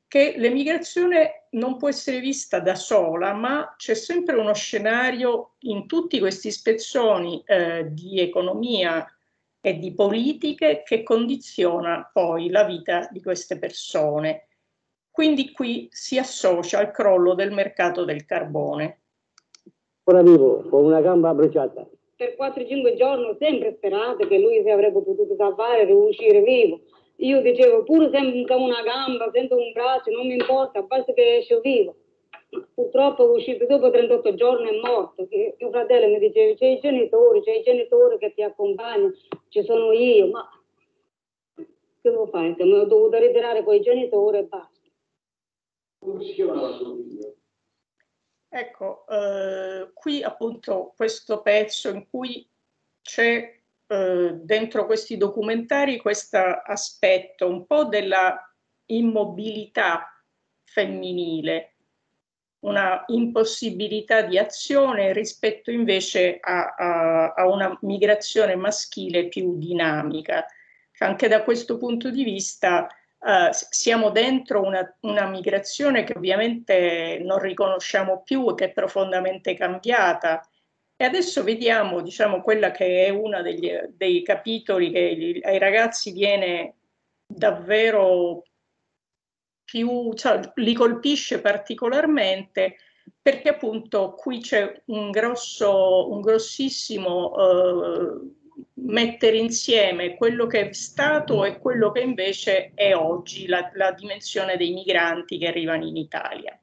che l'emigrazione non può essere vista da sola, ma c'è sempre uno scenario in tutti questi spezzoni eh, di economia e di politiche che condiziona poi la vita di queste persone. Quindi qui si associa al crollo del mercato del carbone. Ora vivo con una gamba bruciata. Per quattro cinque giorni ho sempre sperato che lui si avrebbe potuto salvare e uscire vivo. Io dicevo, pure senza una gamba, senza un braccio, non mi importa, basta che esce vivo. Purtroppo è uscito dopo trentotto giorni, è morto. E mio fratello mi diceva, c'è i genitori, c'è i genitori che ti accompagnano, ci sono io, ma che devo fare? Mi ho dovuto ritirare con i genitori e basta. Come si chiama la sua figlia? Ecco, eh, qui appunto questo pezzo in cui c'è eh, dentro questi documentari questo aspetto un po' della immobilità femminile, una impossibilità di azione rispetto invece a, a, a una migrazione maschile più dinamica. Anche da questo punto di vista Uh, siamo dentro una, una migrazione che ovviamente non riconosciamo più e che è profondamente cambiata. E adesso vediamo, diciamo, quella che è uno degli, dei capitoli che gli, ai ragazzi viene davvero più, cioè, li colpisce particolarmente, perché appunto qui c'è un grosso, un grossissimo uh, mettere insieme quello che è stato e quello che invece è oggi, la, la dimensione dei migranti che arrivano in Italia.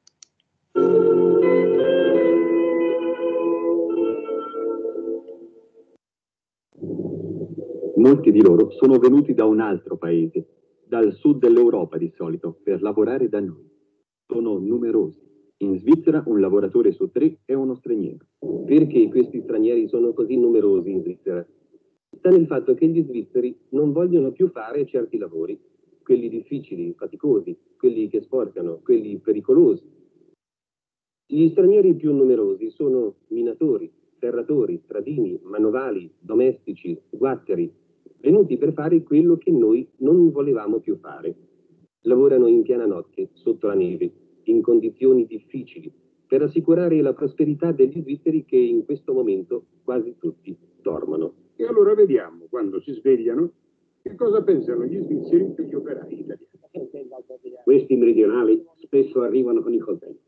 Molti di loro sono venuti da un altro paese, dal sud dell'Europa di solito, per lavorare da noi. Sono numerosi. In Svizzera un lavoratore su tre è uno straniero. Perché questi stranieri sono così numerosi in Svizzera? Sta nel fatto che gli svizzeri non vogliono più fare certi lavori, quelli difficili, faticosi, quelli che sporcano, quelli pericolosi. Gli stranieri più numerosi sono minatori, serratori, stradini, manovali, domestici, guatteri, venuti per fare quello che noi non volevamo più fare. Lavorano in piena notte, sotto la neve, in condizioni difficili, per assicurare la prosperità degli svizzeri che in questo momento quasi tutti dormono. E allora vediamo, quando si svegliano, che cosa pensano gli svizzeri degli operai italiani. Questi meridionali spesso arrivano con i coltelli.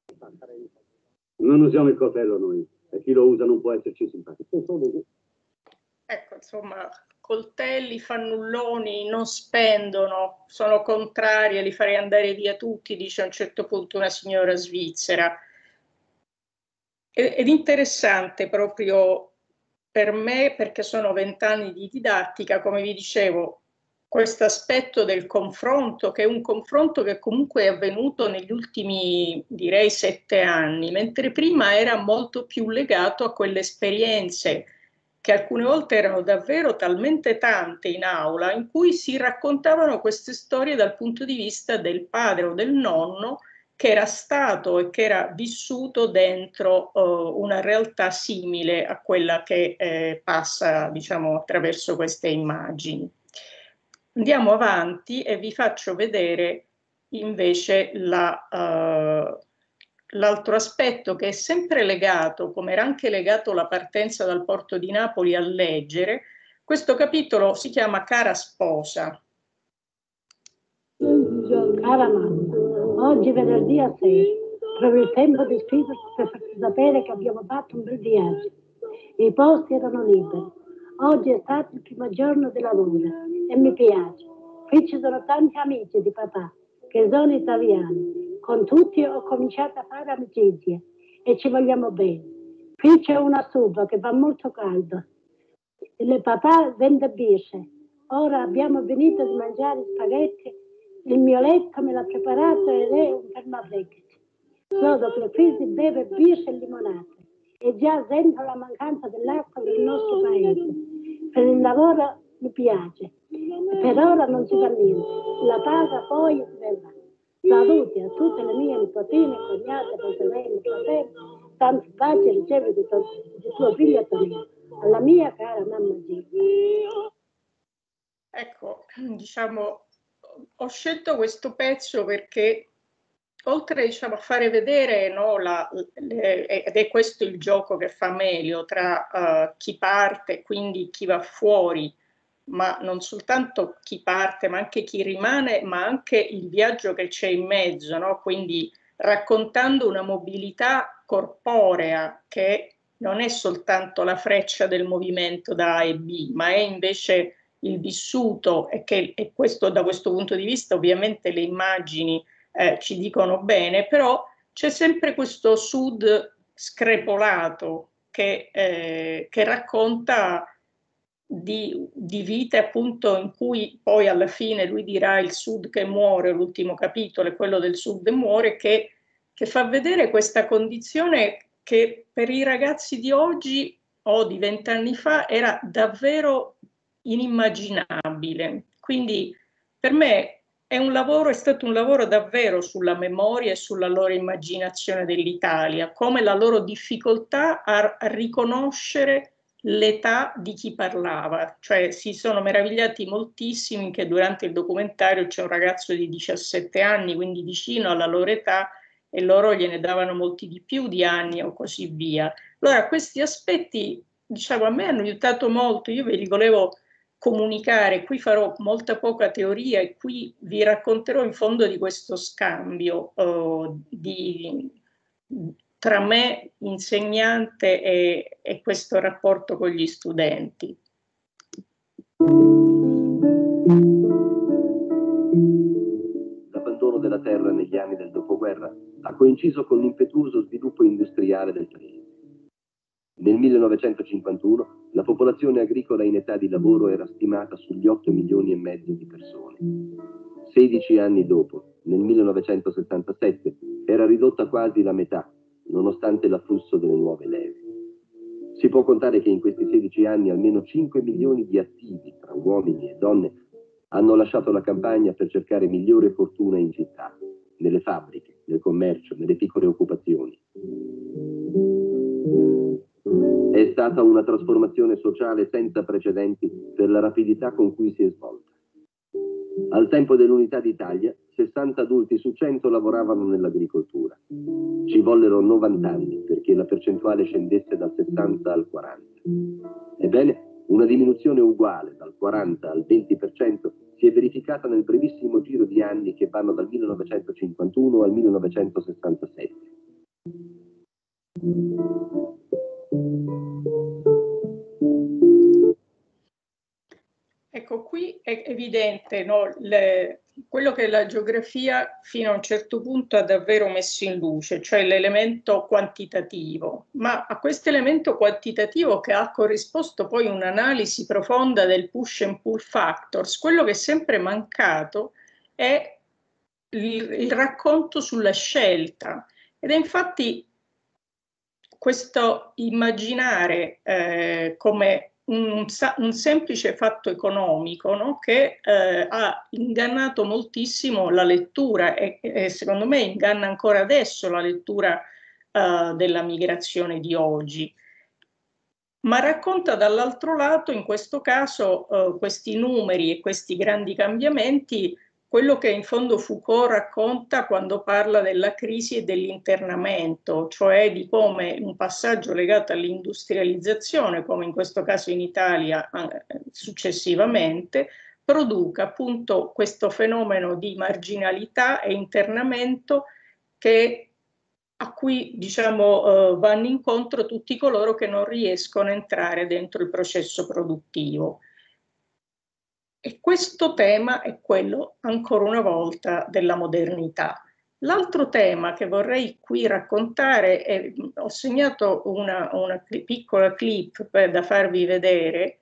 Non usiamo il coltello noi, e chi lo usa non può esserci simpatico. Ecco, insomma, coltelli, fannulloni, non spendono, sono contrari, li farei andare via tutti, dice a un certo punto una signora svizzera. Ed è interessante proprio per me, perché sono vent'anni di didattica, come vi dicevo, questo aspetto del confronto, che è un confronto che comunque è avvenuto negli ultimi, direi, sette anni, mentre prima era molto più legato a quelle esperienze che alcune volte erano davvero talmente tante in aula, in cui si raccontavano queste storie dal punto di vista del padre o del nonno che era stato e che era vissuto dentro uh, una realtà simile a quella che eh, passa, diciamo, attraverso queste immagini. Andiamo avanti e vi faccio vedere invece la, uh, l'altro aspetto che è sempre legato, come era anche legato la partenza dal porto di Napoli a leggere. Questo capitolo si chiama Cara sposa. Cara mamma, oggi venerdì a sera trovo il tempo di scriverti per farti sapere che abbiamo fatto un bel viaggio. I posti erano liberi. Oggi è stato il primo giorno di lavoro e mi piace. Qui ci sono tanti amici di papà che sono italiani. Con tutti ho cominciato a fare amicizia e ci vogliamo bene. Qui c'è una stufa che fa molto caldo. Il papà vende birse. Ora abbiamo finito di mangiare spaghetti. Il mio letto me l'ha preparato ed è un permaflex. Solo che qui si beve birse e limonate. E già sento la mancanza dell'acqua del nostro paese. Per il lavoro mi piace. Per ora non si fa niente. La paga poi si verrà. Saluti a tutte le mie nipotine, cognate, fratelli, fratelli. Tanti baci ricevi di, tuo, di tuo figlio Tonino. Alla mia cara mamma Gilda. Ecco, diciamo, ho scelto questo pezzo perché oltre diciamo, a fare vedere, no, la, le, ed è questo il gioco che fa Melio tra uh, chi parte, quindi chi va fuori, ma non soltanto chi parte, ma anche chi rimane, ma anche il viaggio che c'è in mezzo, no? Quindi raccontando una mobilità corporea che non è soltanto la freccia del movimento da A e B, ma è invece il vissuto, e che e questo, da questo punto di vista ovviamente le immagini eh, ci dicono bene, però c'è sempre questo sud screpolato che, eh, che racconta di, di vite appunto in cui poi alla fine lui dirà il sud che muore, l'ultimo capitolo è quello del sud che muore, che, che fa vedere questa condizione che per i ragazzi di oggi o di vent'anni fa era davvero inimmaginabile. Quindi per me è un lavoro, è stato un lavoro davvero sulla memoria e sulla loro immaginazione dell'Italia, come la loro difficoltà a, a riconoscere l'età di chi parlava, cioè si sono meravigliati moltissimi che durante il documentario c'è un ragazzo di diciassette anni, quindi vicino alla loro età, e loro gliene davano molti di più di anni o così via. Allora questi aspetti, diciamo, a me hanno aiutato molto, io ve li volevo comunicare, qui farò molta poca teoria e qui vi racconterò in fondo di questo scambio uh, di, tra me, insegnante, e, e questo rapporto con gli studenti. L'abbandono della terra negli anni del dopoguerra ha coinciso con l'impetuoso sviluppo industriale del paese. Nel millenovecentocinquantuno la popolazione agricola in età di lavoro era stimata sugli otto milioni e mezzo di persone. sedici anni dopo, nel millenovecentosettantasette, era ridotta quasi la metà, nonostante l'afflusso delle nuove leve. Si può contare che in questi sedici anni almeno cinque milioni di attivi, tra uomini e donne, hanno lasciato la campagna per cercare migliore fortuna in città, nelle fabbriche, nel commercio, nelle piccole occupazioni. È stata una trasformazione sociale senza precedenti per la rapidità con cui si è svolta. Al tempo dell'Unità d'Italia, sessanta adulti su cento lavoravano nell'agricoltura. Ci vollero novanta anni perché la percentuale scendesse dal sessanta al quaranta. Ebbene, una diminuzione uguale dal quaranta al venti per cento si è verificata nel brevissimo giro di anni che vanno dal millenovecentocinquantuno al millenovecentosessantasette. Ecco, qui è evidente, no, le, quello che la geografia fino a un certo punto ha davvero messo in luce, cioè l'elemento quantitativo, ma a questo elemento quantitativo che ha corrisposto poi un'analisi profonda del push and pull factors, quello che è sempre mancato è il, il racconto sulla scelta, ed è infatti questo immaginare eh, come un, un semplice fatto economico, no? Che eh, ha ingannato moltissimo la lettura e, e secondo me inganna ancora adesso la lettura eh, della migrazione di oggi. Ma racconta dall'altro lato, in questo caso, eh, questi numeri e questi grandi cambiamenti, quello che in fondo Foucault racconta quando parla della crisi e dell'internamento, cioè di come un passaggio legato all'industrializzazione, come in questo caso in Italia eh, successivamente, produca appunto questo fenomeno di marginalità e internamento che, a cui diciamo eh, vanno incontro tutti coloro che non riescono a entrare dentro il processo produttivo. E questo tema è quello, ancora una volta, della modernità. L'altro tema che vorrei qui raccontare, è, ho segnato una, una piccola clip per, da farvi vedere,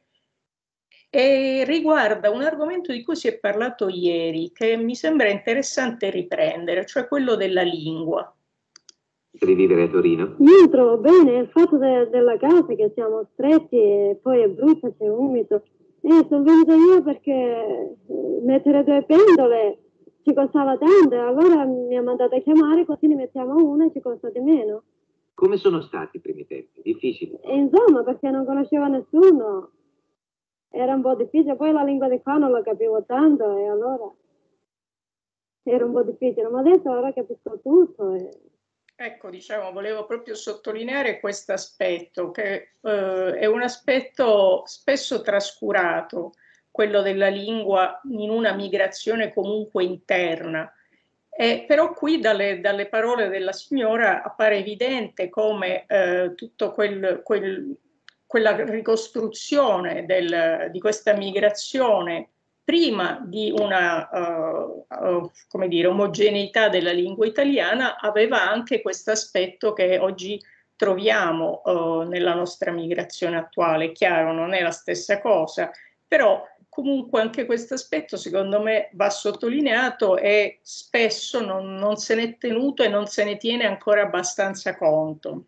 e riguarda un argomento di cui si è parlato ieri, che mi sembra interessante riprendere, cioè quello della lingua. Devi vivere a Torino? Io trovo bene il fatto de della casa, che siamo stretti e poi è brutto, c'è umido. Eh, sono venuta io perché mettere due pendole ci costava tanto, e allora mi ha mandato a chiamare, così ne mettiamo una e ci costa di meno. Come sono stati i primi tempi? Difficili? E insomma, perché non conosceva nessuno, era un po' difficile, poi la lingua di qua non la capivo tanto e allora... era un po' difficile, ma adesso ora capisco tutto. E... Ecco, diciamo, volevo proprio sottolineare questo aspetto, che eh, è un aspetto spesso trascurato, quello della lingua in una migrazione comunque interna. Eh, però qui dalle, dalle parole della signora appare evidente come eh, tutto quel, quel, quella ricostruzione del, di questa migrazione prima di una uh, uh, come dire, omogeneità della lingua italiana aveva anche questo aspetto che oggi troviamo uh, nella nostra migrazione attuale. Chiaro, non è la stessa cosa, però comunque anche questo aspetto secondo me va sottolineato e spesso non, non se n'è tenuto e non se ne tiene ancora abbastanza conto.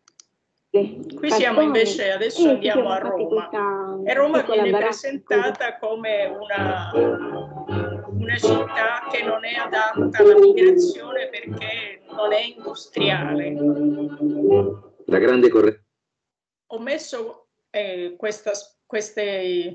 Qui siamo invece, adesso andiamo a Roma e Roma viene presentata come una, una città che non è adatta alla migrazione perché non è industriale. La grande corre- Ho messo eh, questa, queste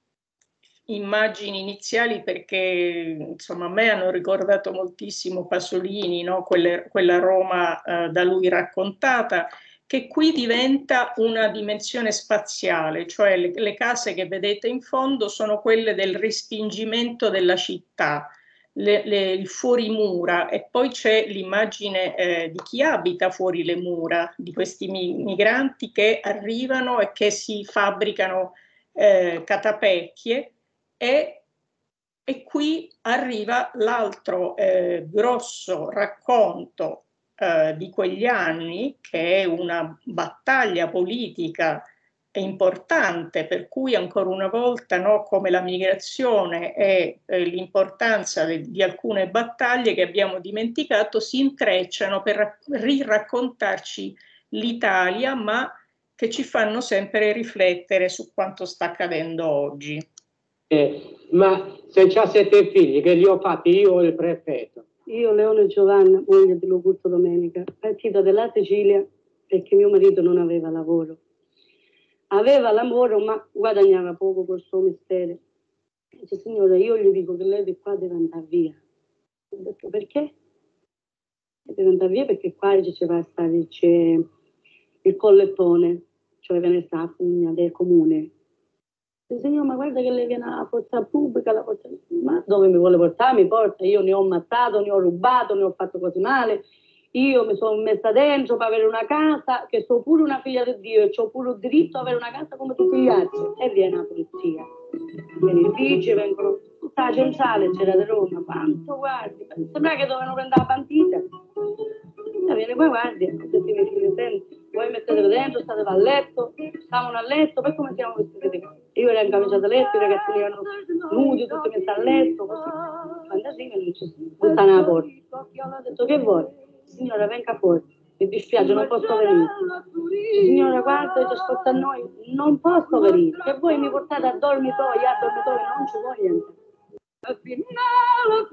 immagini iniziali perché insomma a me hanno ricordato moltissimo Pasolini, no? Quelle, quella Roma eh, da lui raccontata, che qui diventa una dimensione spaziale, cioè le, le case che vedete in fondo sono quelle del respingimento della città, le, le, il fuorimura, e poi c'è l'immagine eh, di chi abita fuori le mura, di questi migranti che arrivano e che si fabbricano eh, catapecchie, e, e qui arriva l'altro eh, grosso racconto Uh, di quegli anni, che è una battaglia politica importante, per cui ancora una volta, no, come la migrazione e eh, l'importanza di alcune battaglie che abbiamo dimenticato si intrecciano per riraccontarci l'Italia, ma che ci fanno sempre riflettere su quanto sta accadendo oggi. Eh, ma se c'ha sette figli, che li ho fatti io o il prefetto? Io, Leone Giovanna, moglie di Locusto Domenica, partita dalla Sicilia perché mio marito non aveva lavoro. Aveva lavoro ma guadagnava poco col suo mestiere. Dice, signora, io gli dico che lei di qua deve andare via. Ho detto, perché? Deve andare via perché qua ci va a stare, c'è il collettone, cioè ve ne sta a Pugna del comune. Signor, ma guarda che lei viene alla forza pubblica, la forza... ma dove mi vuole portare? Mi porta, io ne ho ammazzato, ne ho rubato, ne ho fatto cose male, io mi sono messa dentro per avere una casa, che sono pure una figlia di Dio e ho pure il diritto ad avere una casa come tutti gli altri. E viene la polizia, viene il vice, vengono tutta la centrale, c'era di Roma, quanto guardi, sembra che dovevano prendere la partita. E viene poi guardi, ho detto ai miei figli, senti, voi mettetelo dentro, state a letto, stavano a letto, poi come siamo vestiti? Io ero in camicia da letto, i ragazzini erano nudi, tutti messi a letto, così. Quando sì, non ci sono, stanno alla porta. Ho detto, che vuoi? Signora, venga fuori, mi dispiace, non posso venire. Signora, guarda, ci ascolta a noi, non posso venire. Che voi mi portate a dormitorio, a dormitorio, non ci voglio niente. Al finale,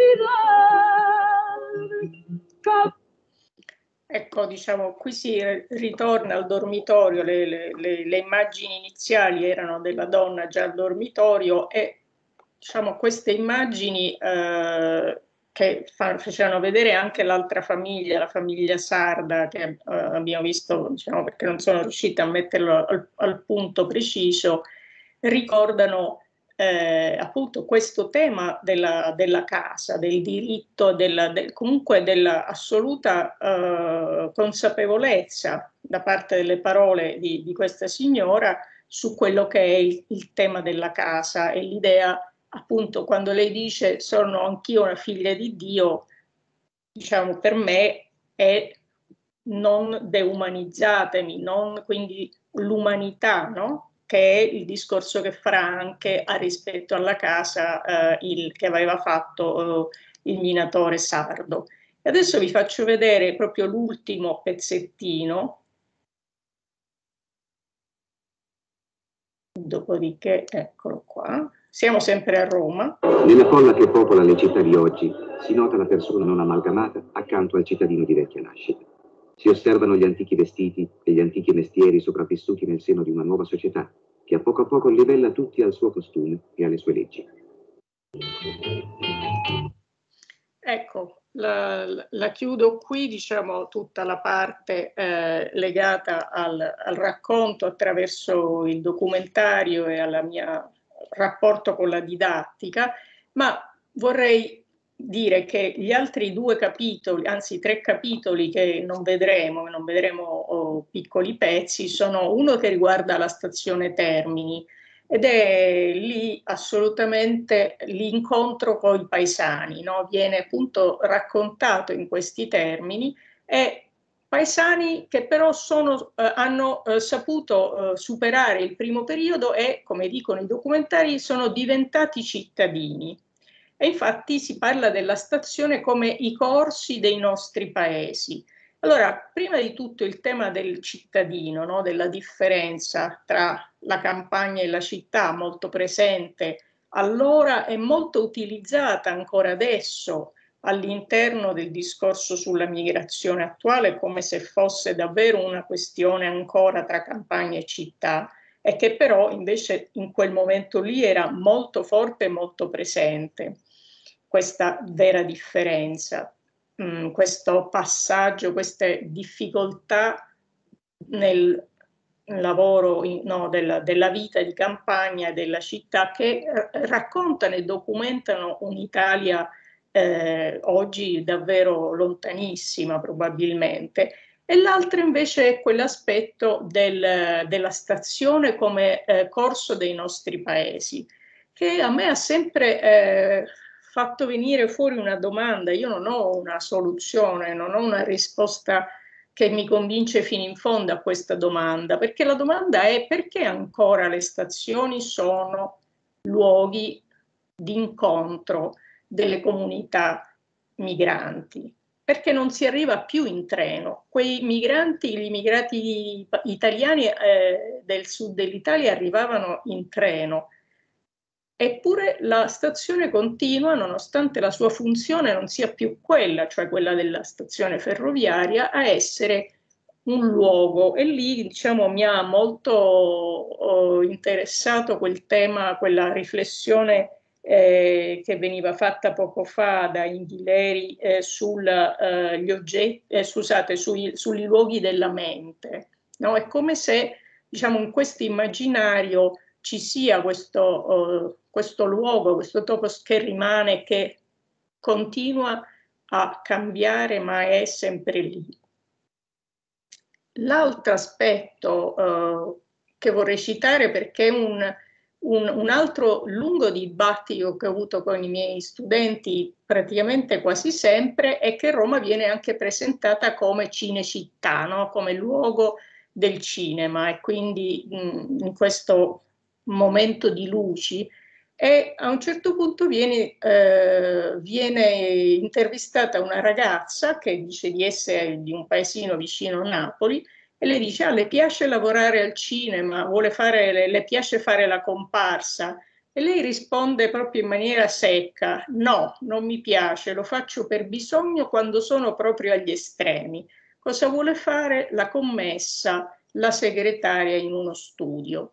felicità. Ecco, diciamo, qui si ritorna al dormitorio, le, le, le, le immagini iniziali erano della donna già al dormitorio e diciamo queste immagini eh, che fa, facevano vedere anche l'altra famiglia, la famiglia sarda, che eh, abbiamo visto, diciamo, perché non sono riuscita a metterlo al, al punto preciso, ricordano Eh, appunto questo tema della, della casa, del diritto, della, del, comunque dell'assoluta eh, consapevolezza da parte delle parole di, di questa signora su quello che è il, il tema della casa e l'idea, appunto, quando lei dice sono anch'io una figlia di Dio, diciamo, per me è non deumanizzatemi, non, quindi l'umanità, no? Che è il discorso che farà anche a rispetto alla casa eh, il, che aveva fatto eh, il minatore sardo. E adesso vi faccio vedere proprio l'ultimo pezzettino, dopodiché eccolo qua, siamo sempre a Roma. Nella folla che popola le città di oggi si nota la persona non amalgamata accanto al cittadino di vecchia nascita. Si osservano gli antichi vestiti e gli antichi mestieri sopravvissuti nel seno di una nuova società che a poco a poco livella tutti al suo costume e alle sue leggi. ecco, la, la chiudo qui, diciamo, tutta la parte eh, legata al, al racconto attraverso il documentario e al mio rapporto con la didattica, ma vorrei dire che gli altri due capitoli, anzi tre capitoli che non vedremo, non vedremo oh, piccoli pezzi, sono uno che riguarda la stazione Termini, ed è lì assolutamente l'incontro con i paesani, no? Viene appunto raccontato in questi termini, e paesani che però sono, eh, hanno eh, saputo eh, superare il primo periodo e, come dicono i documentari, sono diventati cittadini. E infatti si parla della stazione come i corsi dei nostri paesi. Allora, prima di tutto il tema del cittadino, no? Della differenza tra la campagna e la città, molto presente allora e molto utilizzata ancora adesso all'interno del discorso sulla migrazione attuale, come se fosse davvero una questione ancora tra campagna e città, e che però invece in quel momento lì era molto forte e molto presente, questa vera differenza. Mh, questo passaggio, queste difficoltà nel lavoro in, no, della, della vita di campagna e della città, che eh, raccontano e documentano un'Italia eh, oggi davvero lontanissima probabilmente. E l'altro invece è quell'aspetto del, della stazione come eh, corso dei nostri paesi, che a me ha sempre eh, fatto venire fuori una domanda. Io non ho una soluzione, non ho una risposta che mi convince fino in fondo a questa domanda, perché la domanda è: perché ancora le stazioni sono luoghi di incontro delle comunità migranti? Perché non si arriva più in treno. Quei migranti, gli immigrati italiani eh, del sud dell'Italia arrivavano in treno. Eppure la stazione continua, nonostante la sua funzione non sia più quella, cioè quella della stazione ferroviaria, a essere un luogo. E lì, diciamo, mi ha molto oh, interessato quel tema, quella riflessione eh, che veniva fatta poco fa da Inghileri eh, sul, eh, gli oggetti, eh, scusate, sui, sui luoghi della mente. No? È come se, diciamo, in questo immaginario ci sia questo, uh, questo luogo, questo topos che rimane, che continua a cambiare, ma è sempre lì. L'altro aspetto uh, che vorrei citare, perché è un, un, un altro lungo dibattito che ho avuto con i miei studenti praticamente quasi sempre, è che Roma viene anche presentata come cinecittà, no? Come luogo del cinema, e quindi mh, in questo momento di luci, e a un certo punto viene, eh, viene intervistata una ragazza che dice di essere di un paesino vicino a Napoli, e le dice: ah, le piace lavorare al cinema, vuole fare, le, le piace fare la comparsa? E lei risponde proprio in maniera secca: no, non mi piace, lo faccio per bisogno quando sono proprio agli estremi. Cosa vuole fare? La commessa, la segretaria in uno studio.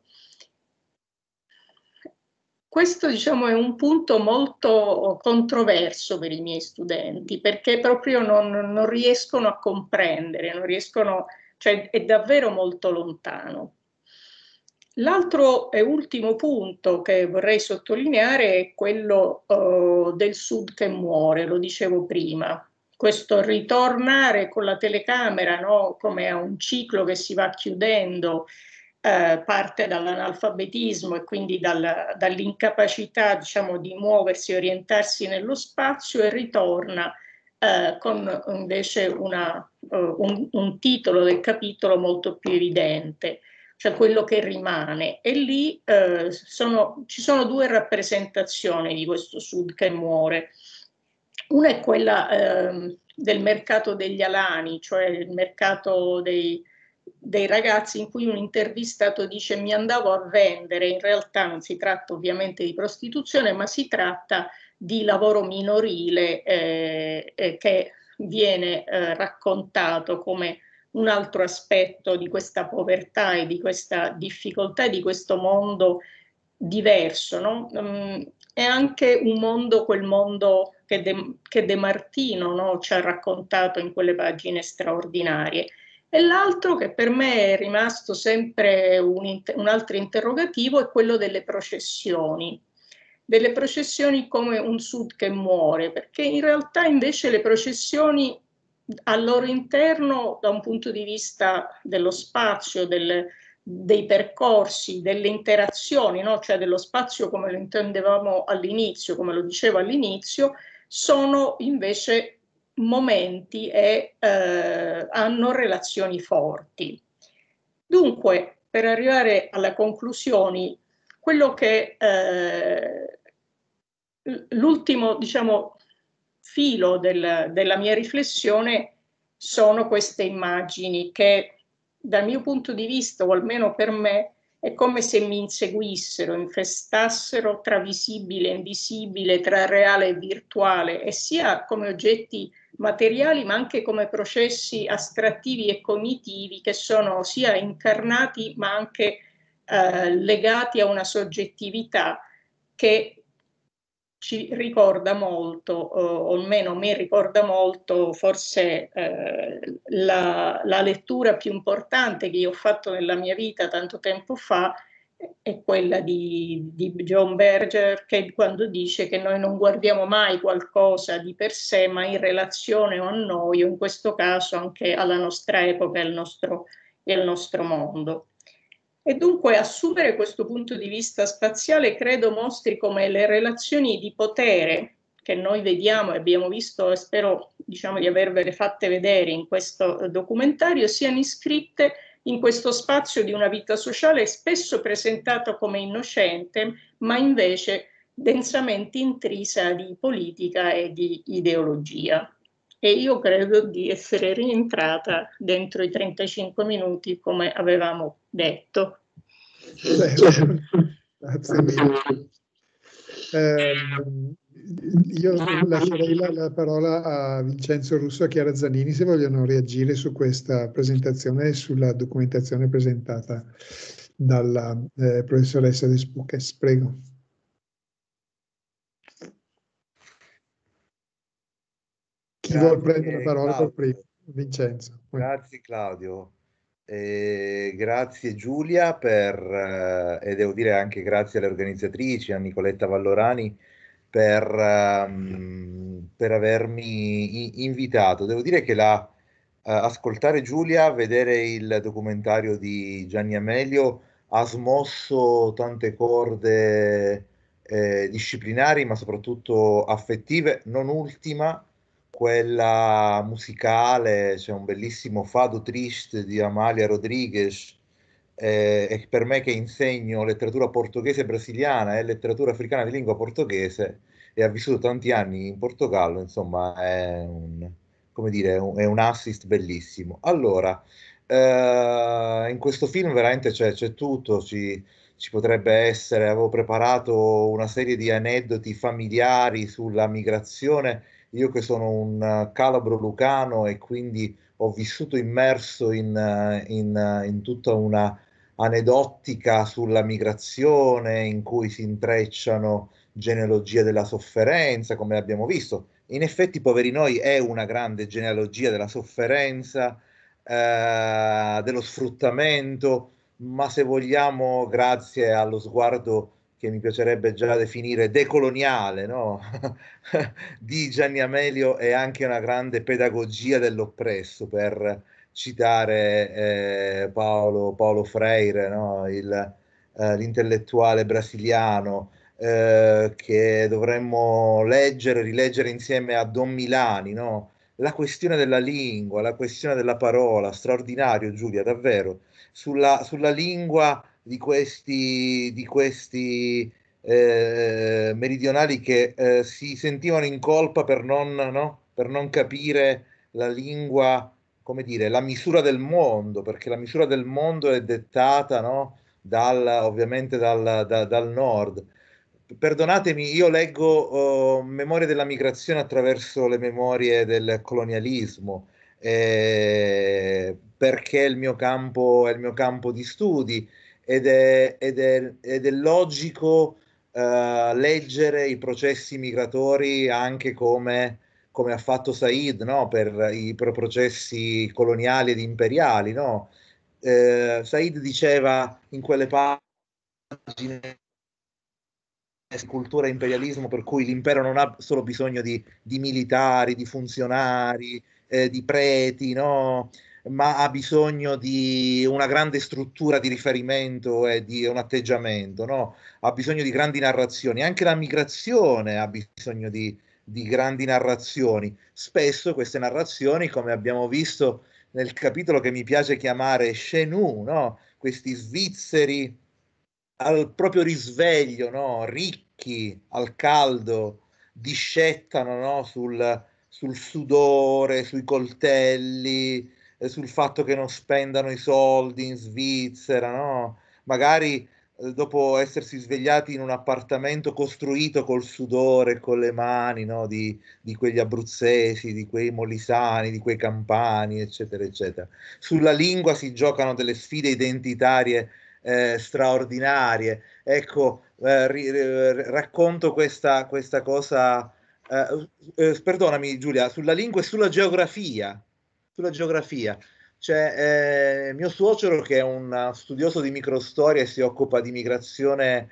Questo, diciamo, è un punto molto controverso per i miei studenti, perché proprio non, non riescono a comprendere, non riescono, cioè è davvero molto lontano. L'altro e ultimo punto che vorrei sottolineare è quello uh, del Sud che muore, lo dicevo prima. Questo ritornare con la telecamera, no? Come a un ciclo che si va chiudendo, eh, parte dall'analfabetismo e quindi dal, dall'incapacità, diciamo, di muoversi e orientarsi nello spazio, e ritorna eh, con invece una, uh, un, un titolo del capitolo molto più evidente, cioè quello che rimane. E lì eh, sono, ci sono due rappresentazioni di questo Sud che muore. Una è quella eh, del mercato degli alani, cioè il mercato dei, dei ragazzi, in cui un intervistato dice: mi andavo a vendere. In realtà non si tratta ovviamente di prostituzione, ma si tratta di lavoro minorile eh, eh, che viene eh, raccontato come un altro aspetto di questa povertà e di questa difficoltà, di questo mondo diverso, no? Um, è anche un mondo, quel mondo che De, che De Martino, no, ci ha raccontato in quelle pagine straordinarie. E l'altro che per me è rimasto sempre un, un altro interrogativo è quello delle processioni. Delle processioni come un Sud che muore, perché in realtà invece le processioni al loro interno, da un punto di vista dello spazio, del, dei percorsi, delle interazioni, no? Cioè dello spazio come lo intendevamo all'inizio, come lo dicevo all'inizio, sono invece momenti e eh, hanno relazioni forti. Dunque, per arrivare alle conclusioni, quello che eh, l'ultimo, diciamo, filo del, della mia riflessione sono queste immagini che dal mio punto di vista, o almeno per me, è come se mi inseguissero, infestassero tra visibile e invisibile, tra reale e virtuale, e sia come oggetti materiali ma anche come processi astrattivi e cognitivi che sono sia incarnati ma anche eh, legati a una soggettività che ci ricorda molto, o almeno mi ricorda molto, forse eh, la, la lettura più importante che io ho fatto nella mia vita tanto tempo fa è quella di, di John Berger, che quando dice che noi non guardiamo mai qualcosa di per sé, ma in relazione a noi, o in questo caso anche alla nostra epoca e al nostro, e al nostro mondo. E dunque assumere questo punto di vista spaziale credo mostri come le relazioni di potere che noi vediamo e abbiamo visto, e spero, diciamo, di avervele fatte vedere in questo documentario, siano iscritte in questo spazio di una vita sociale spesso presentato come innocente, ma invece densamente intrisa di politica e di ideologia. E io credo di essere rientrata dentro i trentacinque minuti come avevamo detto. Certo. Grazie mille. Eh, io lascerei la, la parola a Vincenzo Russo e a Chiara Zanini se vogliono reagire su questa presentazione e sulla documentazione presentata dalla eh, professoressa De Spuches. Prego. Chi vuole prendere la parola per primo? Vincenzo. Grazie Claudio. Eh, grazie Giulia per, eh, e devo dire anche grazie alle organizzatrici, a Nicoletta Vallorani per, um, per avermi invitato. Devo dire che la, uh, ascoltare Giulia, vedere il documentario di Gianni Amelio ha smosso tante corde eh, disciplinari ma soprattutto affettive, non ultima quella musicale. C'è un bellissimo Fado Triste di Amália Rodrigues, eh, e per me che insegno letteratura portoghese e brasiliana e letteratura africana di lingua portoghese e ha vissuto tanti anni in Portogallo, insomma è un, come dire, un, è un assist bellissimo. Allora, eh, in questo film veramente c'è, c'è tutto, ci, ci potrebbe essere, avevo preparato una serie di aneddoti familiari sulla migrazione. Io che sono un calabro lucano e quindi ho vissuto immerso in, in, in tutta una aneddotica sulla migrazione in cui si intrecciano genealogie della sofferenza, come abbiamo visto. In effetti, poveri noi, è una grande genealogia della sofferenza, eh, dello sfruttamento, ma se vogliamo, grazie allo sguardo che mi piacerebbe già definire decoloniale, no? di Gianni Amelio, è anche una grande pedagogia dell'oppresso, per citare eh, Paolo, Paolo Freire, no? Il, eh, l'intellettuale brasiliano, eh, che dovremmo leggere, rileggere insieme a Don Milani, no? La questione della lingua, la questione della parola, straordinario Giulia, davvero, sulla, sulla lingua di questi, di questi eh, meridionali che eh, si sentivano in colpa per non, no? per non capire la lingua, come dire, la misura del mondo, perché la misura del mondo è dettata, no? dal, ovviamente dal, da, dal nord. Perdonatemi, io leggo uh, Memorie della migrazione attraverso le memorie del colonialismo, eh, perché è il mio campo, è il mio campo di studi, ed è, ed è, ed è logico uh, leggere i processi migratori anche come, come ha fatto Said, no? Per i per processi coloniali ed imperiali, no? Eh, Said diceva in quelle pagine cultura e imperialismo per cui l'impero non ha solo bisogno di, di militari, di funzionari, eh, di preti, no? Ma ha bisogno di una grande struttura di riferimento e di un atteggiamento, no? Ha bisogno di grandi narrazioni, anche la migrazione ha bisogno di, di grandi narrazioni. Spesso queste narrazioni, come abbiamo visto nel capitolo che mi piace chiamare Chenou, no? Questi svizzeri al proprio risveglio, no? Ricchi al caldo, discettano, no? sul, sul sudore, sui coltelli, eh, sul fatto che non spendano i soldi in Svizzera, no? Magari eh, dopo essersi svegliati in un appartamento costruito col sudore e con le mani, no? di, di quegli abruzzesi, di quei molisani, di quei campani, eccetera, eccetera. Sulla lingua si giocano delle sfide identitarie Eh, straordinarie. Ecco, eh, ri, ri, racconto questa, questa cosa, eh, eh, perdonami Giulia, sulla lingua e sulla geografia. Sulla geografia. C'è eh, mio suocero che è un studioso di microstoria e si occupa di migrazione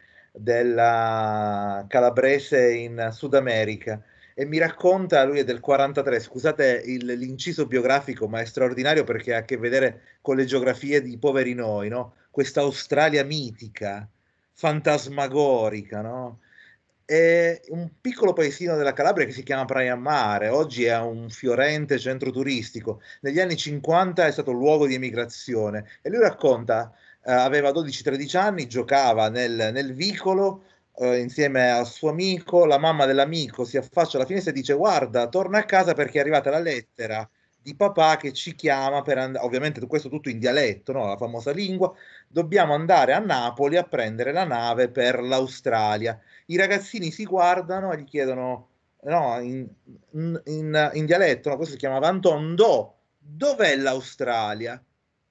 della calabrese in Sud America. E mi racconta, lui è del quarantatré, scusate il, l'inciso biografico, ma è straordinario perché ha a che vedere con le geografie di poveri noi, no? Questa Australia mitica, fantasmagorica, no? È un piccolo paesino della Calabria che si chiama Praia Mare, oggi è un fiorente centro turistico. Negli anni cinquanta è stato luogo di emigrazione e lui racconta, eh, aveva dodici tredici anni, giocava nel, nel vicolo eh, insieme al suo amico, la mamma dell'amico si affaccia alla finestra e dice guarda, torna a casa perché è arrivata la lettera di papà che ci chiama per andare, ovviamente questo tutto in dialetto, no? La famosa lingua, dobbiamo andare a Napoli a prendere la nave per l'Australia. I ragazzini si guardano e gli chiedono, no, in, in, in, in dialetto, no? Questo si chiama Vantondo, dov'è l'Australia?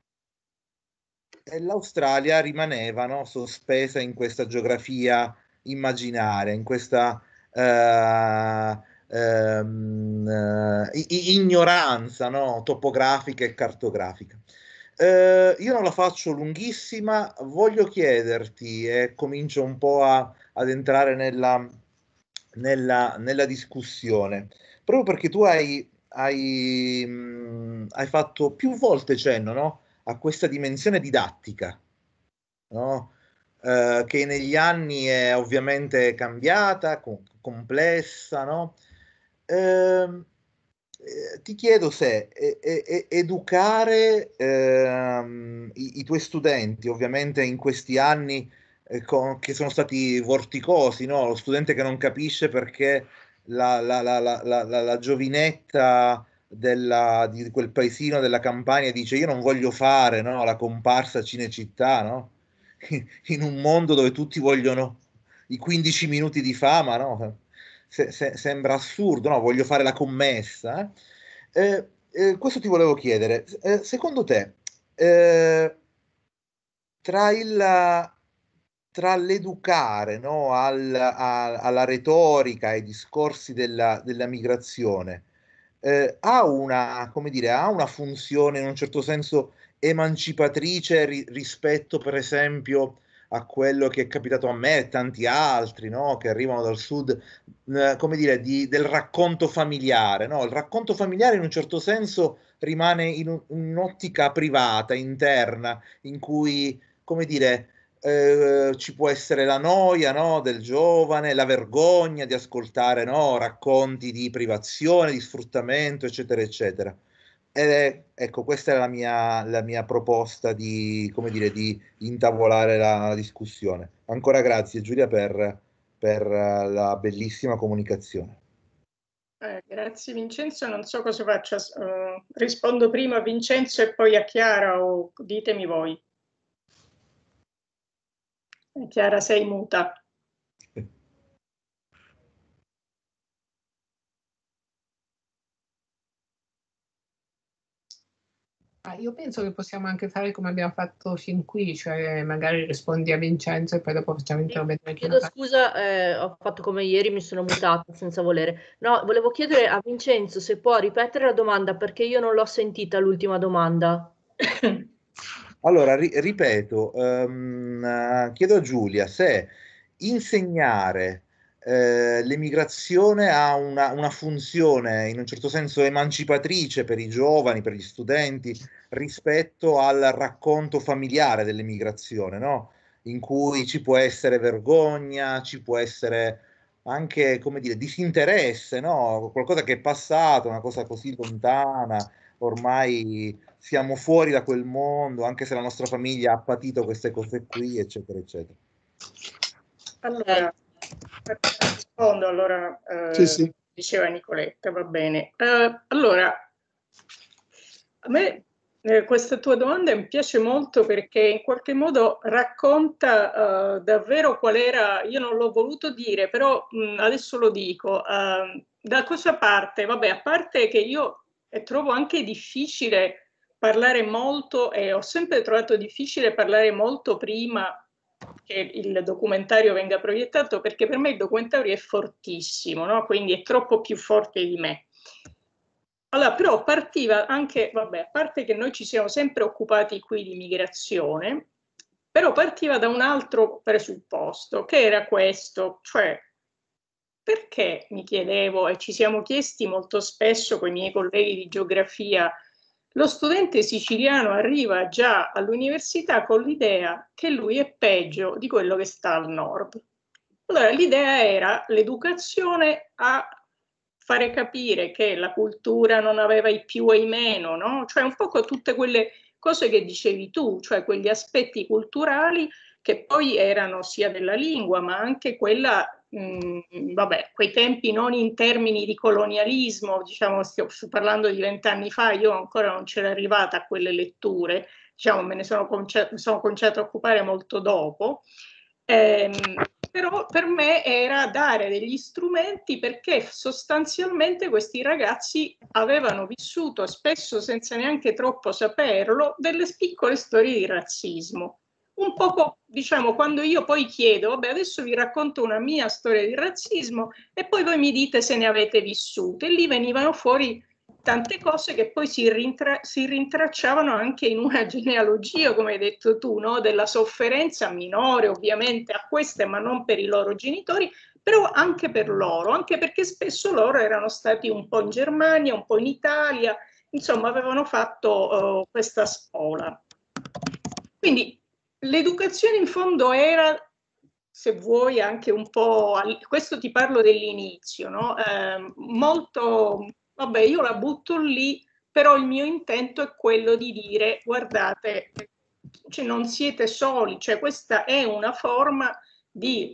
E l'Australia rimaneva, no, sospesa in questa geografia immaginaria, in questa eh, ehm, eh, ignoranza, no, topografica e cartografica. Eh, io non la faccio lunghissima, voglio chiederti, e comincio un po' a, ad entrare nella, nella, nella discussione, proprio perché tu hai, hai, mh, hai fatto più volte cenno, no? A questa dimensione didattica, no? Eh, che negli anni è ovviamente cambiata, com- complessa, no? Ehm, eh, ti chiedo se e- e- educare ehm, i, i tuoi studenti, ovviamente in questi anni eh, con- che sono stati vorticosi, no? Lo studente che non capisce perché la, la- la- la- la- la- la giovinetta della- di quel paesino della Campania dice io non voglio fare, no, la comparsa Cinecittà, no? In un mondo dove tutti vogliono i quindici minuti di fama, no? Se- se- sembra assurdo, no? Voglio fare la commessa. Eh? Eh, eh, questo ti volevo chiedere. Eh, secondo te, eh, tra il, tra l'educare, no, al- a- alla retorica, ai discorsi della, della migrazione, eh, ha una, come dire, ha una funzione in un certo senso emancipatrice ri- rispetto, per esempio, a quello che è capitato a me e tanti altri, no, che arrivano dal sud, eh, come dire, di- del racconto familiare, no? Il racconto familiare in un certo senso rimane in, un- in un'ottica privata, interna, in cui, come dire, eh, ci può essere la noia, no, del giovane, la vergogna di ascoltare, no, racconti di privazione, di sfruttamento, eccetera, eccetera. Ed è, ecco, questa è la mia, la mia proposta di, come dire, di intavolare la discussione. Ancora grazie Giulia per, per eh, la bellissima comunicazione. Eh, grazie Vincenzo, non so cosa faccia, uh, rispondo prima a Vincenzo e poi a Chiara o ditemi voi. Chiara, sei muta. Ah, io penso che possiamo anche fare come abbiamo fatto fin qui, cioè magari rispondi a Vincenzo e poi dopo facciamo intervenire chi Chiedo scusa, eh, ho fatto come ieri, mi sono mutata senza volere. No, volevo chiedere a Vincenzo se può ripetere la domanda perché io non l'ho sentita l'ultima domanda. Allora, ri- ripeto, ehm, chiedo a Giulia se insegnare eh, l'emigrazione ha una, una funzione in un certo senso emancipatrice per i giovani, per gli studenti, rispetto al racconto familiare dell'emigrazione, no? In cui ci può essere vergogna, ci può essere anche, come dire, disinteresse, no? Qualcosa che è passato, una cosa così lontana, ormai siamo fuori da quel mondo, anche se la nostra famiglia ha patito queste cose qui, eccetera, eccetera. Allora, rispondo, allora, eh, Sì, sì. diceva Nicoletta, va bene. Eh, allora, a me eh, questa tua domanda mi piace molto perché in qualche modo racconta eh, davvero qual era, io non l'ho voluto dire, però mh, adesso lo dico, eh, da cosa parte? Vabbè, a parte che io eh, trovo anche difficile parlare molto e ho sempre trovato difficile parlare molto prima che il documentario venga proiettato, perché per me il documentario è fortissimo, no? Quindi è troppo più forte di me. Allora, però partiva anche, vabbè, a parte che noi ci siamo sempre occupati qui di migrazione, però partiva da un altro presupposto, che era questo, cioè perché mi chiedevo, e ci siamo chiesti molto spesso con i miei colleghi di geografia, lo studente siciliano arriva già all'università con l'idea che lui è peggio di quello che sta al nord. Allora l'idea era l'educazione a fare capire che la cultura non aveva i più e i meno, no? Cioè un po' tutte quelle cose che dicevi tu, cioè quegli aspetti culturali che poi erano sia della lingua, ma anche quella, mh, vabbè, quei tempi non in termini di colonialismo, diciamo, sto parlando di vent'anni fa, io ancora non c'ero arrivata a quelle letture, diciamo, me ne sono, conce- sono cominciata a occupare molto dopo. Ehm, però per me era dare degli strumenti perché sostanzialmente questi ragazzi avevano vissuto, spesso senza neanche troppo saperlo, delle piccole storie di razzismo. Un poco, diciamo, quando io poi chiedo, vabbè, adesso vi racconto una mia storia di razzismo e poi voi mi dite se ne avete vissute. E lì venivano fuori tante cose che poi si, rintra- si rintracciavano anche in una genealogia, come hai detto tu, no? Della sofferenza minore ovviamente a queste, ma non per i loro genitori, però anche per loro, anche perché spesso loro erano stati un po' in Germania, un po' in Italia, insomma avevano fatto uh, questa spola. Quindi l'educazione in fondo era, se vuoi, anche un po', questo ti parlo dell'inizio, no? Eh, molto, vabbè, io la butto lì, però il mio intento è quello di dire, guardate, cioè non siete soli, cioè questa è una forma di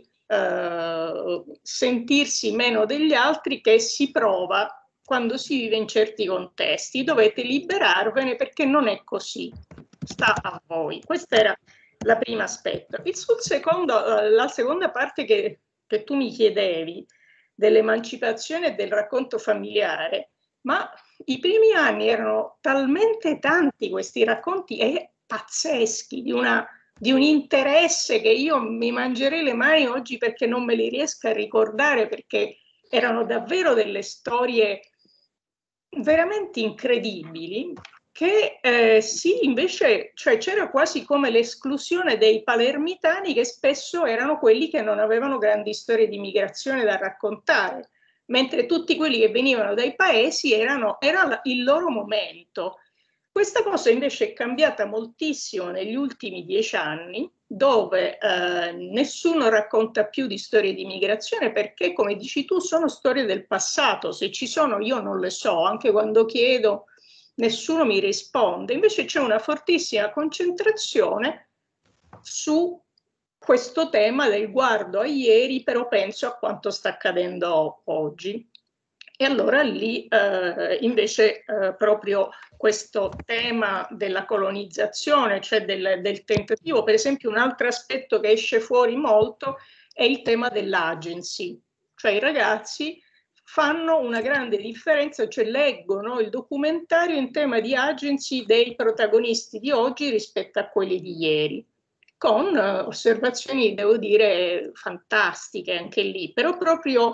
eh, sentirsi meno degli altri che si prova quando si vive in certi contesti. Dovete liberarvene perché non è così, sta a voi. Questo era la prima aspetto. Il sul secondo, la seconda parte che, che tu mi chiedevi dell'emancipazione e del racconto familiare, ma i primi anni erano talmente tanti questi racconti e pazzeschi, di, una, di un interesse che io mi mangerei le mani oggi perché non me li riesco a ricordare, perché erano davvero delle storie veramente incredibili, che eh, sì, invece, cioè c'era quasi come l'esclusione dei palermitani, che spesso erano quelli che non avevano grandi storie di migrazione da raccontare, mentre tutti quelli che venivano dai paesi erano, era il loro momento. Questa cosa invece è cambiata moltissimo negli ultimi dieci anni, dove eh, nessuno racconta più di storie di migrazione perché, come dici tu, sono storie del passato. Se ci sono io non le so, anche quando chiedo nessuno mi risponde. Invece c'è una fortissima concentrazione su questo tema del guardo a ieri, però penso a quanto sta accadendo oggi. E allora lì eh, invece eh, proprio questo tema della colonizzazione, cioè del, del tentativo, per esempio un altro aspetto che esce fuori molto è il tema dell'agency, cioè i ragazzi fanno una grande differenza, cioè leggono il documentario in tema di agency dei protagonisti di oggi rispetto a quelli di ieri, con uh, osservazioni, devo dire, fantastiche anche lì, però proprio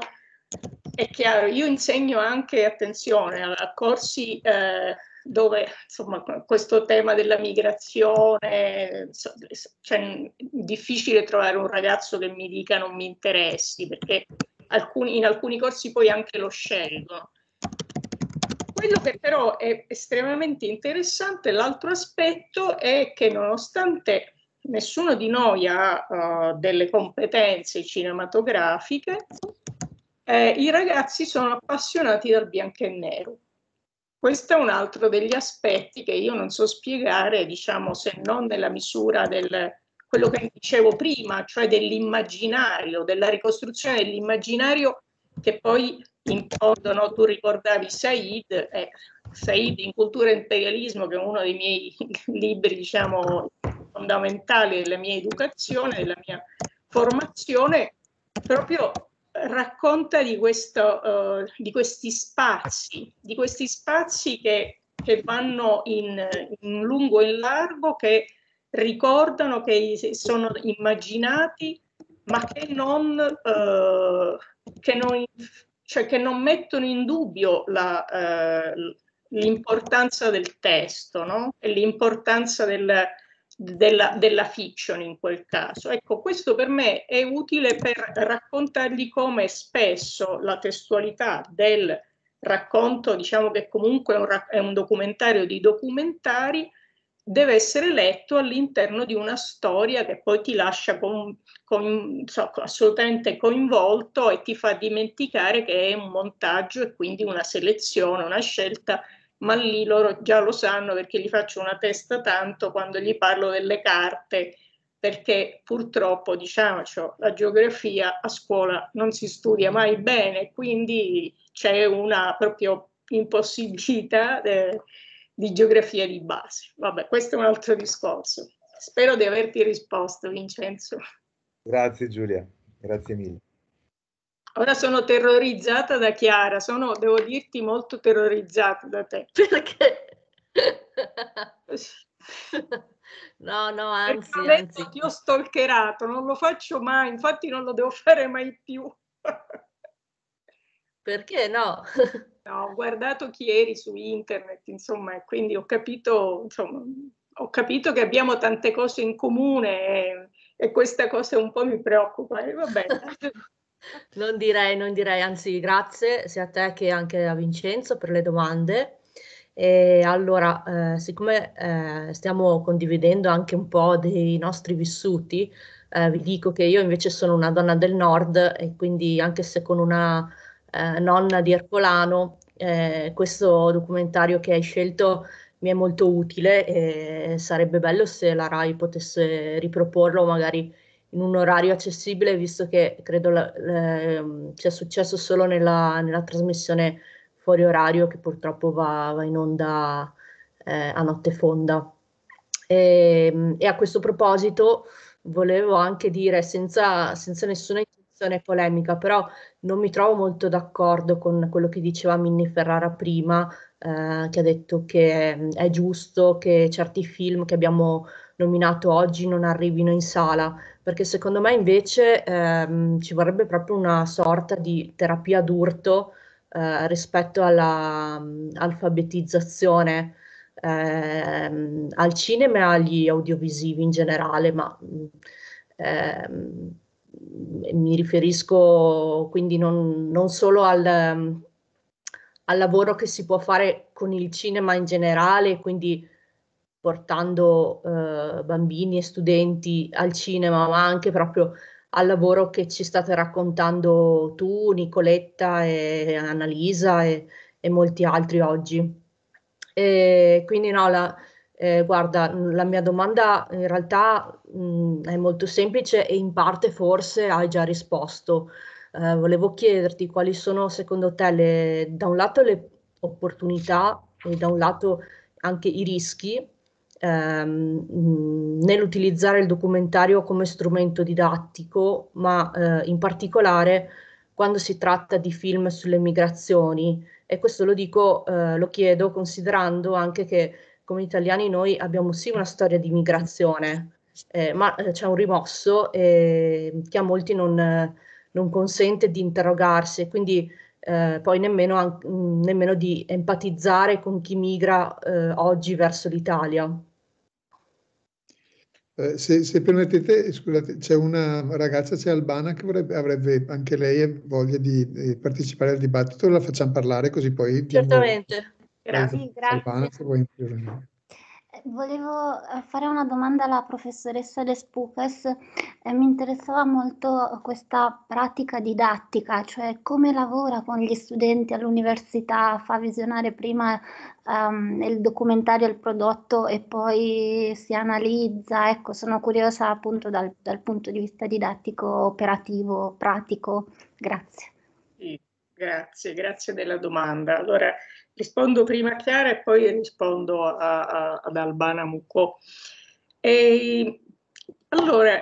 è chiaro, io insegno anche, attenzione, a, a corsi eh, dove insomma questo tema della migrazione, cioè, è difficile trovare un ragazzo che mi dica non mi interessi, perché alcuni, in alcuni corsi poi anche lo scelgono. Quello che però è estremamente interessante, l'altro aspetto, è che nonostante nessuno di noi ha uh, delle competenze cinematografiche, eh, i ragazzi sono appassionati dal bianco e nero. Questo è un altro degli aspetti che io non so spiegare, diciamo, se non nella misura del quello che dicevo prima, cioè dell'immaginario, della ricostruzione dell'immaginario, che poi in fondo, no, tu ricordavi Said, eh, Said in Cultura e Imperialismo, che è uno dei miei libri, diciamo, fondamentali della mia educazione, della mia formazione, proprio racconta di, questo, uh, di questi spazi, di questi spazi che, che vanno in, in lungo e in largo, che ricordano, che sono immaginati, ma che non, uh, che non, cioè che non mettono in dubbio la, uh, l'importanza del testo, no? E l'importanza del, della, della fiction in quel caso. Ecco, questo per me è utile per raccontargli come spesso la testualità del racconto, diciamo che comunque è un, è un documentario di documentari, deve essere letto all'interno di una storia che poi ti lascia con, con, so, assolutamente coinvolto e ti fa dimenticare che è un montaggio e quindi una selezione, una scelta, ma lì loro già lo sanno perché gli faccio una testa tanto quando gli parlo delle carte, perché purtroppo, diciamoci, la geografia a scuola non si studia mai bene, quindi c'è una proprio impossibilità eh, di geografia di base. Vabbè, questo è un altro discorso. Spero di averti risposto, Vincenzo. Grazie Giulia, grazie mille. Ora sono terrorizzata da Chiara, sono, devo dirti, molto terrorizzata da te. Perché? No, no, anzi, anzi. Ti ho stalkerato, non lo faccio mai, infatti non lo devo fare mai più. Perché no? No, ho guardato chi eri su internet, insomma, e quindi ho capito, insomma, ho capito che abbiamo tante cose in comune e, e questa cosa un po' mi preoccupa. E va bene. Non direi, non direi, anzi grazie sia a te che anche a Vincenzo per le domande. E allora, eh, siccome eh, stiamo condividendo anche un po' dei nostri vissuti, eh, vi dico che io invece sono una donna del nord e quindi anche se con una eh, nonna di Ercolano, eh, questo documentario che hai scelto mi è molto utile e sarebbe bello se la Rai potesse riproporlo magari in un orario accessibile, visto che credo la, la, sia successo solo nella, nella trasmissione fuori orario che purtroppo va, va in onda eh, a notte fonda. E, e a questo proposito volevo anche dire, senza, senza nessuna intenzione polemica, però non mi trovo molto d'accordo con quello che diceva Minnie Ferrara prima, eh, che ha detto che è giusto che certi film che abbiamo nominato oggi non arrivino in sala, perché secondo me invece ehm, ci vorrebbe proprio una sorta di terapia d'urto eh, rispetto alla um, alfabetizzazione ehm, al cinema e agli audiovisivi in generale, ma ehm, mi riferisco quindi non, non solo al, um, al lavoro che si può fare con il cinema in generale, quindi portando eh, bambini e studenti al cinema, ma anche proprio al lavoro che ci state raccontando tu, Nicoletta e Annalisa e, e molti altri oggi. E quindi no, la, eh, guarda, la mia domanda in realtà mh, è molto semplice e in parte forse hai già risposto. Eh, volevo chiederti quali sono secondo te le, da un lato le opportunità e da un lato anche i rischi ehm, nell'utilizzare il documentario come strumento didattico, ma eh, in particolare quando si tratta di film sulle migrazioni, e questo lo dico, eh, lo chiedo considerando anche che come italiani noi abbiamo sì una storia di migrazione, eh, ma eh, c'è un rimosso eh, che a molti non, non consente di interrogarsi, quindi eh, poi nemmeno, an- nemmeno di empatizzare con chi migra eh, oggi verso l'Italia. Eh, se, se permettete, scusate, c'è una ragazza, c'è Albana, che vorrebbe, avrebbe anche lei voglia di, di partecipare al dibattito, la facciamo parlare così poi diamo... Certamente. Grazie. Sì, grazie. Albana, se vuoi intervenire. Volevo eh, fare una domanda alla professoressa De Spukes. Eh, mi interessava molto questa pratica didattica, cioè come lavora con gli studenti all'università, fa visionare prima um, il documentario, il prodotto e poi si analizza. Ecco, sono curiosa appunto dal, dal punto di vista didattico, operativo, pratico. Grazie. Sì, grazie, grazie della domanda. Allora, rispondo prima a Chiara e poi rispondo a, a, ad Albana Mucco. E, allora,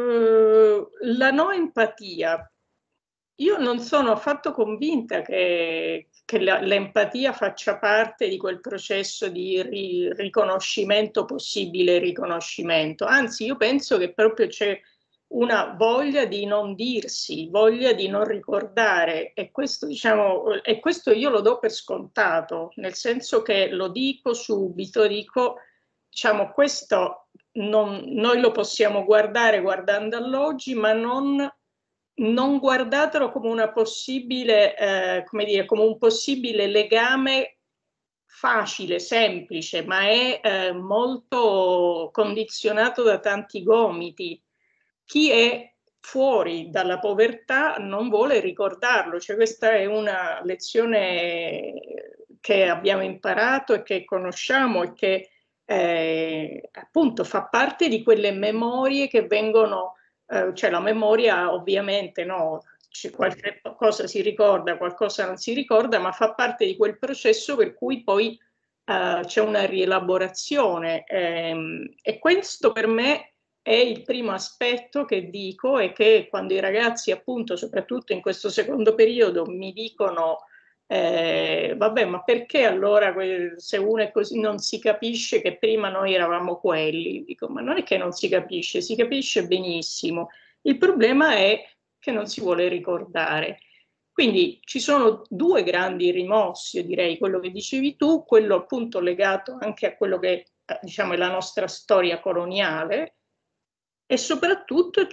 eh, la no empatia. Io non sono affatto convinta che, che la, l'empatia faccia parte di quel processo di ri, riconoscimento, possibile riconoscimento. Anzi, io penso che proprio c'è una voglia di non dirsi, voglia di non ricordare, e questo, diciamo, e questo io lo do per scontato, nel senso che lo dico subito, dico, diciamo, questo non, noi lo possiamo guardare guardando all'oggi, ma non, non guardatelo come una possibile, eh, come dire, come un possibile legame facile, semplice, ma è eh, molto condizionato da tanti gomiti. Chi è fuori dalla povertà non vuole ricordarlo, cioè questa è una lezione che abbiamo imparato e che conosciamo e che eh, appunto fa parte di quelle memorie che vengono, eh, cioè la memoria ovviamente no, c'è qualche cosa si ricorda, qualcosa non si ricorda, ma fa parte di quel processo per cui poi eh, c'è una rielaborazione ehm, e questo per me è il primo aspetto che dico, e che quando i ragazzi appunto soprattutto in questo secondo periodo mi dicono eh, vabbè, ma perché allora se uno è così non si capisce che prima noi eravamo quelli? Dico, ma non è che non si capisce, si capisce benissimo. Il problema è che non si vuole ricordare. Quindi ci sono due grandi rimossi, io direi, quello che dicevi tu, quello appunto legato anche a quello che diciamo è la nostra storia coloniale, e soprattutto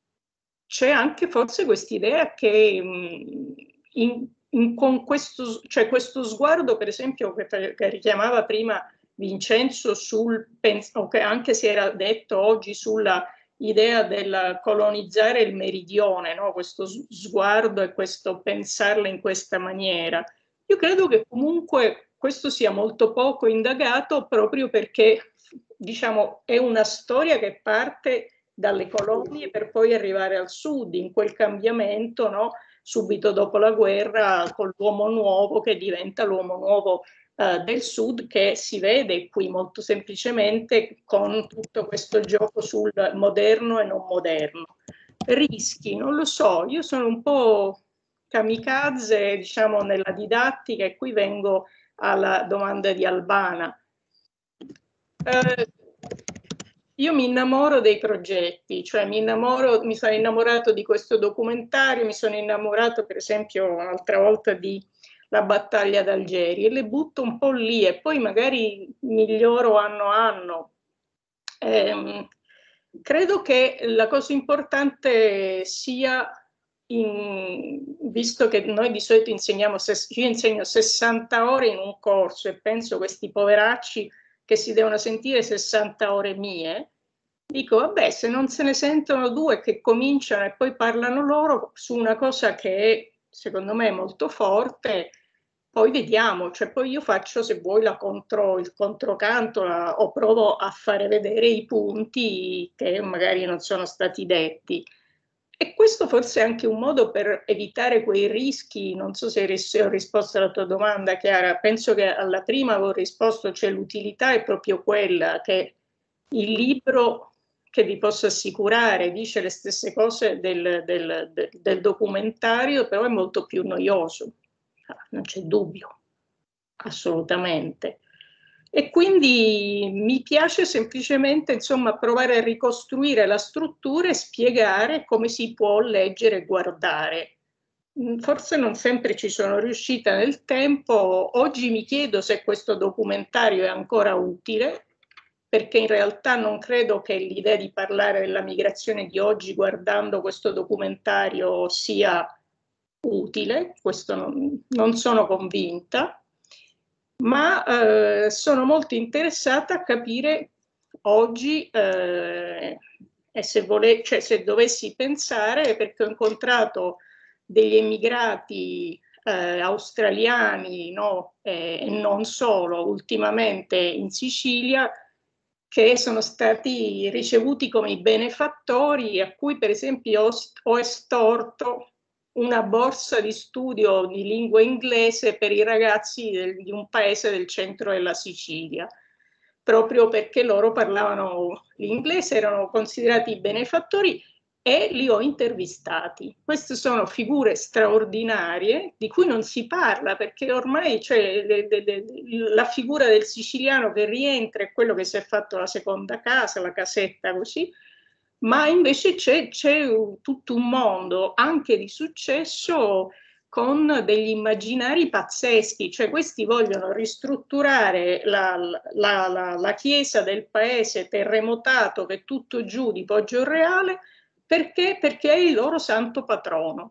c'è anche forse quest'idea che in, in, con questo, cioè questo sguardo, per esempio, che, che richiamava prima Vincenzo, sul, o che anche si era detto oggi sulla idea del colonizzare il meridione, no? Questo sguardo e questo pensarla in questa maniera. Io credo che comunque questo sia molto poco indagato proprio perché diciamo è una storia che parte dalle colonie per poi arrivare al sud, in quel cambiamento, no? Subito dopo la guerra, con l'uomo nuovo che diventa l'uomo nuovo eh, del sud, che si vede qui molto semplicemente con tutto questo gioco sul moderno e non moderno. Rischi, non lo so, io sono un po' kamikaze, diciamo, nella didattica, e qui vengo alla domanda di Albana. Eh, Io mi innamoro dei progetti, cioè mi innamoro, mi sono innamorato di questo documentario, mi sono innamorato per esempio un'altra volta di La battaglia d'Algeri, e le butto un po' lì e poi magari miglioro anno a anno. Eh, credo che la cosa importante sia, in, visto che noi di solito insegniamo, io insegno sessanta ore in un corso e penso questi poveracci che si devono sentire sessanta ore mie, dico vabbè, se non se ne sentono due che cominciano e poi parlano loro su una cosa che è, secondo me, molto forte, poi vediamo, cioè poi io faccio, se vuoi, la contro, il controcanto la, o provo a fare vedere i punti che magari non sono stati detti. E questo forse è anche un modo per evitare quei rischi. Non so se ho risposto alla tua domanda, Chiara. Penso che alla prima avevo risposto, cioè l'utilità è proprio quella, che il libro che vi posso assicurare dice le stesse cose del, del, del, del documentario, però è molto più noioso, non c'è dubbio, assolutamente. E quindi mi piace semplicemente, insomma, provare a ricostruire la struttura e spiegare come si può leggere e guardare. Forse non sempre ci sono riuscita nel tempo. Oggi mi chiedo se questo documentario è ancora utile, perché in realtà non credo che l'idea di parlare della migrazione di oggi guardando questo documentario sia utile, questo non, non sono convinta, ma eh, sono molto interessata a capire oggi, eh, e se, vole, cioè, se dovessi pensare, perché ho incontrato degli emigrati eh, australiani, no, e eh, non solo, ultimamente in Sicilia, che sono stati ricevuti come i benefattori, a cui per esempio ho, ho estorto una borsa di studio di lingua inglese per i ragazzi del, di un paese del centro della Sicilia, proprio perché loro parlavano l'inglese, erano considerati benefattori e li ho intervistati. Queste sono figure straordinarie di cui non si parla, perché ormai c'è le, le, le, la figura del siciliano che rientra è quello che si è fatto la seconda casa, la casetta così, ma invece c'è, c'è tutto un mondo anche di successo con degli immaginari pazzeschi, cioè questi vogliono ristrutturare la, la, la, la chiesa del paese terremotato che è tutto giù di Poggioreale. Perché? Perché è il loro santo patrono.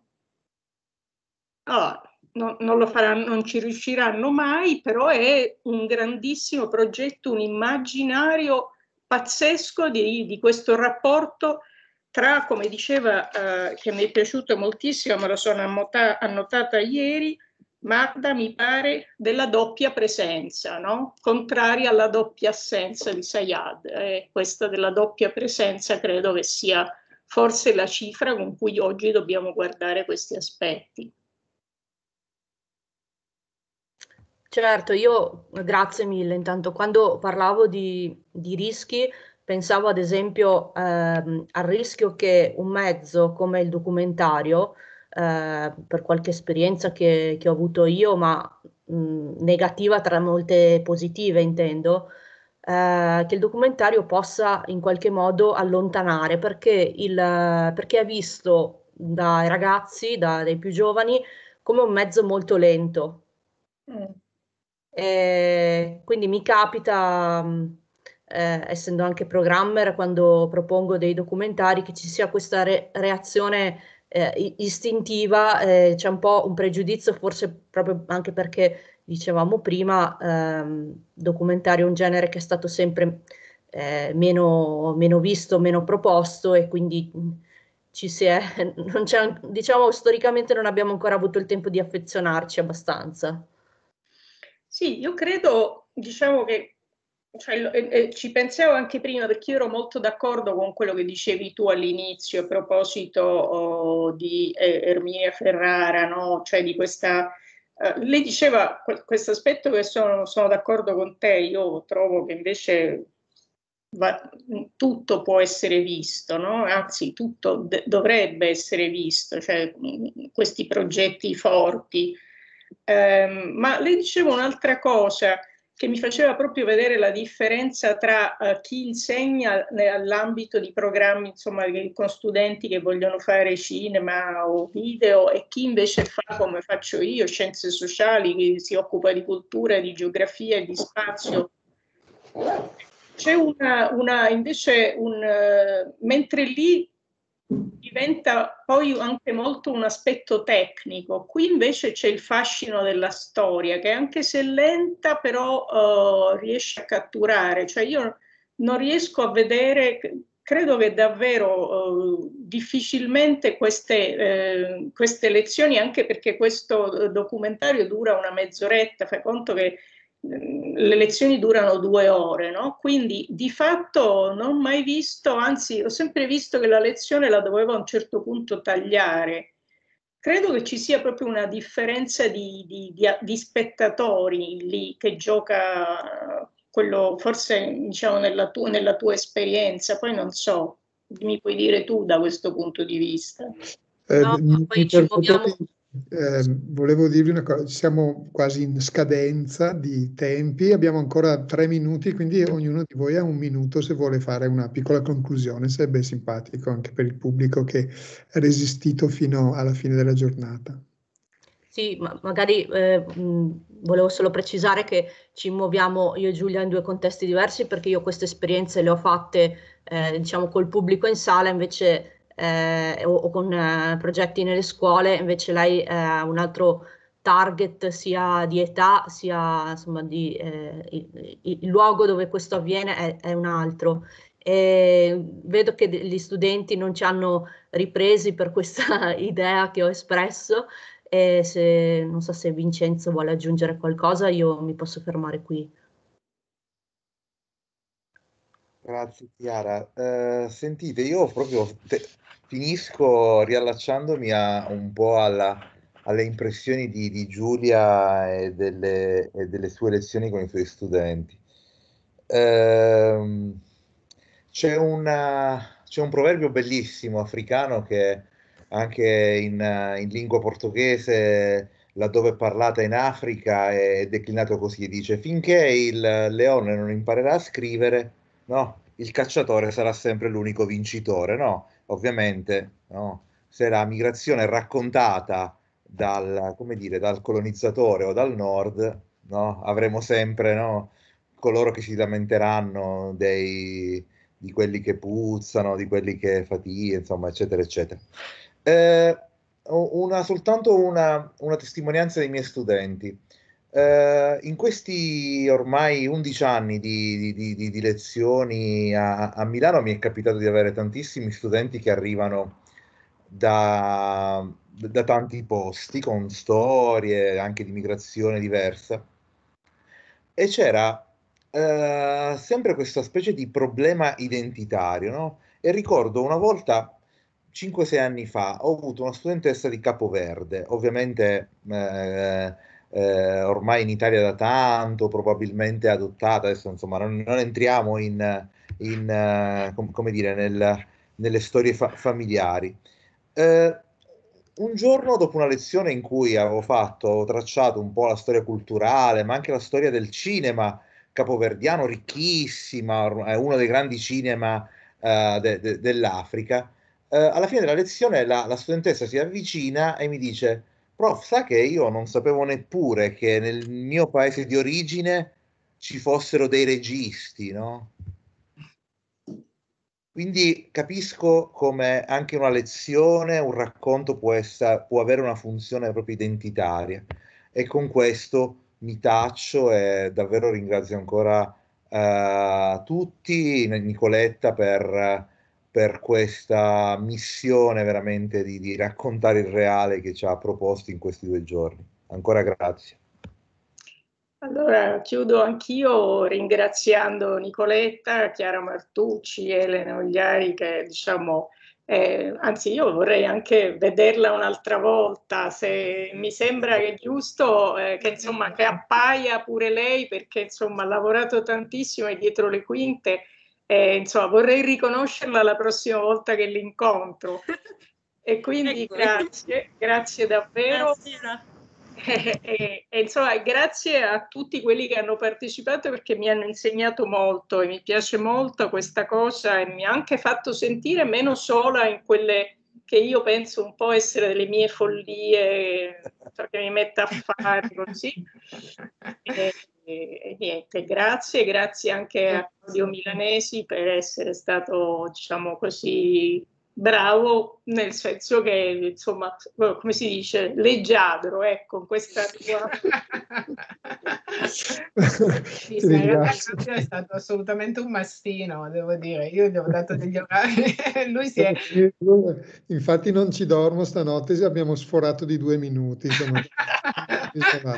Allora, no, non lo faranno, non ci riusciranno mai, però è un grandissimo progetto, un immaginario pazzesco di, di questo rapporto tra, come diceva, eh, che mi è piaciuto moltissimo, me lo sono annota, annotata ieri, Magda, mi pare, della doppia presenza, no? Contraria alla doppia assenza di Sayad. Eh, questa della doppia presenza credo che sia forse la cifra con cui oggi dobbiamo guardare questi aspetti. Certo, io grazie mille. Intanto quando parlavo di, di rischi pensavo ad esempio ehm, al rischio che un mezzo come il documentario, eh, per qualche esperienza che, che ho avuto io, ma mh, negativa tra molte positive intendo, eh, che il documentario possa in qualche modo allontanare, perché, il, perché è visto dai ragazzi, da, dai più giovani, come un mezzo molto lento. Mm. E quindi mi capita, eh, essendo anche programmer, quando propongo dei documentari, che ci sia questa re reazione eh, istintiva, eh, c'è un po' un pregiudizio, forse proprio anche perché dicevamo prima, ehm, documentario è un genere che è stato sempre eh, meno, meno visto, meno proposto, e quindi ci si è, non c'è, diciamo, storicamente non abbiamo ancora avuto il tempo di affezionarci abbastanza. Sì, io credo, diciamo che cioè, e, e ci pensavo anche prima, perché io ero molto d'accordo con quello che dicevi tu all'inizio a proposito oh, di eh, Erminia Ferrara, no? Cioè di questa... Uh, lei diceva questo aspetto che sono, sono d'accordo con te, io trovo che invece va, tutto può essere visto, no? Anzi tutto dovrebbe essere visto, cioè mh, questi progetti forti. Um, ma lei diceva un'altra cosa che mi faceva proprio vedere la differenza tra uh, chi insegna nell'ambito di programmi, insomma, con studenti che vogliono fare cinema o video, e chi invece fa come faccio io, scienze sociali, che si occupa di cultura, di geografia e di spazio. C'è una, una, invece, un, uh, mentre lì diventa poi anche molto un aspetto tecnico, qui invece c'è il fascino della storia, che anche se lenta però uh, riesce a catturare, cioè io non riesco a vedere, credo che davvero uh, difficilmente queste, eh, queste lezioni, anche perché questo documentario dura una mezz'oretta, fai conto che le lezioni durano due ore, no? Quindi di fatto non ho mai visto, anzi ho sempre visto che la lezione la dovevo a un certo punto tagliare. Credo che ci sia proprio una differenza di, di, di, di spettatori lì che gioca quello forse diciamo nella, tu, nella tua esperienza, poi non so, mi puoi dire tu da questo punto di vista. Eh, No, mi- poi mi ci permettete, muoviamo. eh, volevo dirvi una cosa, siamo quasi in scadenza di tempi, abbiamo ancora tre minuti, quindi ognuno di voi ha un minuto se vuole fare una piccola conclusione, sarebbe simpatico anche per il pubblico che ha resistito fino alla fine della giornata. Sì, ma magari eh, mh, volevo solo precisare che ci muoviamo io e Giulia in due contesti diversi, perché io queste esperienze le ho fatte eh, diciamo col pubblico in sala invece eh, o, o con eh, progetti nelle scuole, invece lei eh, ha un altro target sia di età sia insomma di eh, il, il luogo dove questo avviene è, è un altro. E vedo che gli studenti non ci hanno ripresi per questa idea che ho espresso. E se non so se Vincenzo vuole aggiungere qualcosa, io mi posso fermare qui. Grazie Chiara. Eh, sentite, io proprio te- finisco riallacciandomi a, un po' alla- alle impressioni di, di Giulia e delle, e delle sue lezioni con i suoi studenti. Ehm, c'è una- c'è un proverbio bellissimo africano che anche in, in lingua portoghese, laddove è parlata in Africa, è declinato così: dice: finché il leone non imparerà a scrivere, no, il cacciatore sarà sempre l'unico vincitore, no? Ovviamente, no? Se la migrazione è raccontata dal, come dire, dal colonizzatore o dal nord, no? Avremo sempre, no, coloro che si lamenteranno dei, di quelli che puzzano, di quelli che faticano, insomma, eccetera, eccetera. Eh, una, soltanto una, una testimonianza dei miei studenti. Eh, in questi ormai undici anni di, di- di- di lezioni a, a Milano mi è capitato di avere tantissimi studenti che arrivano da, da tanti posti con storie anche di migrazione diversa e c'era eh, sempre questa specie di problema identitario, no? E ricordo una volta, cinque sei anni fa, ho avuto una studentessa di Capoverde, ovviamente eh, eh, ormai in Italia da tanto, probabilmente adottata, adesso insomma non, non entriamo in, in, eh, com- come dire, nel- nelle storie fa- familiari. Eh, un giorno dopo una lezione in cui avevo fatto, avevo tracciato un po' la storia culturale, ma anche la storia del cinema capoverdiano, ricchissima, or- è uno dei grandi cinema eh, de- de- dell'Africa. Eh, alla fine della lezione la, la studentessa si avvicina e mi dice: Prof, sa che io non sapevo neppure che nel mio paese di origine ci fossero dei registi, no? Quindi capisco come anche una lezione, un racconto può, essa- può avere una funzione proprio identitaria. E con questo mi taccio e davvero ringrazio ancora eh, tutti, Nicoletta, per, per questa missione veramente di, di raccontare il reale che ci ha proposto in questi due giorni. Ancora grazie. Allora, chiudo anch'io ringraziando Nicoletta, Chiara Martucci, Elena Ogliari, che diciamo, eh, anzi io vorrei anche vederla un'altra volta, se mi sembra che è giusto eh, che, insomma, che appaia pure lei, perché insomma, ha lavorato tantissimo e dietro le quinte, eh, insomma, vorrei riconoscerla la prossima volta che l'incontro. E quindi Ecco. grazie, grazie davvero. Buonasera. E, e, e insomma, grazie a tutti quelli che hanno partecipato, perché mi hanno insegnato molto e mi piace molto questa cosa e mi ha anche fatto sentire meno sola in quelle che io penso un po' essere delle mie follie, cioè che mi mette a fare così. E, e, e niente, grazie, grazie anche a Claudio Milanesi per essere stato, diciamo così, bravo, nel senso che, insomma, come si dice, leggiadro, ecco, questa tua... Sì, sì, in realtà Claudio è stato assolutamente un mastino, devo dire. Io gli ho dato degli orari, lui si è... Infatti non ci dormo stanotte, abbiamo sforato di due minuti. Insomma.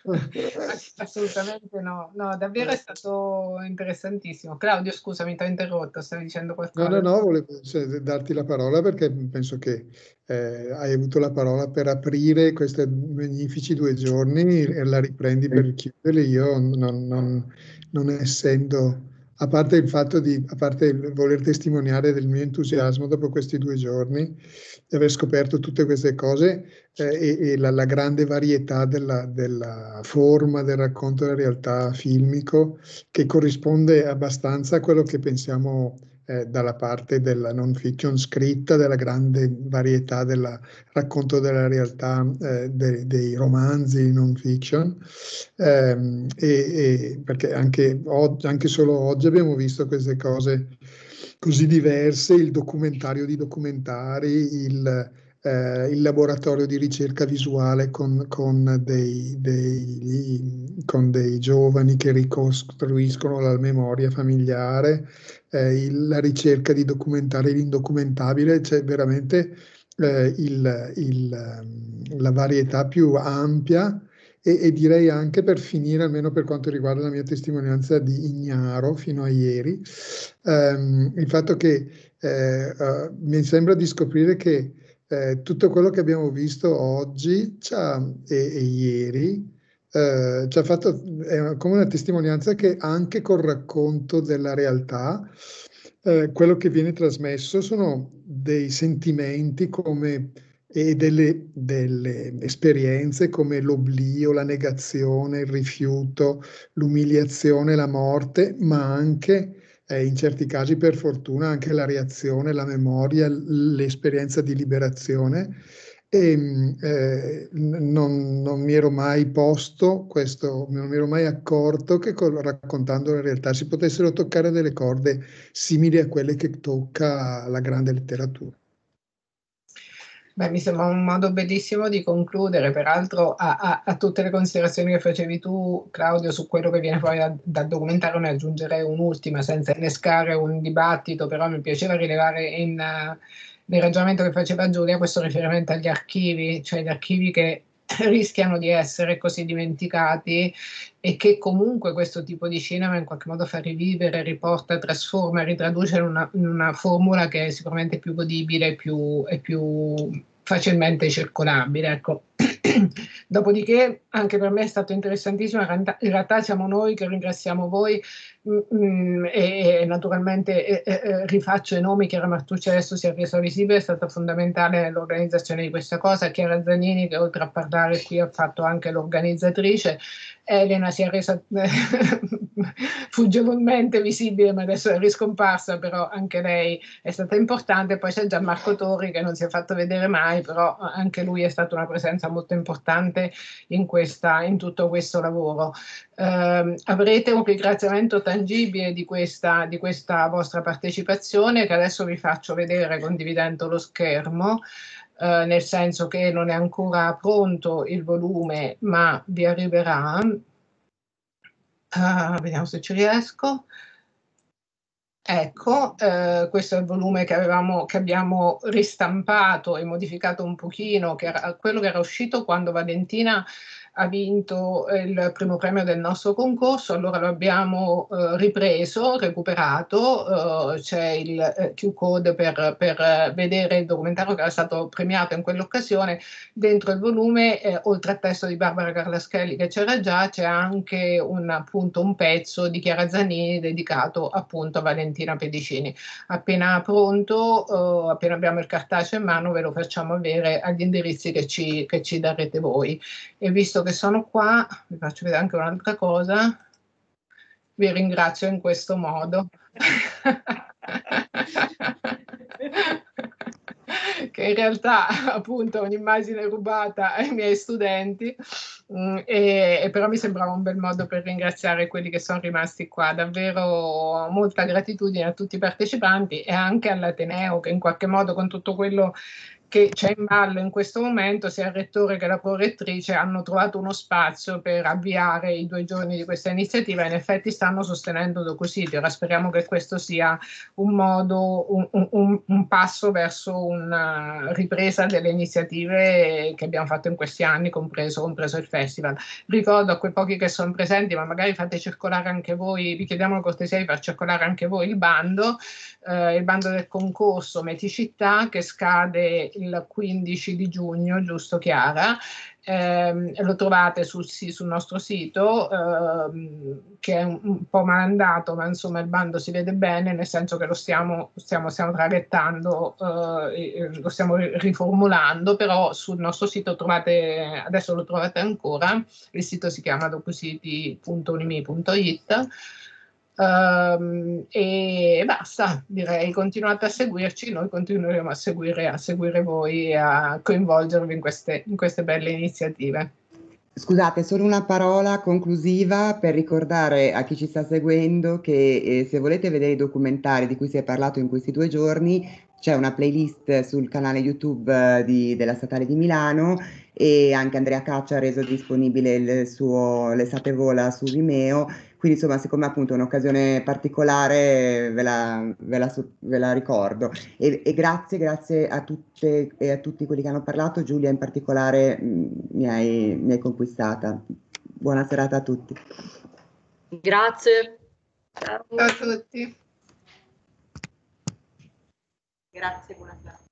Assolutamente no, no, davvero è stato interessantissimo. Claudio, scusami, ti ho interrotto, stavi dicendo qualcosa? No, no, no, volevo cioè, darti la parola perché penso che eh, hai avuto la parola per aprire questi magnifici due giorni e la riprendi per chiuderli. Io non, non, non essendo, a parte il fatto di, a parte il voler testimoniare del mio entusiasmo dopo questi due giorni, di aver scoperto tutte queste cose eh, e, e la, la grande varietà della, della forma del racconto della realtà filmico che corrisponde abbastanza a quello che pensiamo Eh, dalla parte della non fiction scritta, della grande varietà del racconto della realtà eh, de, dei romanzi non fiction, ehm, e, e perché anche, oggi, anche solo oggi abbiamo visto queste cose così diverse, il documentario di documentari, il, eh, il laboratorio di ricerca visuale con, con, dei, dei, con dei giovani che ricostruiscono la memoria familiare, eh, il, la ricerca di documentare l'indocumentabile, c'è veramente eh, il, il, la varietà più ampia e, e direi anche, per finire, almeno per quanto riguarda la mia testimonianza di ignaro fino a ieri, ehm, il fatto che eh, uh, mi sembra di scoprire che eh, tutto quello che abbiamo visto oggi e, e ieri eh, ci ha fatto, è come una testimonianza che anche col racconto della realtà eh, quello che viene trasmesso sono dei sentimenti come, e delle, delle esperienze come l'oblio, la negazione, il rifiuto, l'umiliazione, la morte, ma anche eh, in certi casi, per fortuna, anche la reazione, la memoria, l'esperienza di liberazione. E eh, non, non mi ero mai posto questo, non mi ero mai accorto che col, raccontando la realtà si potessero toccare delle corde simili a quelle che tocca la grande letteratura. Beh, mi sembra un modo bellissimo di concludere, peraltro a, a, a tutte le considerazioni che facevi tu, Claudio, su quello che viene poi da, dal documentario ne aggiungerei un'ultima senza innescare un dibattito, però mi piaceva rilevare in, uh, nel ragionamento che faceva Giulia questo riferimento agli archivi, cioè gli archivi che rischiano di essere così dimenticati e che comunque questo tipo di cinema in qualche modo fa rivivere, riporta, trasforma, ritraduce in una, in una formula che è sicuramente più godibile più, e più facilmente circolabile. Ecco. Dopodiché anche per me è stato interessantissimo, in realtà siamo noi che ringraziamo voi mh, e, e naturalmente eh, eh, rifaccio i nomi. Chiara Martucci adesso si è resa visibile, è stata fondamentale nell'organizzazione di questa cosa, Chiara Zanini che oltre a parlare qui ha fatto anche l'organizzatrice, Elena si è resa fuggevolmente visibile ma adesso è riscomparsa, però anche lei è stata importante. Poi c'è Gianmarco Torri che non si è fatto vedere mai, però anche lui è stata una presenza molto importante in, questa, in tutto questo lavoro. Eh, avrete un ringraziamento tangibile di questa, di questa vostra partecipazione che adesso vi faccio vedere condividendo lo schermo. Uh, nel senso che non è ancora pronto il volume, ma vi arriverà. Uh, vediamo se ci riesco. Ecco, uh, questo è il volume che, avevamo, che abbiamo ristampato e modificato un pochino, che era quello che era uscito quando Valentina ha vinto il primo premio del nostro concorso. Allora lo abbiamo eh, ripreso, recuperato, eh, c'è il eh, Q code per, per vedere il documentario che era stato premiato in quell'occasione. Dentro il volume, eh, oltre al testo di Barbara Carlaschelli che c'era già, c'è anche un, appunto, un pezzo di Chiara Zanini dedicato appunto a Valentina Pedicini. Appena pronto, eh, appena abbiamo il cartaceo in mano, ve lo facciamo avere agli indirizzi che ci, che ci darete voi. E visto che sono qua, vi faccio vedere anche un'altra cosa, vi ringrazio in questo modo. Che in realtà appunto è un'immagine rubata ai miei studenti, mh, e, e però mi sembrava un bel modo per ringraziare quelli che sono rimasti qua. Davvero molta gratitudine a tutti i partecipanti e anche all'Ateneo che in qualche modo con tutto quello che c'è in ballo in questo momento, sia il rettore che la prorettrice hanno trovato uno spazio per avviare i due giorni di questa iniziativa e in effetti stanno sostenendo DocuSiti. Ora speriamo che questo sia un modo, un, un, un passo verso una ripresa delle iniziative che abbiamo fatto in questi anni, compreso, compreso il festival. Ricordo a quei pochi che sono presenti, ma magari fate circolare anche voi, vi chiediamo la cortesia di far circolare anche voi il bando, eh, il bando del concorso Meticità, che scade il quindici di giugno, giusto Chiara? Eh, lo trovate sul, sul nostro sito, eh, che è un, un po' malandato, ma insomma il bando si vede bene, nel senso che lo stiamo, stiamo, stiamo traghettando, eh, lo stiamo riformulando, però sul nostro sito trovate, adesso lo trovate ancora, il sito si chiama docusiti punto unimi punto it. Um, e basta, direi, continuate a seguirci, noi continueremo a seguire, a seguire voi e a coinvolgervi in queste, in queste belle iniziative. Scusate, solo una parola conclusiva per ricordare a chi ci sta seguendo che eh, se volete vedere i documentari di cui si è parlato in questi due giorni, c'è una playlist sul canale YouTube eh, di, della Statale di Milano, e anche Andrea Caccia ha reso disponibile il suo L'estate vola su Vimeo, quindi insomma siccome appunto è un'occasione particolare ve la, ve la, ve la ricordo. E, e grazie, grazie a tutte e a tutti quelli che hanno parlato, Giulia in particolare mh, mi, hai, mi hai conquistata. Buona serata a tutti. Grazie. Ciao a tutti. Grazie, buonasera.